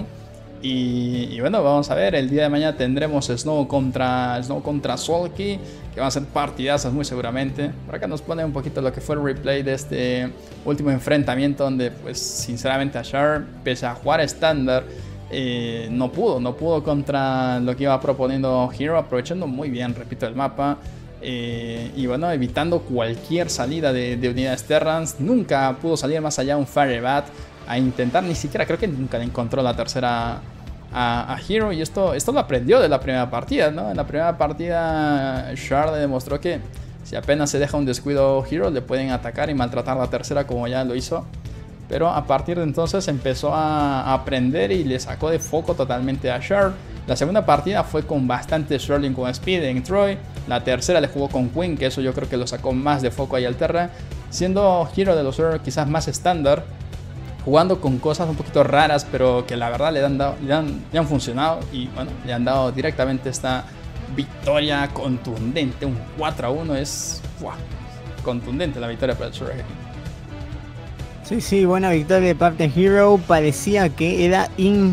Y bueno, vamos a ver, el día de mañana tendremos Snow contra Sulky, que van a ser partidazas muy seguramente. Por acá nos pone un poquito lo que fue el replay de este último enfrentamiento, donde pues sinceramente Ashar, pese a jugar estándar, no pudo contra lo que iba proponiendo Hero, aprovechando muy bien, repito, el mapa. Y bueno, evitando cualquier salida de unidades Terrans. Nunca pudo salir más allá un Firebat a intentar, ni siquiera creo que nunca le encontró la tercera a Hero. Y esto lo aprendió de la primera partida, ¿no? En la primera partida Shard le demostró que si apenas se deja un descuido Hero, le pueden atacar y maltratar la tercera, como ya lo hizo. Pero a partir de entonces empezó a aprender y le sacó de foco totalmente a Shard. La segunda partida fue con bastante Sterling con Speed en Troy. La tercera le jugó con Queen, que eso yo creo que lo sacó más de foco ahí al Terra. Siendo Hero de los Earth quizás más estándar, jugando con cosas un poquito raras, pero que la verdad le han funcionado. Y bueno, le han dado directamente esta victoria contundente. Un 4-1 es contundente la victoria para el Surge. Sí, buena victoria de parte de Hero. Parecía que era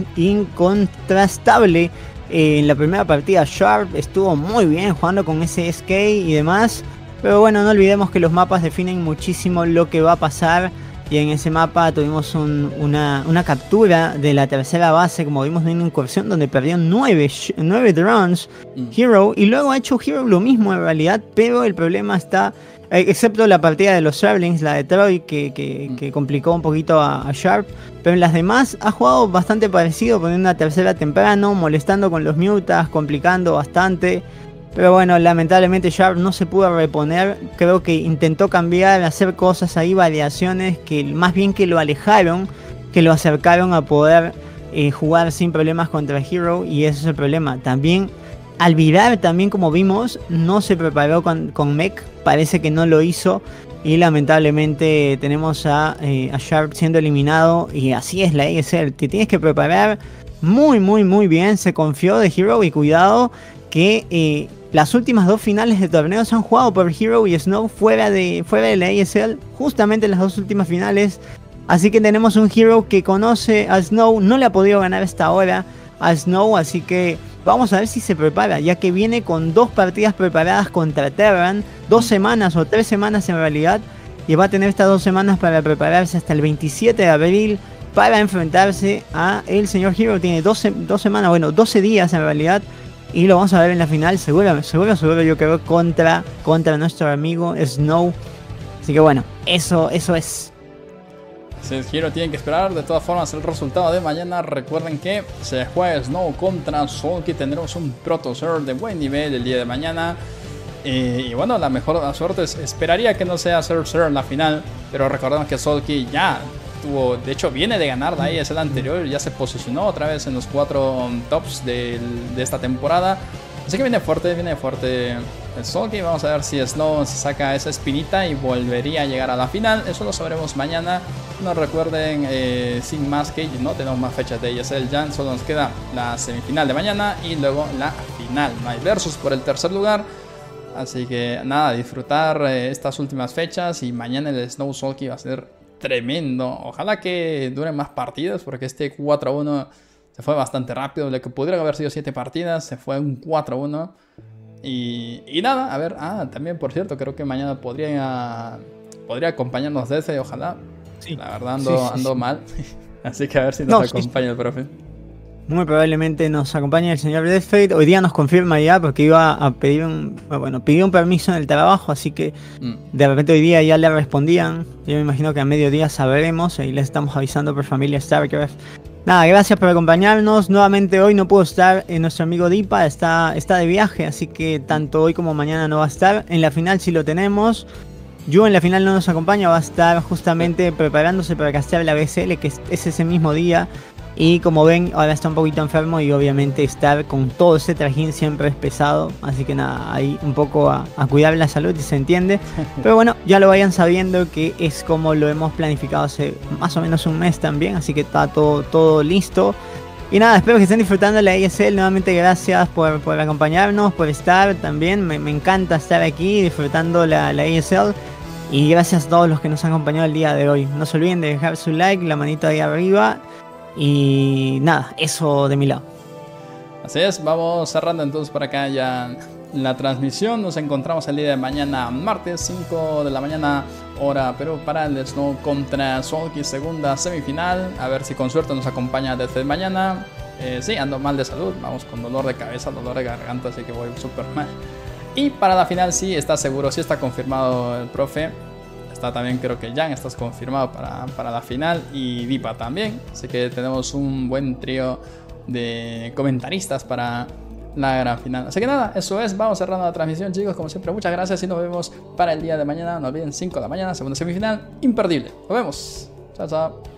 incontrastable. En la primera partida Sharp estuvo muy bien jugando con ese SK y demás. Pero bueno, no olvidemos que los mapas definen muchísimo lo que va a pasar. Y en ese mapa tuvimos una captura de la tercera base, como vimos en una incursión donde perdió 9 drones Hero. Y luego ha hecho Hero lo mismo en realidad, pero el problema está... excepto la partida de los Zerglings, la de Troy, que complicó un poquito a Sharp. Pero en las demás ha jugado bastante parecido, poniendo una tercera temprano, molestando con los mutas, complicando bastante. Pero bueno, lamentablemente Sharp no se pudo reponer. Creo que intentó cambiar, hacer cosas ahí, variaciones que más bien que lo alejaron, que lo acercaron a poder jugar sin problemas contra Hero. Y ese es el problema. También, al virar, también como vimos, no se preparó con Mech. Parece que no lo hizo. Y lamentablemente tenemos a Sharp siendo eliminado. Y así es la ESL. Te tienes que preparar muy bien. Se confió de Hero y cuidado que... las últimas dos finales de torneos se han jugado por Hero y Snow fuera de la ESL, justamente las dos últimas finales. Así que tenemos un Hero que conoce a Snow, no le ha podido ganar hasta ahora a Snow, así que vamos a ver si se prepara, ya que viene con 2 partidas preparadas contra Terran, 2 semanas o 3 semanas en realidad, y va a tener estas 2 semanas para prepararse hasta el 27 de abril para enfrentarse a el señor Hero. Tiene 12 semanas, bueno, 12 días en realidad. Y lo vamos a ver en la final, seguro yo creo, contra nuestro amigo Snow. Así que bueno, eso es. Si Hero tienen que esperar, de todas formas, el resultado de mañana. Recuerden que se juega Snow contra Sulky. Tendremos un Proto Zerg de buen nivel el día de mañana. Y bueno, la mejor de las suertes, esperaría que no sea Zerg en la final. Pero recordemos que Sulky ya de hecho viene de ganar la ESL anterior, ya se posicionó otra vez en los 4 tops de esta temporada, así que viene fuerte el Sulky. Vamos a ver si Snow se saca esa espinita y volvería a llegar a la final. Eso lo sabremos mañana. No recuerden, sin más que no tenemos más fechas de ESL ya, solo nos queda la semifinal de mañana y luego la final. No hay versus por el tercer lugar. Así que nada, disfrutar estas últimas fechas, y mañana el Snow Sulky va a ser tremendo. Ojalá que duren más partidas, porque este 4-1 se fue bastante rápido. Lo que podría haber sido 7 partidas se fue un 4-1. Y nada, a ver. También por cierto, creo que mañana podría acompañarnos Deathfade, ojalá. Sí. La verdad ando mal. Así que a ver si nos acompaña el profe. Muy probablemente nos acompañe el señor Deathfade. Hoy día nos confirma ya, porque iba a pedir pidió un permiso en el trabajo, así que de repente hoy día ya le respondían. Yo me imagino que a mediodía sabremos, y les estamos avisando por familia StarCraft. Nada, gracias por acompañarnos. Nuevamente hoy no pudo estar nuestro amigo Dipa, está de viaje, así que tanto hoy como mañana no va a estar. En la final sí lo tenemos. Yo en la final no nos acompaña, va a estar justamente preparándose para castear la BSL, que es ese mismo día. Y como ven, ahora está un poquito enfermo, y obviamente estar con todo ese trajín siempre es pesado. Así que nada, ahí un poco a cuidar la salud, y se entiende. Pero bueno, ya lo vayan sabiendo que es como lo hemos planificado hace más o menos un mes también. Así que está todo listo. Y nada, espero que estén disfrutando la ESL. Nuevamente gracias por acompañarnos, por estar también. Me encanta estar aquí disfrutando la ESL. Y gracias a todos los que nos han acompañado el día de hoy. No se olviden de dejar su like, la manito ahí arriba. Y nada, eso de mi lado. Así es, vamos cerrando entonces por acá ya la transmisión. Nos encontramos el día de mañana, martes 5 de la mañana, hora Perú, para el Snow contra Solki, segunda semifinal. A ver si con suerte nos acompaña desde mañana. Sí, ando mal de salud, vamos con dolor de cabeza, dolor de garganta, así que voy súper mal. Y para la final sí está seguro, sí está confirmado el profe. Está también, creo que Jan estás confirmado para la final, y Vipa también. Así que tenemos un buen trío de comentaristas para la gran final. Así que nada, eso es, vamos cerrando la transmisión, chicos. Como siempre, muchas gracias y nos vemos para el día de mañana. No olviden, 5 de la mañana, segunda semifinal, imperdible. Nos vemos. Chao, chao.